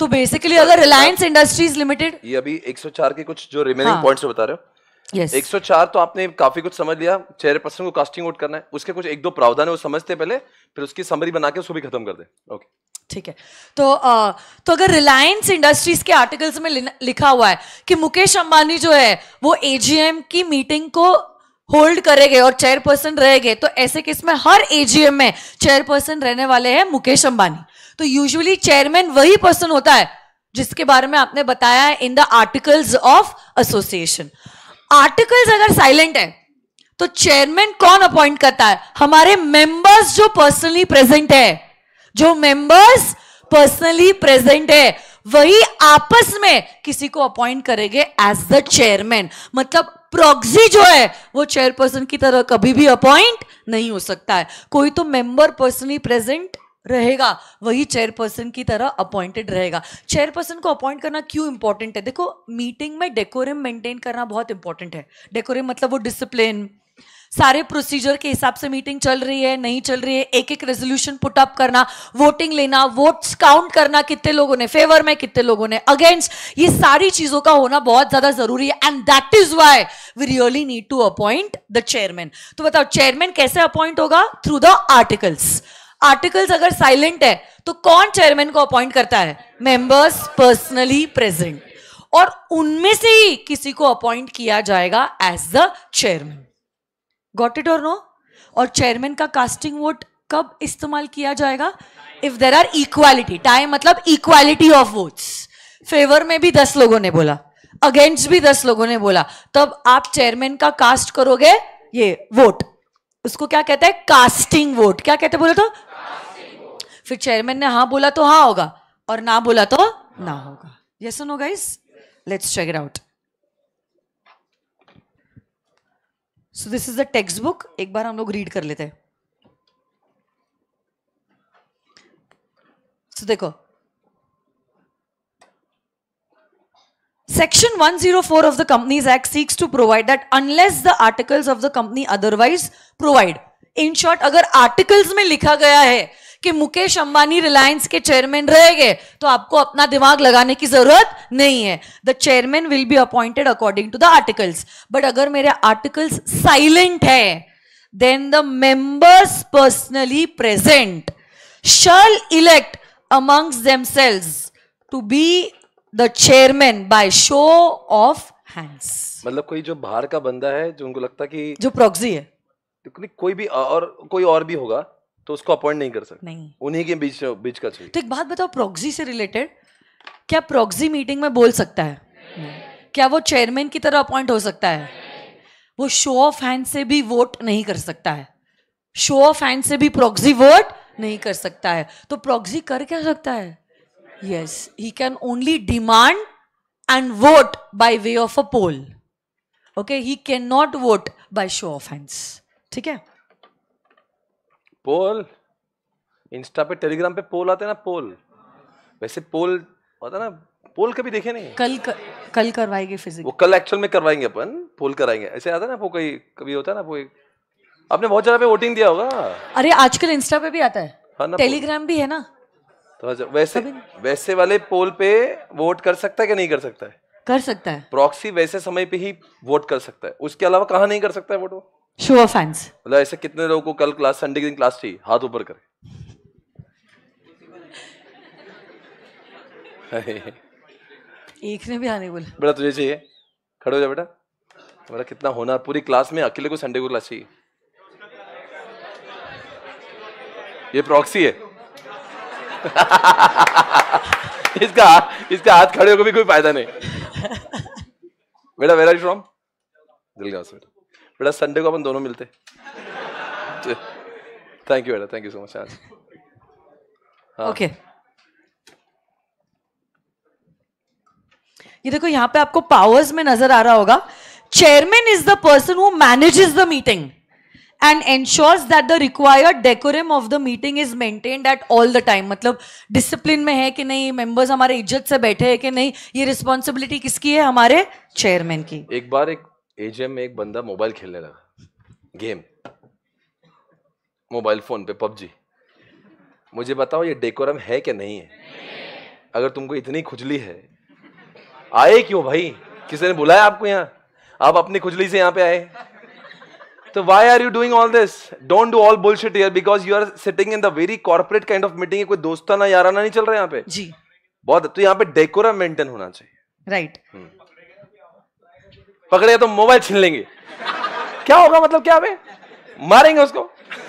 A: तो बेसिकली अगर रिलायंस इंडस्ट्रीज लिमिटेड,
B: ये अभी एक सौ चार के कुछ जो रिमेनिंग
A: हाँ.
B: पॉइंट्स बता रहे हो,
A: Yes.
B: एक सौ चार तो आपने काफी कुछ समझ लिया, चेयरपर्सन को कास्टिंग वोट करना है, उसके कुछ एक दो प्रावधान है वो समझते पहले, फिर उसकी समरी बना के उसको भी खत्म कर दे। ओके
A: ठीक है। तो आ, तो अगर रिलायंस इंडस्ट्रीज के आर्टिकल्स में लिखा हुआ है कि मुकेश अंबानी जो है वो एजीएम की मीटिंग को होल्ड करेंगे और चेयरपर्सन रहेंगे, तो ऐसे केस में हर एजीएम में चेयरपर्सन रहने वाले हैं मुकेश अंबानी। तो यूजुअली चेयरमैन वही पर्सन होता है जिसके बारे में आपने बताया है in the articles of association. Articles अगर साइलेंट है तो चेयरमैन कौन अपॉइंट करता है? हमारे मेंबर्स जो पर्सनली प्रेजेंट है, जो मेंबर्स पर्सनली प्रेजेंट है वही आपस में किसी को अपॉइंट करेंगे एज द चेयरमैन। मतलब प्रॉक्सी जो है वो चेयरपर्सन की तरह कभी भी अपॉइंट नहीं हो सकता है। कोई तो मेंबर पर्सनली प्रेजेंट रहेगा वही चेयरपर्सन की तरह अपॉइंटेड रहेगा। चेयरपर्सन को अपॉइंट करना क्यों इंपॉर्टेंट है? देखो, मीटिंग में डेकोरम मेंटेन करना बहुत इंपॉर्टेंट है। डेकोरम मतलब वो डिसिप्लिन, सारे प्रोसीजर के हिसाब से मीटिंग चल रही है नहीं चल रही है, एक एक रेजोल्यूशन पुट अप करना, वोटिंग लेना, वोट्स काउंट करना, कितने लोगों ने फेवर में कितने लोगों ने अगेंस्ट, ये सारी चीजों का होना बहुत ज्यादा जरूरी है। And that is why we really need to appoint the chairman. तो बताओ चेयरमैन कैसे अपॉइंट होगा? Through the articles. आर्टिकल्स अगर साइलेंट है तो कौन चेयरमैन को अपॉइंट करता है? मेंबर्स पर्सनली प्रेजेंट, और उनमें से ही किसी को अपॉइंट किया जाएगा as the chairman. Got it और नो? और चेयरमैन का कास्टिंग वोट कब इस्तेमाल किया जाएगा? If there are equality, time मतलब इक्वालिटी ऑफ वोट्स। फेवर में भी दस लोगों ने बोला, अगेंस्ट भी दस लोगों ने बोला, तब आप चेयरमैन का कास्ट करोगे ये वोट। उसको क्या कहते हैं? Casting vote. क्या कहते हैं बोले तो? फिर चेयरमैन ने हाँ बोला तो हाँ होगा और ना बोला तो ना होगा। यस और no guys? Let's check it out. So this is the textbook, एक बार हम लोग रीड कर लेते हैं। सो so, देखो, Section one oh four of the Companies Act seeks to provide that unless the articles of the company otherwise provide. In short, अगर आर्टिकल्स में लिखा गया है कि मुकेश अंबानी रिलायंस के चेयरमैन रहेंगे तो आपको अपना दिमाग लगाने की जरूरत नहीं है। The chairman will be appointed according to the articles. But अगर मेरे आर्टिकल्स साइलेंट है then the members personally present shall elect amongst themselves to be the chairman by show of hands।
B: मतलब कोई जो बाहर का बंदा है जो उनको लगता कि
A: जो प्रॉक्सी है,
B: तो कोई भी और कोई और भी होगा तो उसको अपॉइंट नहीं कर सकते,
A: नहीं,
B: उन्हीं के बीच बीच का चाहिए।
A: तो एक बात बताओ, प्रॉक्सी से रिलेटेड, क्या प्रॉक्सी मीटिंग में बोल सकता है? नहीं। क्या वो चेयरमैन की तरह अपॉइंट हो सकता है? वो शो ऑफ हैंड से भी वोट नहीं कर सकता है। शो ऑफ हैंड से भी प्रॉक्सी वोट नहीं कर सकता है। तो प्रॉक्सी कर क्या सकता है? Yes, he can only demand and vote by way of a poll. Okay, he cannot vote by show of hands. ठीक है?
B: पोल, इंस्टा पे टेलीग्राम पे पोल आते हैं ना, पोल, वैसे पोल होता ना, पोल कभी देखे नहीं?
A: कल कर, कल करवाएंगे फिजिक्स।
B: वो कल एक्चुअल में करवाएंगे अपन, पोल कराएंगे। ऐसे आता है ना, वो कोई कभी होता है ना, कोई आपने बहुत जगह पे वोटिंग दिया होगा।
A: अरे आजकल इंस्टा पे भी आता है,
B: हाँ ना,
A: टेलीग्राम भी है ना।
B: तो वैसे वैसे वाले पोल पे वोट कर सकता है कि नहीं कर सकता है?
A: कर सकता है। प्रॉक्सी
B: वैसे समय पे ही वोट कर सकता है, उसके अलावा कहाँ नहीं कर सकता है वोट? वो
A: शो ऑफ हैंड्स।
B: मतलब ऐसे कितने लोगों को कल क्लास, संडे के दिन क्लास चाहिए, हाथ ऊपर करे।
A: एक ने भी हाँ नहीं बोला।
B: बेटा तुझे चाहिए, खड़े हो जा बेटा। बेटा कितना होना, पूरी क्लास में अकेले को संडे को क्लास चाहिए। ये प्रॉक्सी है। इसका इसका हाथ खड़े होकर भी कोई फायदा नहीं। बेटा where are you from? Dilgaon से। बेटा संडे को अपन दोनों मिलते। थैंक यू बेटा, thank you so much.
A: Okay, ये देखो यहाँ पे आपको पावर्स में नजर आ रहा होगा। Chairman is the person who manages the meeting and ensures that the required decorum of the meeting is maintained at all the time। मतलब डिसिप्लिन में है कि नहीं, मेंबर्स हमारे इज्जत से बैठे हैं कि नहीं, ये रिस्पॉन्सिबिलिटी किसकी है? हमारे चेयरमैन की।
B: एक बार एक एजीएम में एक बंदा मोबाइल खेलने लगा, गेम, मोबाइल फोन पे पबजी। मुझे बताओ ये डेकोरम है कि नहीं है? अगर तुमको इतनी खुजली है, आए क्यों भाई? किसी ने बुलाया आपको यहाँ? आप अपनी खुजली से यहाँ पे आए? तो why are you doing all this? Don't do all bullshit here because you are sitting in the very corporate kind of meeting. कोई दोस्ताना याराना नहीं चल रहा है यहाँ पे
A: जी।
B: बहुत, तो यहाँ पे डेकोरम मेंटेन होना चाहिए।
A: राइट।
B: पकड़े तो मोबाइल छीन लेंगे, क्या होगा? मतलब क्या बे? मारेंगे उसको।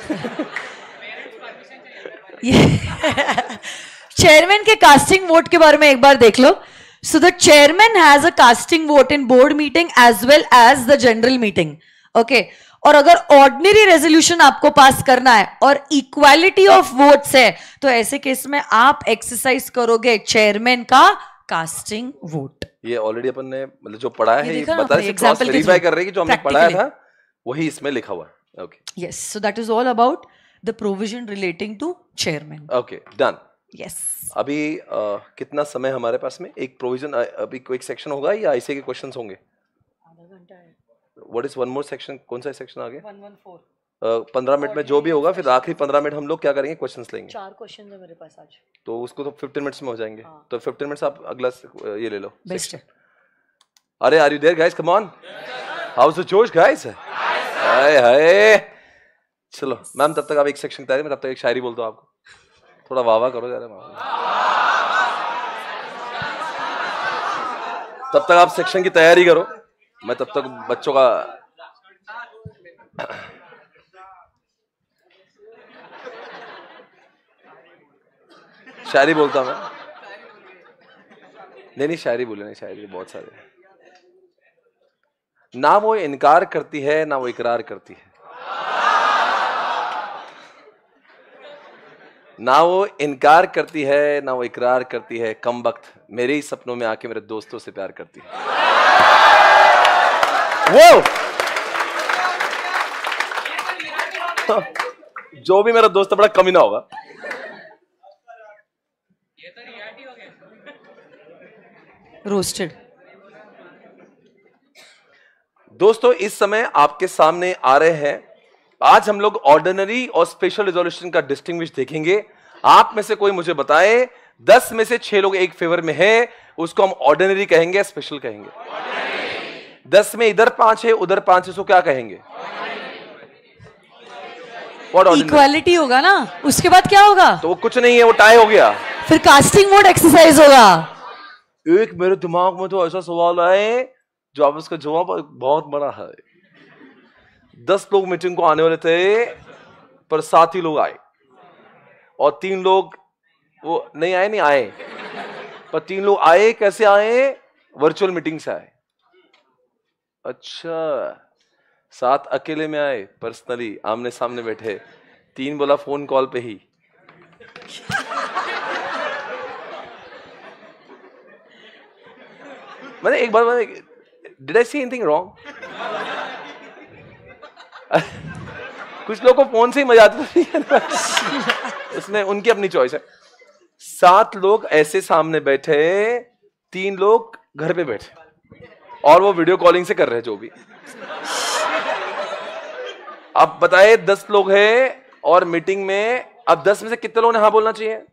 A: चेयरमैन के कास्टिंग वोट के बारे में एक बार देख लो। So the chairman has a casting vote in board meeting as well as the general meeting. Okay, और अगर ऑर्डिनरी रेजोल्यूशन आपको पास करना है और इक्वालिटी ऑफ वोट्स है, तो ऐसे केस में आप एक्सरसाइज करोगे चेयरमैन का कास्टिंग वोट।
B: ये ऑलरेडी अपन ने मतलब जो पढ़ा है,
A: ये
B: बता रहे क्रॉस वेरीफाई कर रहे हैं कि जो हमने पढ़ाया था वही इसमें लिखा हुआ है। Okay,
A: yes, so that is all about the provision relating to chairman.
B: Okay, done.
A: Yes,
B: अभी uh, कितना समय हमारे पास में? एक प्रोविजन अभी कोई सेक्शन होगा या ऐसे के क्वेश्चंस होंगे? आधा घंटा है। What is one more section? कौन सा सेक्शन आ गया? One one four. पंद्रह मिनट में जो भी होगा, फिर आखिरी पंद्रह मिनट हम लोग क्या करेंगे? क्वेश्चंस लेंगे। चार क्वेश्चन है मेरे पास आज, तो उसको तो फिफ्टीन मिनट्स में हो जाएंगे। हाँ। तो फिफ्टीन मिनट्स आप अगला ये ले लो। बेस्ट है। अरे are you there guys? Come on, how is the जोश गाइस? हाय हाय, चलो मैम तब तक आप एक सेक्शन तैयारी, मैं तब तक एक शायरी बोलता हूँ आपको, थोड़ा वाह वाह करो जरा। तब तक आप सेक्शन की तैयारी करो, मैं तब तक बच्चों का शायरी बोलता हूं मैं। नहीं नहीं शायरी बोले, नहीं शायरी बहुत सारे। ना वो इनकार करती है ना वो इकरार करती है, ना वो इनकार करती है ना वो इकरार करती है, कम वक्त मेरे ही सपनों में आके मेरे दोस्तों से प्यार करती है। वो जो भी मेरा दोस्त बड़ा कमी ना होगा।
A: रोस्टेड।
B: दोस्तों इस समय आपके सामने आ रहे हैं, आज हम लोग ऑर्डिनरी और स्पेशल रिजोल्यूशन का डिस्टिंग्विश देखेंगे। आप में से कोई मुझे बताए, दस में से छह लोग एक फेवर में है, उसको हम ऑर्डिनरी कहेंगे, स्पेशल कहेंगे। दस में इधर पांच है उधर पांच है, उसको क्या कहेंगे?
A: इक्वालिटी होगा ना, उसके बाद क्या होगा?
B: तो वो कुछ नहीं है, वो टाई हो गया,
A: फिर कास्टिंग वोट एक्सरसाइज होगा।
B: एक मेरे दिमाग में तो ऐसा सवाल आए जो आप उसका जवाब बहुत बड़ा है। दस लोग मीटिंग को आने वाले थे, पर सात ही लोग आए और तीन लोग वो नहीं आए, नहीं आए पर तीन लोग आए। कैसे आए? वर्चुअल मीटिंग से आए। अच्छा, सात अकेले में आए, पर्सनली आमने सामने बैठे, तीन बोला फोन कॉल पे ही। मैंने एक बार मैंने did I see anything wrong? कुछ लोगों को फोन से ही मजा आता है, उसमें उनकी अपनी चॉइस है। सात लोग ऐसे सामने बैठे, तीन लोग घर पे बैठे और वो वीडियो कॉलिंग से कर रहे हैं जो भी। अब बताए दस लोग हैं और मीटिंग में, अब दस में से कितने लोगों ने हाँ बोलना चाहिए?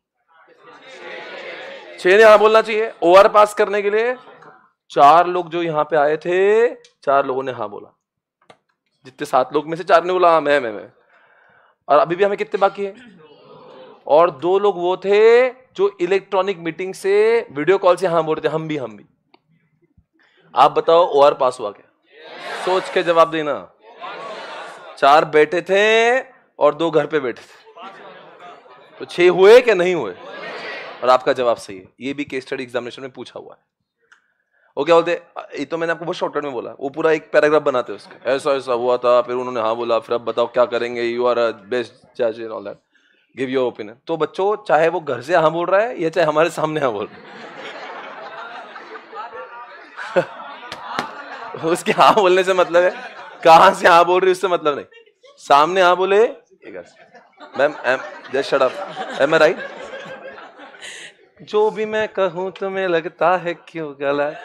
B: छह ने हाँ बोलना चाहिए। ओआर पास करने के लिए चार लोग जो यहाँ पे आए थे, चार लोगों ने हाँ बोला। जितने सात लोग में से चार ने बोला हाँ मैं मैं मैं और अभी भी हमें कितने बाकी है? और दो लोग वो थे जो इलेक्ट्रॉनिक मीटिंग से वीडियो कॉल से हाँ बोल रहे थे, हम भी हम भी। आप बताओ ओआर पास हुआ क्या? सोच के जवाब देना। चार बैठे थे और दो घर पे बैठे थे, तो छह हुए क्या नहीं हुए? और आपका जवाब सही है। ये भी केस स्टडी एग्जामिनेशन में पूछा हुआ है। वो क्या बोलते, ये तो मैंने आपको बहुत शॉर्टकट में बोला, वो पूरा एक पैराग्राफ बनाते हैं उसका, ऐसा ऐसा हुआ था, फिर उन्होंने हाँ बोला, फिर अब बताओ क्या करेंगे, यू आर बेस्ट जज and all that, give your opinion. तो बच्चों, चाहे वो घर से हाँ बोल रहा है या चाहे हमारे सामने हाँ बोल रहा है उसके हाँ बोलने से मतलब है, कहां से हाँ बोल रही उससे मतलब नहीं। सामने हाँ बोले, ma'am just shut up, am I right? जो भी मैं कहूं तुम्हें लगता है क्यों गलत?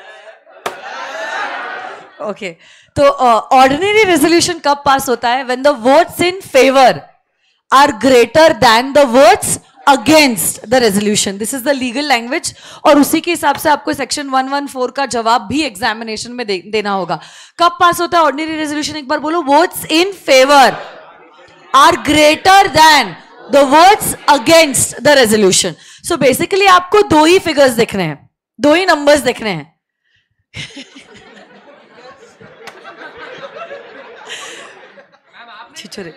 A: Okay okay. तो ऑर्डिनरी uh, रेजोल्यूशन कब पास होता है? When the votes in favour are greater than the votes against the resolution. This is the legal language और उसी के हिसाब से आपको सेक्शन वन वन फोर का जवाब भी एग्जामिनेशन में दे, देना होगा. कब पास होता है ऑर्डिनरी रेजोल्यूशन? एक बार बोलो. Votes in favour are greater than the votes against the resolution. So basically आपको दो ही फिगर्स दिख रहे हैं, दो ही नंबर्स दिख रहे हैं. छिछोरे.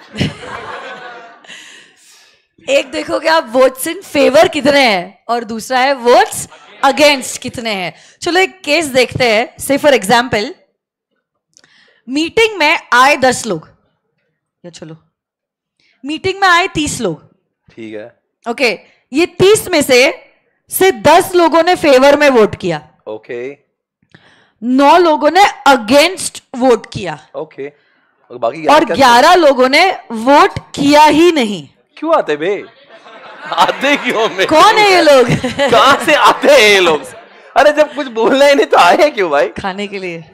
A: एक देखोगे आप वोट्स इन फेवर कितने हैं और दूसरा है वोट्स अगेंस्ट कितने हैं. चलो एक केस देखते हैं. से फॉर एग्जाम्पल मीटिंग में आए दस लोग, या चलो मीटिंग में आए तीस लोग.
B: ठीक है.
A: ओके okay, ये तीस में से से दस लोगों ने फेवर में वोट किया.
B: ओके.
A: नौ लोगों ने अगेंस्ट वोट किया.
B: ओके. और बाकी
A: और ग्यारह लोगों ने वोट किया ही नहीं.
B: क्यों आते बे? आते क्यों? में
A: कौन है ये लोग?
B: कहां से आते हैं ये लोग? अरे जब कुछ बोलना ही नहीं तो आए क्यों भाई?
A: खाने के लिए.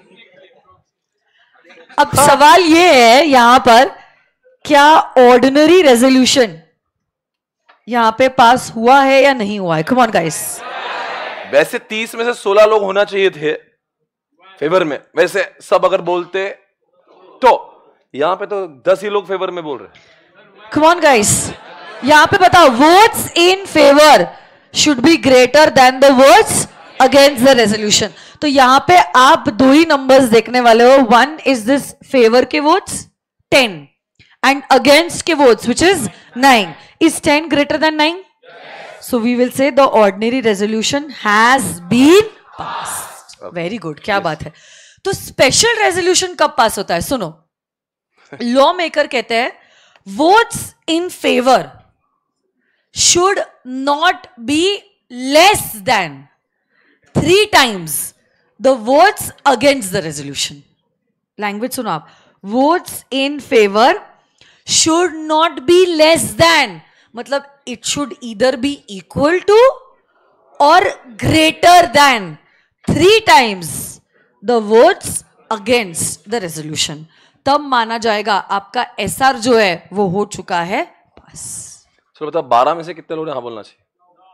A: अब हाँ. सवाल ये है यहां पर, क्या ऑर्डिनरी रेजोल्यूशन यहां पे पास हुआ है या नहीं हुआ है? Come on guys.
B: वैसे तीस में से सोलह लोग होना चाहिए थे फेवर में. वैसे सब अगर बोलते तो यहां पे तो दस ही लोग फेवर में बोल रहे.
A: Come on guys, यहां पे बताओ. votes in favor should be greater than the votes against the resolution. तो यहां पे आप दो ही नंबर्स देखने वाले हो. वन इज दिस फेवर के वोट्स टेन एंड अगेंस्ट के votes which is nine. Is ten greater than nine? So we will say the ordinary resolution has been passed. Very good. क्या yes. बात है. तो स्पेशल रेजोल्यूशन कब पास होता है? सुनो, लॉ मेकर कहते हैं votes in favor should not be less than three times the votes against the resolution. Language सुनो आप. votes in favor should not be less than, मतलब it should either be equal to or greater than three times the votes against the resolution. तब माना जाएगा आपका एसआर जो है वो हो चुका है पास.
B: चलो बताओ, बारह में से कितने लोगों ने हाँ बोलना चाहिए?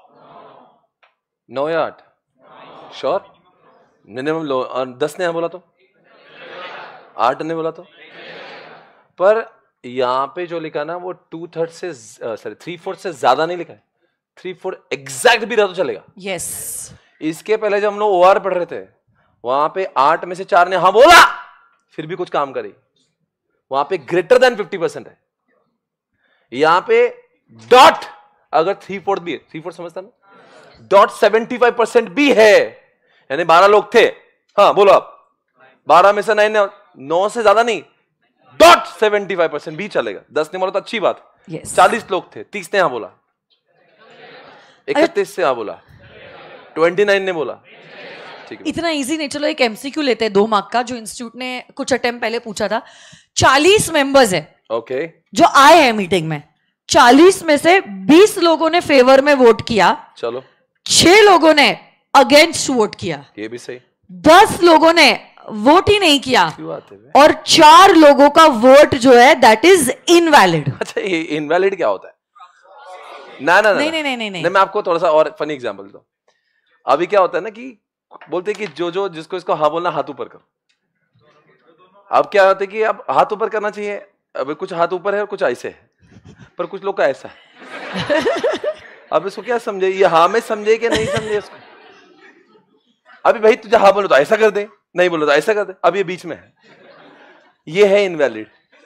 B: नौ या आठ? श्योर? मिनिमम लो. और दस ने हाँ बोला तो? आठ ने बोला तो? पर यहां पे जो लिखा ना वो टू थर्ड से सॉरी थ्री फोर्थ से ज्यादा नहीं लिखा है. थ्री फोर्थ एग्जैक्ट भी रहा तो चलेगा.
A: Yes yes.
B: इसके पहले जब हम लोग ओआर पढ़ रहे थे वहां पे आठ में से चार ने हाँ बोला फिर भी कुछ काम करी. वहां पे ग्रेटर देन फिफ्टी परसेंट है. यहां पे डॉट अगर थ्री फोर्थ भी है, थ्री फोर्थ समझता ना, डॉट सेवेंटी फाइव परसेंट भी है. यानी बारह लोग थे, हाँ बोलो आप, बारह में से नाइन ने, नौ से ज्यादा नहीं, डॉट सेवेंटी फाइव परसेंट भी चलेगा. दस ने बोला तो अच्छी बात.
A: yes.
B: चालीस लोग थे, तीस ने हाँ बोला, इकतीस से हाँ बोला, ट्वेंटी नाइन ने बोला.
A: इतना इजी नहीं. चलो एक एमसीक्यू लेते हैं दो मार्क का, जो इंस्टीट्यूट ने कुछ अटेम्प्ट पहले पूछा था. चालीस मेंबर्स है
B: ओके okay.
A: जो आए हैं मीटिंग में. चालीस में से बीस लोगों ने फेवर में वोट किया.
B: चलो.
A: छह लोगों ने अगेंस्ट वोट किया.
B: ये भी सही.
A: दस लोगों ने वोट ही नहीं किया.
B: और
A: चार लोगों का वोट जो है दैट इज इनवैलिड.
B: अच्छा, ये इनवैलिड क्या होता है? ना ना ना
A: नहीं नहीं नहीं नहीं, नहीं.
B: मैं आपको थोड़ा सा और फनी एग्जांपल दूं. अभी क्या होता है ना कि बोलते हैं कि जो जो जिसको इसको हाँ बोलना हाथ ऊपर करो. अब क्या होता है कि अब हाथ ऊपर करना चाहिए. अब कुछ हाथ ऊपर है और कुछ ऐसे है, पर कुछ लोग का ऐसा है. अब इसको क्या समझे, ये हाँ में समझे कि नहीं समझे इसको? अभी भाई तुझे हाँ बोलो तो ऐसा कर दे, नहीं बोलो तो ऐसा कर दे. अब ये बीच में है, ये है इनवैलिड.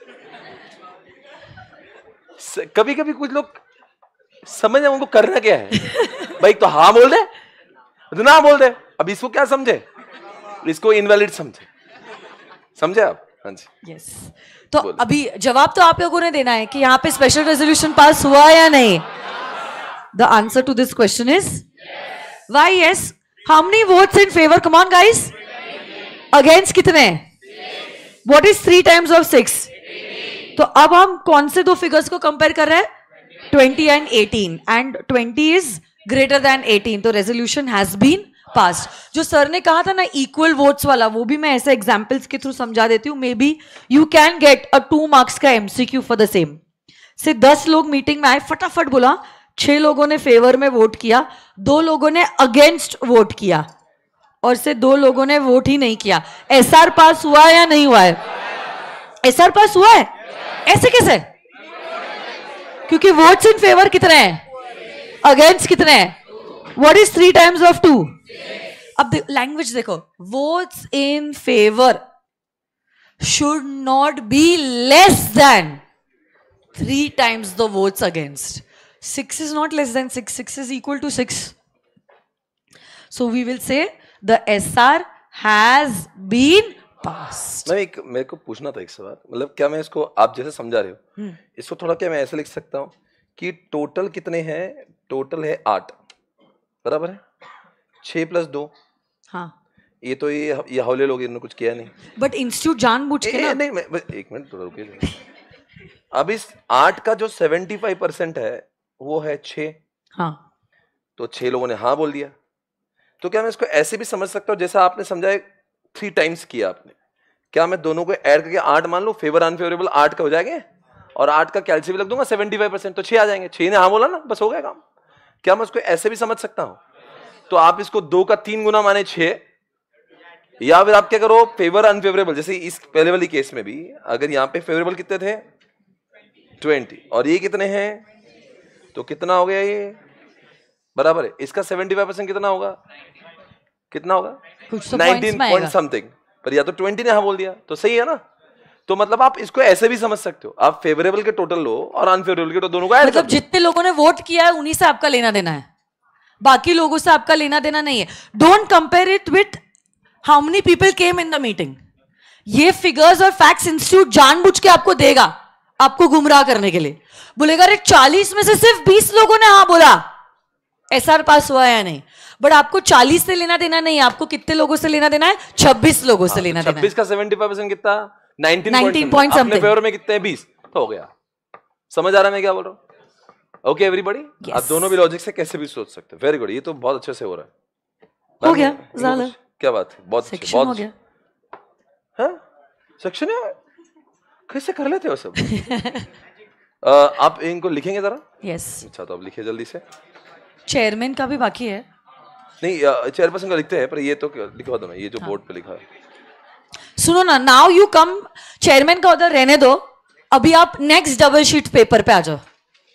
B: कभी कभी कुछ लोग समझ उनको करना क्या है. भाई तो हाँ बोल दे तो ना बोल दे. अब इसको क्या समझे? इसको इनवैलिड समझे. समझे आप? हाँ जी.
A: यस. तो अभी जवाब तो आप लोगों ने देना है कि यहाँ पे स्पेशल रेजोल्यूशन पास हुआ या नहीं. The answer to this question is why yes. How many votes in favour? Come on guys. Against कितने? What is three times of six? तो अब हम कौन से दो फिगर्स को कंपेयर कर रहे हैं? Twenty and eighteen. And twenty is greater than eighteen. तो रेजोल्यूशन हैज बीन पास्ड. जो सर ने कहा था ना इक्वल वोट्स वाला, वो भी मैं ऐसे एग्जांपल्स के थ्रू समझा देती हूँ. Maybe you can get a two marks का एमसीक्यू फॉर द सेम. से दस लोग मीटिंग में आए, फटाफट बोला छह लोगों ने फेवर में वोट किया, दो लोगों ने अगेंस्ट वोट किया और से दो लोगों ने वोट ही नहीं किया। एसआर पास हुआ है या नहीं हुआ है? एसआर पास हुआ है। ऐसे कैसे? क्योंकि वोट्स इन फेवर कितने हैं, अगेंस्ट कितने हैं? What is three times of two? अब लैंग्वेज देखो, votes in favour should not be less than three times the votes against. Six is not less than six. Six is equal to six. So we will say the S R has been passed.
B: मैं एक मेरे को पूछना था एक सवाल, मतलब क्या मैं इसको आप जैसे समझा रहे हो, इसको थोड़ा क्या मैं ऐसे लिख सकता हूँ कि टोटल कितने हैं? टोटल है आठ, बराबर है? छह प्लस दो, हाँ, ये तो ये ये हौले लोग, इन्होंने कुछ किया नहीं। बट इंस्टीट्यूट जानबूझ के ना, नहीं मैं एक मिनट थोड़ा रुकिए। अब इस आठ का जो सेवेंटी फाइव परसेंट है वो है छह, हाँ, तो छह लोगों ने हाँ बोल दिया। तो क्या मैं इसको ऐसे भी समझ सकता हूँ जैसा आपने समझा, थ्री टाइम्स किया आपने, क्या मैं दोनों को ऐड करके आठ मान लूं, फेवर अनफेवरेबल आठ का हो जाएगा और आठ का कैलसी भी लग दूंगा सेवेंटी फाइव परसेंट, तो छह आ जाएंगे। छह ने हाँ बोला ना, बस हो गया काम। क्या मैं उसको ऐसे भी समझ सकता हूँ? तो आप इसको दो का तीन गुना माने छह, या फिर आप क्या करो, फेवर अनफेवरेबल, जैसे इस पहले वाली केस में भी अगर यहाँ पे फेवरेबल कितने थे ट्वेंटी और ये कितने हैं, तो कितना हो गया ये, बराबर है। इसका सेवेंटी फाइव परसेंट कितना होगा, कितना होगा नाइनटीन पॉइंट समथिंग, पर या तो ट्वेंटी ने हाँ बोल दिया, तो सही है ना। तो मतलब आप इसको ऐसे भी समझ सकते हो, आप फेवरेबल के टोटल लो और अनफेवरेबल के तो दोनों को ऐड, मतलब
A: जितने लोगों ने वोट किया है उन्हीं से आपका लेना देना है, बाकी लोगों से आपका लेना देना नहीं है। Don't compare it with how many people came in the meeting. ये फिगर्स और फैक्ट्स इंस्टीट्यूट जानबूझ के आपको देगा, आपको गुमराह करने के लिए। बोलेगा अरे चालीस में से सिर्फ बीस लोगों ने हाँ बोला, एसआर पास हुआ है या नहीं। बट आपको चालीस से लेना देना नहीं है, आपको कितने लोगों से लेना देना है, छब्बीस लोगों से लेना देना है।
B: छब्बीस का सेवेंटी फाइव परसेंट कितना, नाइनटीन पॉइंट समथिंग, फेवर में कितने हैं, बीस, तो हो गया। समझ आ रहा है मैं क्या बोल रहा हूँ? ओके एवरीबॉडी, आप दोनों भी लॉजिक से कैसे भी सोच सकते हो। वेरी गुड, ये तो बहुत अच्छे से हो रहा है। हो गया ज़्यादा, क्या बात है, बहुत अच्छे, बहुत हो गया। हाँ सेक्शन है, कैसे कर लेते हो सब? आप इनको लिखेंगे जरा? यस। अच्छा तो आप लिखिए जल्दी से। चेयरमैन का भी बाकी है। नहीं, चेयरपर्सन का लिखते हैं, पर ये तो लिखवा दो ना, ये जो हाँ। बोर्ड पे लिखा है। सुनो ना, नाउ यू कम, चेयरमैन का उधर रहने दो, अभी आप नेक्स्ट डबल शीट पेपर पे आ जाओ,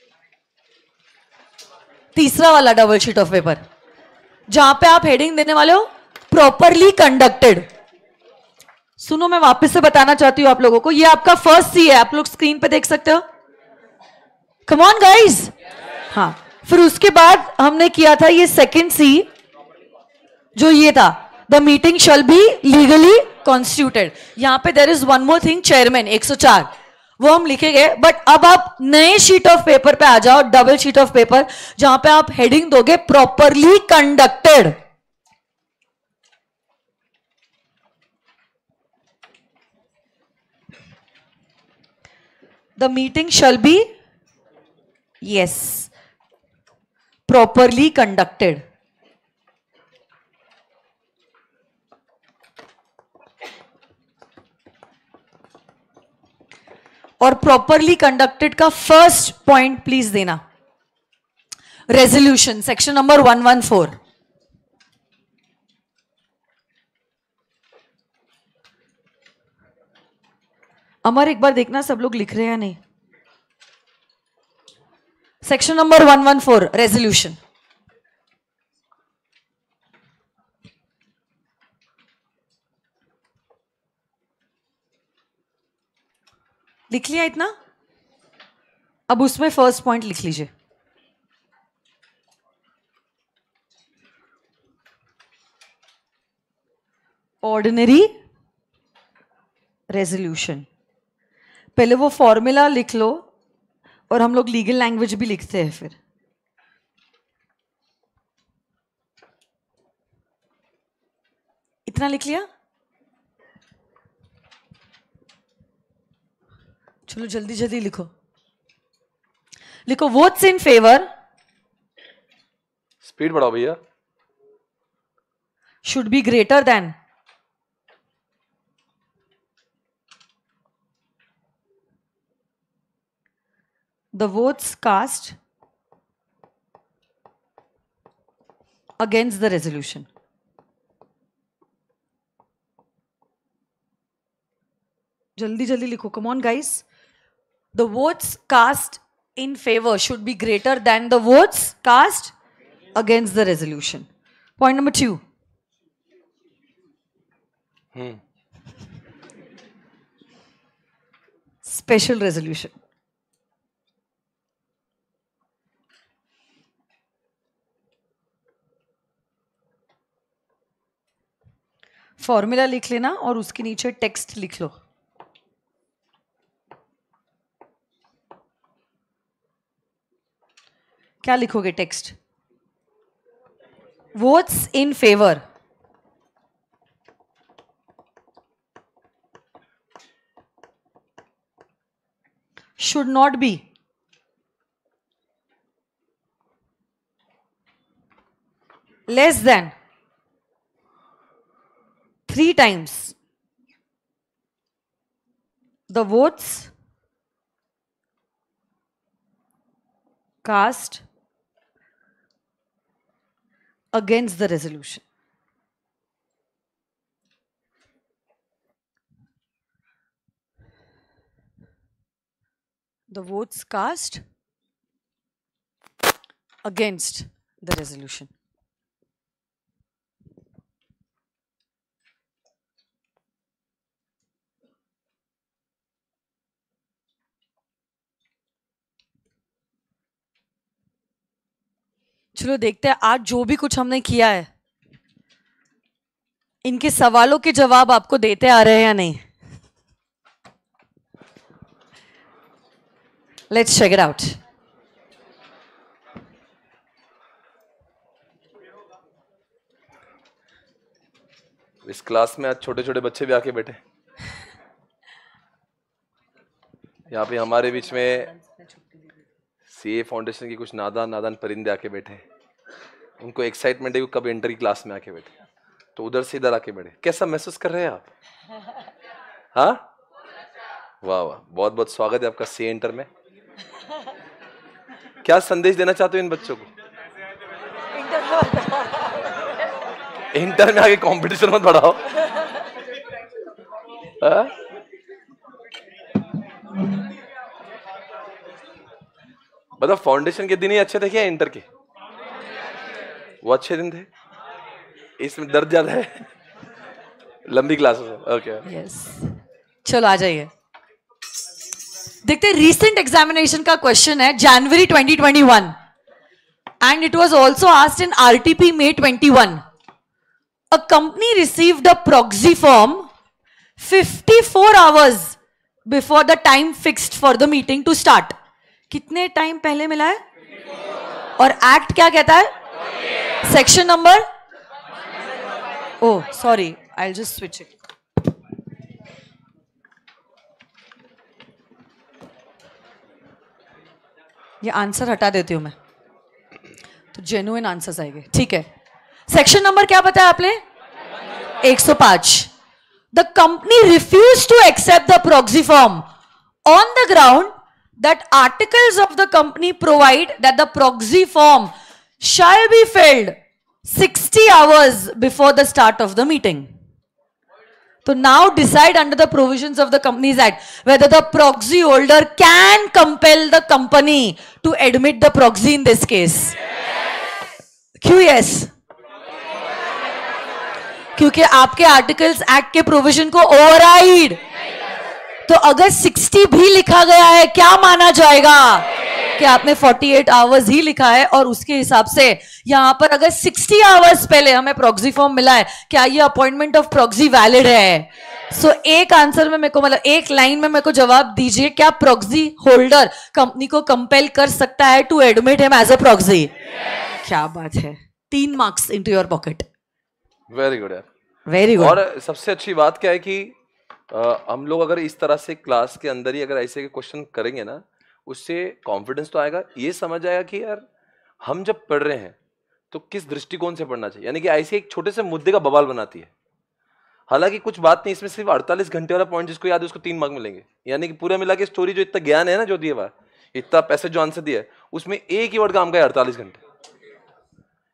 B: तीसरा वाला डबल शीट ऑफ पेपर, जहां पे आप हेडिंग देने वाले हो प्रॉपरली कंडक्टेड। सुनो, मैं वापस से बताना चाहती हूं आप लोगों को, ये आपका फर्स्ट सी है, आप लोग स्क्रीन पे देख सकते हो। Come on guys. हाँ, फिर उसके बाद हमने किया था ये सेकंड सी, जो ये था, the meeting shall be legally constituted. यहां पे there is one more thing, chairman एक सौ चार, वो हम लिखेंगे। बट अब आप नए शीट ऑफ पेपर पे आ जाओ, डबल शीट ऑफ पेपर, जहां पे आप हेडिंग दोगे properly conducted. The meeting shall be, yes, properly conducted. और प्रॉपरली कंडक्टेड का फर्स्ट पॉइंट प्लीज देना, resolution section number one one four. Amar एक बार देखना सब लोग लिख रहे हैं या नहीं। Section number one one four, resolution. लिख लिया इतना? अब उसमें फर्स्ट पॉइंट लिख लीजिए, ऑर्डिनरी रेजोल्यूशन। पहले वो फॉर्मूला लिख लो, और हम लोग लीगल लैंग्वेज भी लिखते हैं फिर। इतना लिख लिया? चलो जल्दी जल्दी लिखो, लिखो वोट्स इन फेवर, स्पीड बढ़ाओ भैया,
A: should be greater than the votes cast against the resolution. Jaldi jaldi likho. Come on, guys. The votes cast in favor should be greater than the votes cast against the resolution. Point number two.
B: Hmm.
A: Special resolution. Formula लिख लेना और उसके नीचे टेक्स्ट लिख लो. क्या लिखोगे text? Votes in favour should not be less than three times the votes cast against the resolution. The votes cast against the resolution. चलो देखते हैं आज जो भी कुछ हमने किया है इनके सवालों के जवाब आपको देते आ रहे हैं या नहीं. Let's check it out.
B: इस क्लास में आज छोटे छोटे बच्चे भी आके बैठे. यहाँ पे हमारे बीच में सीए फाउंडेशन की कुछ नादान नादान परिंदे आके बैठे. उनको एक्साइटमेंट है कब एंटर की क्लास में आके बैठे, तो उधर से इधर आके बैठे. कैसा महसूस कर रहे हैं आप? हाँ, वाह वाह, बहुत बहुत स्वागत है आपका सी एंटर में. क्या संदेश देना चाहते हो इन बच्चों को? इंटर में आगे कंपटीशन मत बढ़ाओ. मतलब फाउंडेशन के दिन ही अच्छे थे क्या? इंटर के वो अच्छे दिन थे, इसमें दर्द ज्यादा है. लंबी क्लासेस. ओके
A: यस, चलो आ जाइए. देखते रीसेंट एग्जामिनेशन का क्वेश्चन है January twenty twenty one and it was also asked in RTP May twenty one. A company received a proxy form fifty four hours before the time fixed for the meeting to start. कितने टाइम पहले मिला है? और एक्ट क्या कहता है? Section number, oh sorry, I will just switch it. ये आंसर हटा देती हूं मैं तो जेन्युइन आंसर्स आएंगे. ठीक है, सेक्शन नंबर क्या बताया आपने? एक सौ पाँच. The company refuse to accept the proxy form on the ground that articles of the company provide that the proxy form shall be filled sixty hours before the start of the meeting. So now decide under the provisions of the Companies Act whether the proxy holder can compel the company to admit the proxy in this case. क्यों yes? क्योंकि आपके आर्टिकल्स एक्ट के प्रोविजन को ओवरराइड. तो अगर सिक्सटी भी लिखा गया है क्या माना जाएगा? कि आपने अड़तालीस आवर्स ही लिखा है और उसके हिसाब से यहां पर अगर साठ आवर्स पहले हमें प्रॉक्सी फॉर्म मिला है, क्या ये अपॉइंटमेंट ऑफ प्रॉक्सी वैलिड है? सो so, एक आंसर में मेरे को मतलब एक लाइन में मेरे को जवाब दीजिए, क्या प्रॉक्सी होल्डर कंपनी को कंपेल कर सकता है to admit him as a proxy? क्या बात है, तीन marks into your pocket.
B: Very good यार,
A: वेरी गुड.
B: और सबसे अच्छी बात क्या है कि आ, हम लोग अगर इस तरह से क्लास के अंदर ही अगर ऐसे के क्वेश्चन करेंगे ना, उससे कॉन्फिडेंस तो आएगा, ये समझ आएगा कि यार हम जब पढ़ रहे हैं तो किस दृष्टिकोण से पढ़ना चाहिए. यानी कि ऐसे एक छोटे से मुद्दे का बवाल बनाती है. हालांकि कुछ बात नहीं, इसमें सिर्फ अड़तालीस घंटे वाला पॉइंट जिसको याद है उसको तीन मार्क मिलेंगे. यानी कि पूरा मिला के स्टोरी जो इतना ज्ञान है ना जो दिया हुआ, इतना पैसे जो आंसर दिया है, उसमें एक ही वर्ड काम का है अड़तालीस घंटे.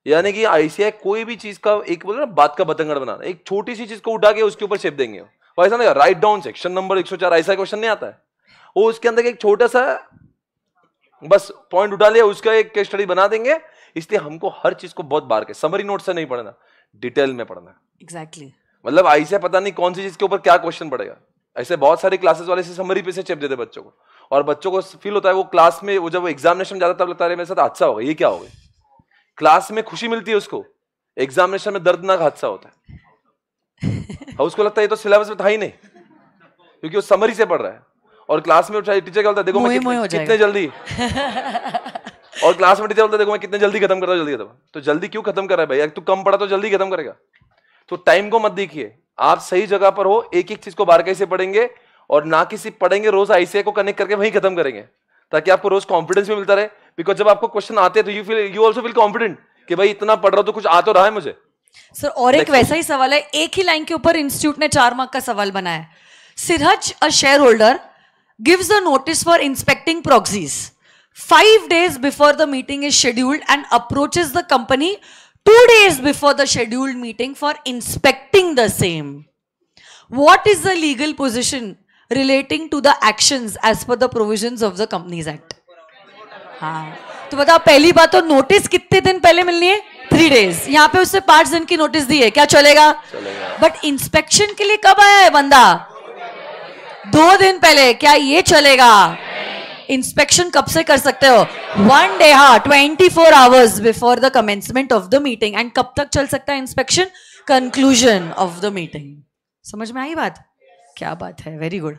B: यानी कि आईसीआई कोई भी चीज का एक बोले ना बात का बतंगड़ बनाना, एक छोटी सी चीज को उठा के उसके ऊपर शेप देंगे। वो ऐसा नहीं, राइट डाउन सेक्शन नंबर एक सौ चार ऐसा क्वेश्चन नहीं आता है। वो उसके अंदर एक छोटा सा बस पॉइंट उठा लिया, उसका एक केस स्टडी बना देंगे। इसलिए हमको हर चीज को बहुत बार के समरी नोट से नहीं पढ़ना, डिटेल में पढ़ना।
A: Exactly exactly.
B: मतलब आईसीआई पता नहीं कौन सी चीज के ऊपर क्या क्वेश्चन पड़ेगा। ऐसे बहुत सारे क्लासेस वाले से समरी पे से चिप देते बच्चों को, और बच्चों को फील होता है वो क्लास में वो जब एग्जामिनेशन जाता तब लगता है मेरे साथ अच्छा होगा, ये क्या होगा। क्लास में खुशी मिलती है उसको, एग्जामिनेशन में दर्दनाक हादसा होता है। और उसको लगता है ये तो सिलेबस में था ही नहीं, क्योंकि वो समरी से पढ़ रहा है। और क्लास में टीचर क्या बोलता है, देखो मैं कितने, कितने जल्दी और क्लास में टीचर बोलता है देखो मैं कितने जल्दी खत्म कर रहा हूँ, जल्दी खत्म। तो जल्दी क्यों खत्म कर रहा है भाई, तू कम पढ़ा तो जल्दी खत्म करेगा। तो टाइम को मत देखिए, आप सही जगह पर हो, एक एक चीज को बारीकी से पढ़ेंगे और ना किसी पढ़ेंगे रोज आईसीआई को कनेक्ट करके वहीं खत्म करेंगे, ताकि आपको रोज कॉन्फिडेंस भी मिलता रहे। बिकॉज जब आपको क्वेश्चन आते हैं तो you feel you also feel confident कि भाई इतना पढ़ रहा हूं तो कुछ आ तो रहा है मुझे।
A: सर और एक वैसा ही सवाल है, एक ही लाइन के ऊपर इंस्टीट्यूट ने चार मार्क का सवाल बनाया है। सिरहज a share holder gives a notice for inspecting proxies five days before the meeting is scheduled and approaches the company two days before the scheduled meeting for inspecting the same. What is the legal position relating to the actions as per the provisions of the Companies Act? हाँ, तो बताओ पहली बात तो नोटिस कितने दिन पहले मिलनी है? Three days. यहाँ पे उससे पांच दिन की नोटिस दी है, क्या चलेगा? चलेगा। बट इंस्पेक्शन के लिए कब आया है बंदा? दो दिन पहले, क्या ये चलेगा? इंस्पेक्शन कब से कर सकते हो? वन डे, हाँ, twenty four hours before the commencement of the meeting. And कब तक चल सकता है inspection? Conclusion of the meeting. समझ में आई बात? क्या बात है, वेरी गुड।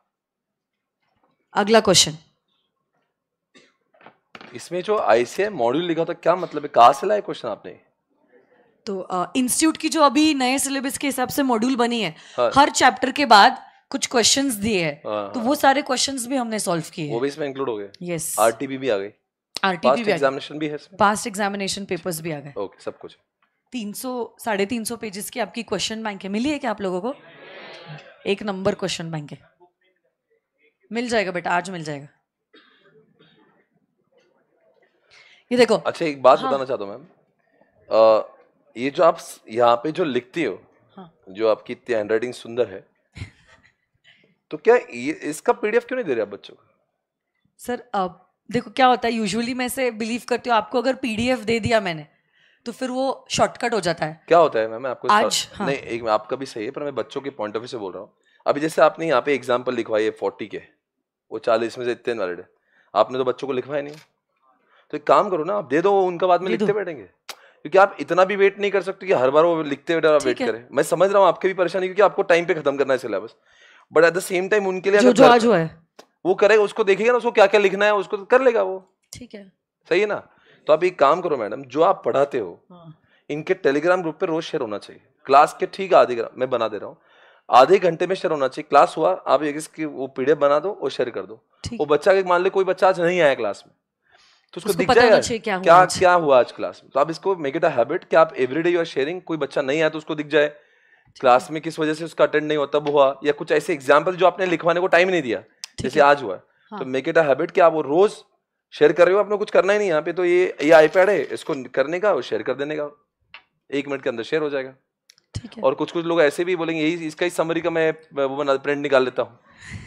A: अगला क्वेश्चन।
B: इसमें जो आईसीआई मॉड्यूल लिखा था क्या मतलब है, कहां से लाए क्वेश्चन आपने?
A: तो इंस्टीट्यूट uh, की जो अभी नए सिलेबस के हिसाब से मॉड्यूल बनी है,
B: हाँ।
A: हर चैप्टर के बाद कुछ क्वेश्चंस दिए हैं, तो वो सारे क्वेश्चंस भी हमने सॉल्व किए।
B: वो भी इसमें इंक्लूड हो गए?
A: यस।
B: आरटीबी भी आ गई,
A: आरटीबी भी
B: एग्जामिनेशन भी है इसमें,
A: पास्ट एग्जामिनेशन पेपर्स भी आ गए।
B: ओके, सब कुछ।
A: तीन सौ साढ़े तीन सौ पेजेस की आपकी क्वेश्चन बैंक है, मिली है क्या आप लोगों को? एक नंबर क्वेश्चन बैंक है, मिल जाएगा बेटा, आज मिल जाएगा। ये देखो।
B: अच्छा एक बात हाँ। बताना चाहता हूँ मैम, ये जो आप यहाँ पे जो लिखती हो, हाँ। जो आपकी इतनी हैंडराइटिंग सुंदर है, तो क्या ये इसका पीडीएफ क्यों नहीं दे रहे आप बच्चों को?
A: सर अब देखो क्या होता है, यूजुअली मैं से बिलीव करती हूँ आपको अगर पीडीएफ दे दिया मैंने तो फिर वो शॉर्टकट हो जाता है।
B: क्या होता है मैम, मैं आपको
A: आज हाँ।
B: नहीं, एक आपका भी सही है, पर मैं बच्चों के पॉइंट ऑफ व्यू से बोल रहा हूँ। अभी जैसे आपने यहाँ पे एग्जाम्पल लिखवाई है फोर्टी के, वो चालीस में से इतने वैलिड है, आपने तो बच्चों को लिखवाया नहीं। तो एक काम करो ना, आप दे दो, उनका बाद में लिखते बैठेंगे, क्योंकि आप इतना भी वेट नहीं कर सकते कि हर बार वो लिखते बैठे और वेट करें। मैं समझ रहा हूँ आपकी भी परेशानी, क्योंकि आपको टाइम पे खत्म करना है syllabus, but at the same time उनके लिए
A: जो जो आज हुआ है
B: वो करेगा, उसको देखेगा ना, उसको क्या क्या लिखना है उसको कर लेगा वो।
A: ठीक है,
B: सही है ना? तो आप एक काम करो मैडम, जो आप पढ़ाते हो हाँ। इनके टेलीग्राम ग्रुप पे रोज शेयर होना चाहिए। क्लास के ठीक आधे मैं बना दे रहा हूँ, आधे घंटे में शेयर होना चाहिए। क्लास हुआ, आप एक इसकी वो पीडीएफ बना दो और शेयर कर दो। वो बच्चा मान ले कोई बच्चा आज नहीं आया क्लास में, तो उसको दिख जाएगा क्या क्या, क्या हुआ आज क्लास में। तो आप इसको मेक इट अ हैबिट कि आप एवरीडे यू आर शेयरिंग। कोई बच्चा नहीं आया तो उसको दिख जाए क्लास में किस वजह से उसका अटेंड नहीं होता हुआ, या कुछ ऐसे एग्जाम्पल जो आपने लिखवाने को टाइम नहीं दिया, जैसे आज हुआ। हाँ। तो मेक इट अ हैबिट कि आप वो रोज शेयर कर रहे हो, आपने कुछ करना ही नहीं यहाँ पे। तो ये ये आईपैड है, इसको करने का और शेयर कर देने का, एक मिनट के अंदर शेयर हो जाएगा। ठीक है। और कुछ कुछ लोग ऐसे भी बोलेंगे यही इसका ही समरी का मैं वो बना प्रिंट निकाल लेता हूँ,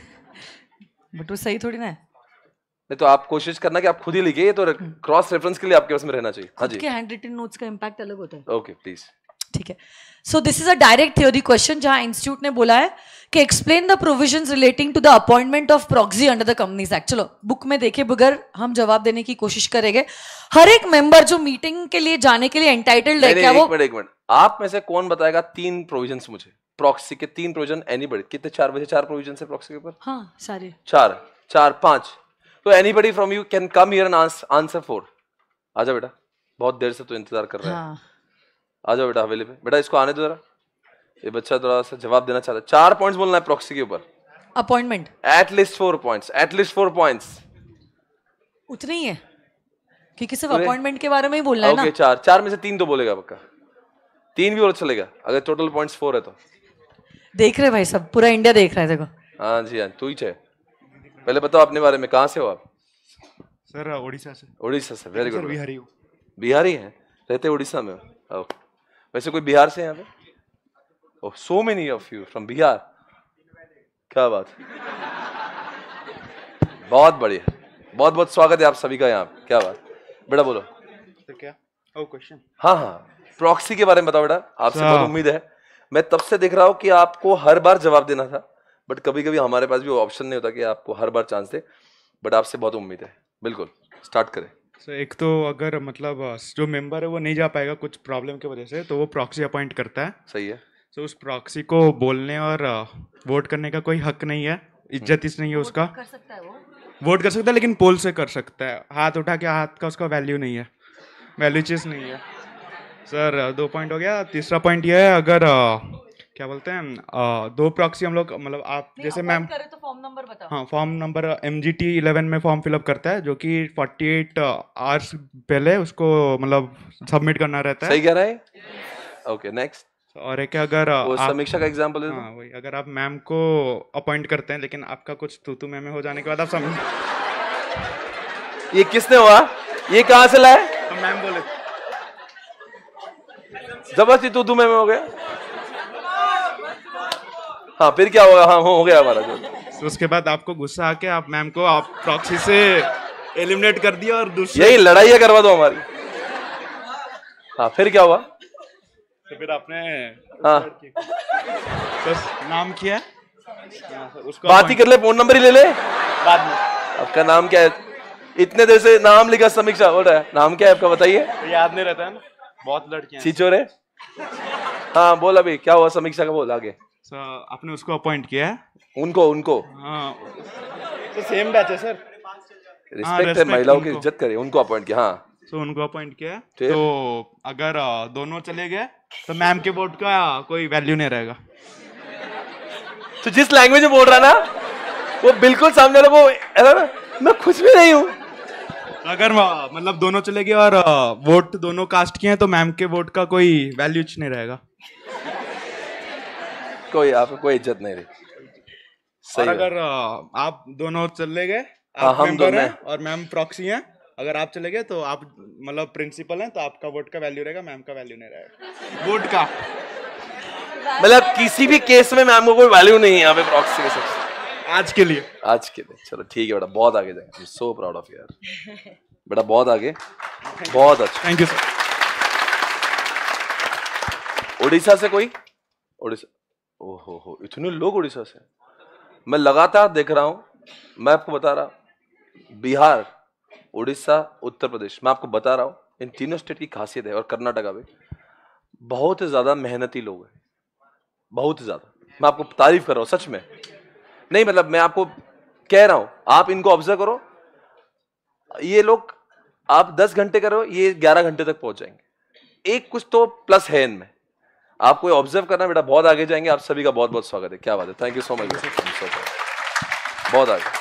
A: बट वो सही थोड़ी ना है।
B: नहीं तो आप कोशिश करना कि आप खुद ही लिखिए, तो क्रॉस रेफरेंस के लिए आपके पास में रहना चाहिए। हाँ जी,
A: के हैंड रिटन नोट्स का इंपैक्ट अलग होता है।
B: Okay please.
A: ठीक है, so this is a direct theory question, जहां इंस्टीट्यूट ने बोला है कि explain the provisions relating to the appointment of proxy under the companies act. चलो बुक में देखे बगैर हम जवाब देने की कोशिश करेंगे। हर एक मेंबर जो मीटिंग के लिए जाने के लिए एंटाइटल्ड है, क्या वो?
B: एक मिनट एक मिनट, आप में से कौन बताएगा तीन प्रोविजंस मुझे प्रॉक्सी के? तीन प्रोविजन एनीबॉडी? कितने? चार बजे चार प्रोविजन है प्रॉक्सी के ऊपर?
A: हाँ सारे
B: चार चार पांच। तो anybody from you can come here and answer four. आजा बेटा, बहुत देर से तो इंतजार कर रहा है। हाँ। आ जाओ बेटा हवेली पे। बेटा इसको आने दो जरा, ये बच्चा थोड़ा सा जवाब देना चाहता है। चार पॉइंट्स बोलना है प्रॉक्सी के ऊपर।
A: Appointment
B: at least four points, at least four points.
A: उतने ही है क्योंकि सिर्फ अपॉइंटमेंट के बारे में ही बोलना है ना।
B: ओके, चार चार में से तीन तो बोलेगा पक्का, तीन भी और चलेगा अगर टोटल पॉइंट्स फोर है तो।
A: देख रहे भाई सब, पूरा इंडिया देख रहा है देखो।
B: हाँ जी हाँ, तू ही है। पहले बताओ अपने बारे में, कहाँ से हो आप?
F: सर ओडिशा से।
B: ओडिशा से, वेरी गुड।
F: बिहारी हूँ।
B: बिहारी हैं, रहते उड़ीसा में हो? ओके। वैसे कोई बिहार से यहाँ पे? Oh, so many of you from Bihar. क्या बात, बहुत बढ़िया, बहुत बहुत स्वागत है आप सभी का यहाँ। क्या बात, बेटा बोलो।
F: तो क्या ओ क्वेश्चन?
B: हाँ हाँ, प्रॉक्सी के बारे में बताओ बेटा, आपसे
F: हाँ।
B: बहुत उम्मीद है। मैं तब से देख रहा हूँ कि आपको हर बार जवाब देना था, बट कभी कभी हमारे पास भी ऑप्शन नहीं होता कि आपको हर बार चांस दे, बट आपसे बहुत उम्मीद है। बिल्कुल स्टार्ट करें।
F: सर एक तो अगर मतलब जो मेंबर है वो नहीं जा पाएगा कुछ प्रॉब्लम की वजह से, तो वो प्रॉक्सी अपॉइंट करता है।
B: सही है।
F: तो उस प्रॉक्सी को बोलने और वोट करने का कोई हक नहीं है, इज्जत इस नहीं है उसका।
A: कर सकता है वो,
F: वोट कर सकता है लेकिन पोल से कर सकता है, हाथ उठा के हाथ का उसका वैल्यू नहीं है, वैल्यू चीज नहीं है। सर दो पॉइंट हो गया। तीसरा पॉइंट ये है, अगर आ, क्या बोलते हैं आ, दो प्रॉक्सी हम लोग मतलब आप जैसे मैम
A: करे तो फॉर्म नंबर बताओ।
F: हाँ, form number M G T eleven में फॉर्म फिलअप करता है, जो कि फोर्टी एट आवर्स पहले उसको मतलब सबमिट करना रहता है।
B: सही कह रहा है। Okay next.
F: और एक है, अगर
B: वो
F: आप
B: समीक्षा का एग्जांपल दे दो।
F: हाँ वही, अगर आप मैम को अपॉइंट करते हैं लेकिन आपका कुछ तू तू मैम हो जाने के बाद आप सब
B: ये किसने हुआ, ये कहाँ से लाए?
F: तो मैम बोले
B: जबरदस्ती तू तू में हो गया। हाँ फिर क्या होगा? हाँ हो गया हमारा जो।
F: तो उसके बाद आपको गुस्सा आके आप मैम को आप प्रॉक्सी से एलिमिनेट कर दिया और दूसरे
B: यही लड़ाई करवा दो हमारी। हाँ फिर क्या हुआ?
F: तो फिर आपने
B: हाँ
F: बस नाम किया, उसको
B: बात ही कर ले, फोन नंबर ही ले ले
F: बाद में।
B: आपका नाम क्या है? इतने देर से नाम लिखा समीक्षा हो रहा है, नाम क्या है आपका बताइए?
F: याद नहीं रहता है ना, बहुत लड़कियां
B: सीचोरे। हाँ बोल अभी क्या हुआ समीक्षा का, बोल आगे।
F: सर आपने उसको अपॉइंट किया है?
B: उनको उनको
F: हाँ तो सेम बैच है सर।
B: रिस्पेक्ट है, महिलाओं की इज्जत करे, उनको अपॉइंट किया। हाँ
F: तो उनको अपॉइंट किया। तो अगर आ, दोनों चले गए तो मैम के वोट का कोई वैल्यू नहीं रहेगा।
B: तो जिस लैंग्वेज में बोल रहा ना वो बिल्कुल सामने वाला वो ऐसा ना, मैं खुश भी नहीं हूँ।
F: अगर आ, मतलब दोनों चले गए और आ, वोट दोनों कास्ट किए हैं तो मैम के वोट का कोई वैल्यू नहीं रहेगा।
B: कोई आपको कोई इज्जत नहीं रही।
F: और अगर आ, आप दोनों चले गए,
B: हाँ,
F: आप
B: हम
F: मेंबर
B: दोनों
F: हैं और मैम प्रॉक्सी हैं, अगर आप चले गए तो आप मतलब प्रिंसिपल हैं तो आपका वोट का वैल्यू रहेगा, मैम का वैल्यू नहीं रहेगा वोट का।
B: मतलब किसी भी केस में मैम को कोई वैल्यू नहीं है यहाँ पे प्रॉक्सी के साथ
F: आज के लिए।
B: आज के लिए चलो ठीक है बेटा, बहुत आगे जाएंगे। I am so proud of you यार बेटा, बहुत आगे, बहुत अच्छा।
F: Thank you sir.
B: उड़ीसा से कोई? उड़ीसा, ओहो हो इतने लोग उड़ीसा से। मैं लगातार देख रहा हूं, मैं आपको बता रहा हूं, बिहार, उड़ीसा, उत्तर प्रदेश, मैं आपको बता रहा हूं इन तीनों स्टेट की खासियत है, और कर्नाटका भी बहुत ज्यादा मेहनती लोग हैं, बहुत ज्यादा। मैं आपको तारीफ कर रहा हूं सच में, नहीं मतलब मैं आपको कह रहा हूं, आप इनको ऑब्जर्व करो। ये लोग आप दस घंटे करो, ये ग्यारह घंटे तक पहुंच जाएंगे। एक कुछ तो प्लस है इनमें, आपको ऑब्जर्व करना बेटा, बहुत आगे जाएंगे। आप सभी का बहुत बहुत स्वागत है। क्या बात है, थैंक यू सो मच, बहुत आगे।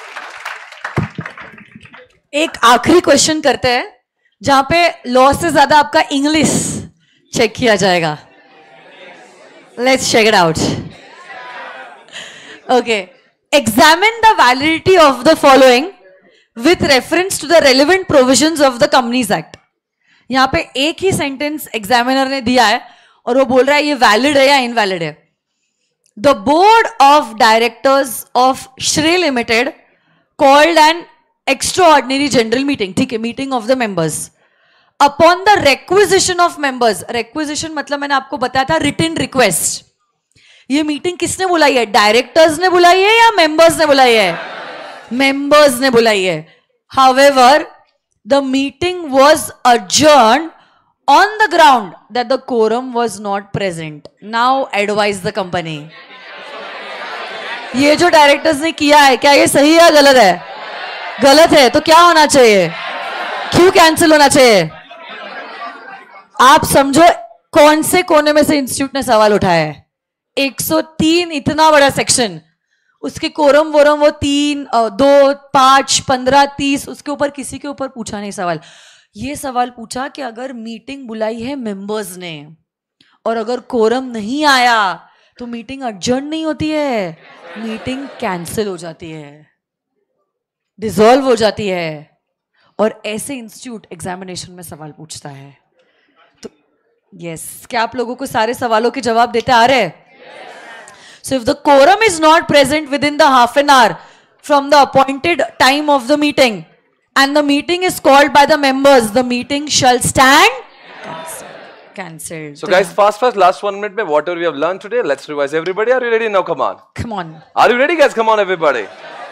A: एक आखिरी क्वेश्चन करते हैं जहां पे लॉ से ज्यादा आपका इंग्लिश चेक किया जाएगा। Let's check it out. Okay, examine the validity of the following with reference to the relevant provisions of the companies act. यहां पे एक ही सेंटेंस एग्जामिनर ने दिया है और वो बोल रहा है ये वैलिड है या इनवैलिड है। The board of directors of Shri limited called an extraordinary general meeting, ठीक है, meeting of the members upon the requisition of members. Requisition मतलब मैंने आपको बताया था रिटन रिक्वेस्ट। ये मीटिंग किसने बुलाई है? डायरेक्टर्स ने बुलाई है या मेंबर्स ने बुलाई है? मेंबर्स ने बुलाई है। However the meeting was adjourned on the ground that the quorum was not present. Now advise the company. ये जो डायरेक्टर्स ने किया है क्या ये सही है गलत है? गलत है। तो क्या होना चाहिए? क्यों कैंसिल होना चाहिए? आप समझो कौन से कोने में से इंस्टीट्यूट ने सवाल उठाया है। एक सौ तीन इतना बड़ा सेक्शन, उसके कोरम वोरम वो तीन दो पांच पंद्रह तीस, उसके ऊपर किसी के ऊपर पूछा नहीं सवाल। ये सवाल पूछा कि अगर मीटिंग बुलाई है मेंबर्स ने और अगर कोरम नहीं आया तो मीटिंग adjourn नहीं होती है, मीटिंग कैंसिल हो जाती है, डिसॉल्व हो जाती है। और ऐसे इंस्टीट्यूट एग्जामिनेशन में सवाल पूछता है। तो यस yes. क्या आप लोगों को सारे सवालों के जवाब देते आ रहे हैं? So if the quorum is not present within the half an hour from the appointed time of the meeting and the meeting is called by the members, the meeting shall stand cancelled. Cancelled.
B: So guys, fast fast last one minute में whatever we have learned today, let's revise. Everybody, are you ready now? Come on.
A: Come on.
B: Are you ready, guys? Come on, everybody.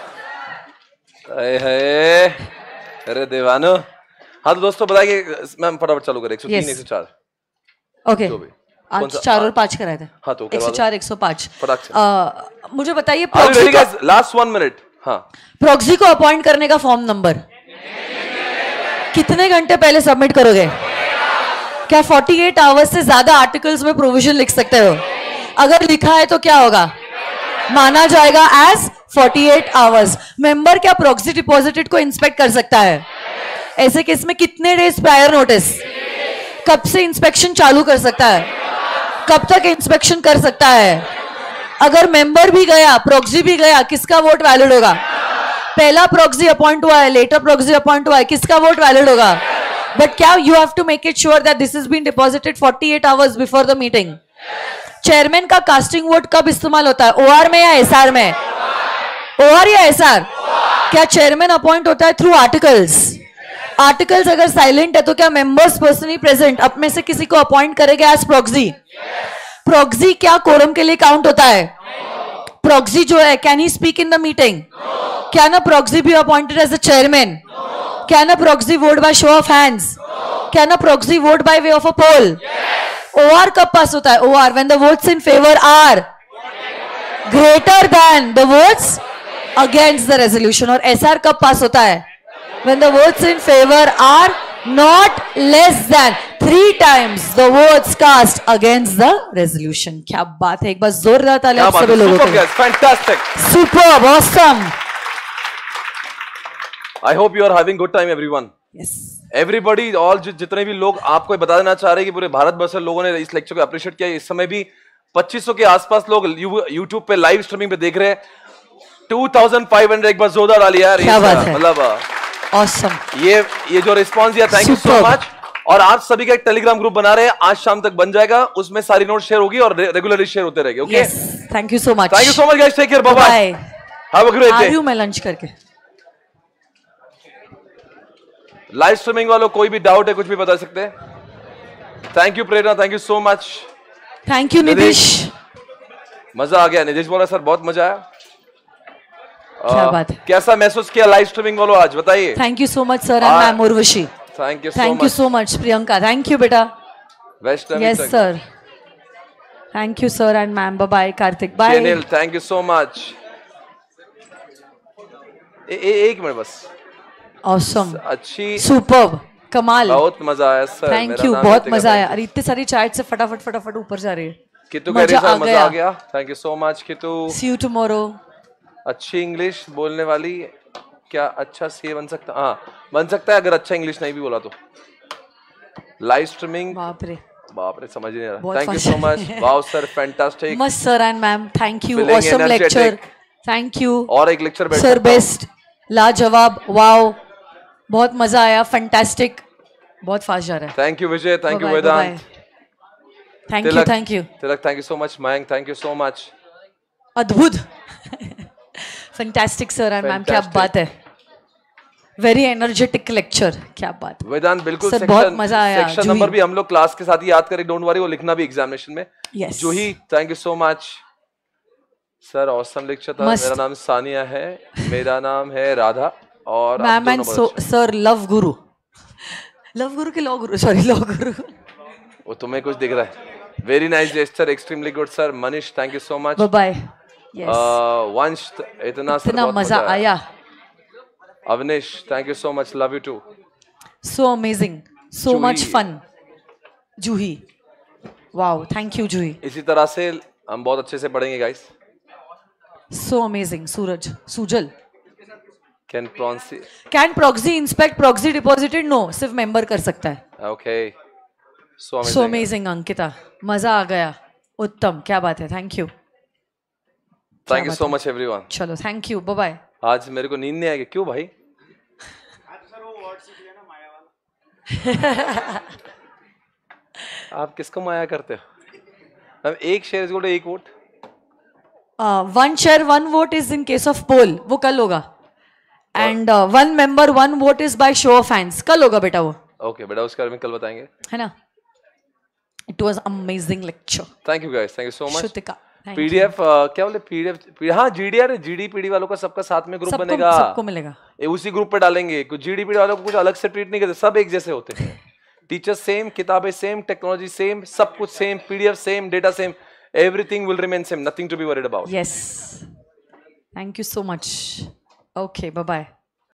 B: Hey, अरे देवानो. हाँ तो दोस्तों बताइए, मैं फटाफट चालू करें. एक सौ तीन, एक सौ चार.
A: Okay. आज चार और पाँच कराए थे.
B: हाँ तो
A: एक सौ चार, एक सौ पाँच.
B: फटाक से.
A: मुझे बताइए
B: प्रॉक्सी को लास्ट वन मिनट. हाँ.
A: प्रॉक्सी को अपॉइंट करने का फॉर्म नंबर कितने घंटे पहले सबमिट करोगे? क्या अड़तालीस आवर्स से ज्यादा आर्टिकल्स में प्रोविजन लिख सकते हो? अगर लिखा है तो क्या होगा? माना जाएगा एज अड़तालीस आवर्स. मेंबर क्या प्रॉक्सी डिपॉजिटेड को इंस्पेक्ट कर सकता है? ऐसे केस में कितने डेज प्रायर नोटिस? कब से इंस्पेक्शन चालू कर सकता है? कब तक इंस्पेक्शन कर सकता है? अगर मेंबर भी गया, प्रॉक्सी भी गया, किसका वोट वैलिड होगा? पहला प्रॉक्सी अपॉइंट हुआ है, लेटर प्रॉक्सी अपॉइंट हुआ है, किसका वोट वैलिड होगा? बट क्या you have to make it sure that this is been deposited अड़तालीस hours before the meeting. Chairman का कास्टिंग वोट कब इस्तेमाल होता है? ओआर में या एसआर में? ओआर या एसआर? क्या चेयरमैन अपॉइंट होता है थ्रू आर्टिकल्स? आर्टिकल्स अगर साइलेंट है तो क्या मेंबर्स पर्सनली प्रेजेंट अब में से किसी को अपॉइंट करेगा एज प्रॉक्सी? प्रॉक्सी क्या कोरम के लिए काउंट होता है? प्रॉक्सी जो है can he speak in the meeting? क्या ना प्रॉक्सी भी अपॉइंटेड एज अ चेयरमैन? क्या ना proxy vote by show of hands? क्या ना proxy vote by way of a poll? OR कब पास होता है? OR when the votes in favour are greater than the votes against the resolution. और एसआर कब पास होता है? When the votes in favor are not less than three times the votes cast against the resolution. क्या बात है, एक बार जोरदार तालियां आप सभी लोगों के लिए.
B: Fantastic.
A: Superb, awesome.
B: I hope you are having good time, everyone.
A: Yes.
B: Everybody, all जितने भी लोग आपको बता देना चाह रहे हैं कि पूरे भारत वर्ष से लोगों ने इस लेक्चर को अप्रिशिएट किया. इस समय भी पच्चीस सौ के आसपास लोग यूट्यूब पे लाइव स्ट्रीमिंग पे देख रहे हैं. टू थाउजेंड फाइव हंड्रेड एक बार जोरदार तालियां यार.
A: क्या बात है,
B: मतलब
A: Awesome.
B: ये ये जो रिस्पॉन्स दिया, थैंक यू सो मच. और आप सभी का एक टेलीग्राम ग्रुप बना रहे हैं, आज शाम तक बन जाएगा. उसमें सारी नोट शेयर होगी और रेगुलरली शेयर होते रहेंगे. Okay,
A: thank you so much.
B: Thank you so much guys. Take care. Bye bye. Have a great day.
A: आ रही हूं मैं लंच करके.
B: लाइव स्ट्रीमिंग वालों कोई भी डाउट है, कुछ भी बता सकते हैं. Thank you Prerna, thank you so much.
A: Thank you Nidesh.
B: मजा आ गया. निदेश बोला सर बहुत मजा आया.
A: क्या
B: uh,
A: बात है.
B: कैसा महसूस किया लाइव स्ट्रीमिंग वालों आज, बताइए.
A: Thank you so much sir and ma'am Urvashi.
B: Thank you
A: thank you so much Priyanka. Thank you बेटा. Yes sir. Thank you sir and ma'am. Bye bye Kartik. Bye.
B: Channel thank you so much. एक मिनट बस.
A: ऑसम.
B: अच्छी.
A: सुपर्ब. कमाल.
B: बहुत मजा आया सर.
A: Thank you. बहुत मजा आया. अरे इतनी सारी चैट से फटाफट फटाफट ऊपर जा रही है.
B: कितु कह रही है सर मजा आ गया. Thank you so much Kitu.
A: See you tomorrow.
B: अच्छी इंग्लिश बोलने वाली क्या अच्छा सी बन सकता? हाँ बन सकता है अगर अच्छा इंग्लिश नहीं भी बोला तो. Live streaming.
A: बाप रे
B: बाप रे समझ नहीं आ रहा. Thank you so much. Wow sir fantastic.
A: मस्त sir and ma'am. Thank you. Awesome lecture. Thank you.
B: और एक लेक्चर बैठ
A: सर बेस्ट. लाजवाब. वाओ बहुत मजा आया. फैंटास्टिक. बहुत फास्ट जा रहा है.
B: Thank you Vijay. Thank you Vedant.
A: Thank you. Thank you
B: Tilak. Thank you so much Mayank. Thank you so much.
A: अद्भुत. Fantastic sir and ma'am. क्या बात है. Very energetic lecture. क्या बात.
B: वेदांत बिल्कुल.
A: सर बहुत मजा आया.
B: सेक्शन नंबर भी हम लोग क्लास के साथ ही याद करें. डोंट वरी, वो लिखना भी एग्जामिनेशन में.
A: Yes.
B: Juhi thank you so much sir. Awesome lecture था. मेरा नाम सानिया है. मेरा नाम है राधा. और
A: ma'am and sir love guru. Love guru के लॉ गुरु. सॉरी लॉ गुरु.
B: वो तुम्हें कुछ दिख रहा है. Very nice gesture. Extremely good sir. Manish thank you so much.
A: Bye bye. Yes.
B: Uh, Vansh इतना
A: इतना मजा आया.
B: Avneesh thank you so much. Love you too.
A: So amazing. So much fun. Juhi wow. Thank you Juhi.
B: इसी तरह से हम बहुत अच्छे से पढ़ेंगे guys.
A: So amazing. Suraj Sujal.
B: Can proxy
A: can proxy inspect proxy deposited? No, सिर्फ मेंबर कर सकता है.
B: ओके. सो
A: सो अमेजिंग अंकिता. मजा आ गया. उत्तम. क्या बात है. Thank you.
B: Thank you so much everyone.
A: चलो थैंक यू. Bye bye.
B: आज मेरे को नींद नहीं आएगी. क्यों भाई? आप किसको माया करते हो? मैम एक शेयर इज इक्वल टू एक vote.
A: One share one vote is in case of poll, वो कल होगा. And one member one vote is by show of hands, कल होगा बेटा वो.
B: ओके बेटा, उसके बारे में कल बताएंगे,
A: है ना. It was amazing lecture.
B: Thank you guys, thank you so much.
A: Shrutika,
B: PDF क्या बोले, पीडीएफ, हाँ जीडीआर जीडीपीडी वालों का सबका साथ में ग्रुप बनेगा,
A: सबको मिलेगा,
B: ये उसी ग्रुप पे डालेंगे. कुछ जीडीपीडी वालों को कुछ अलग से ट्रीट नहीं करते, सब एक जैसे होते हैं. टीचर्स सेम, किताबें सेम, टेक्नोलॉजी सेम, सब कुछ same, PDF same, data same, everything will remain same, nothing to be worried about.
A: Yes, thank you so much. Okay, bye bye.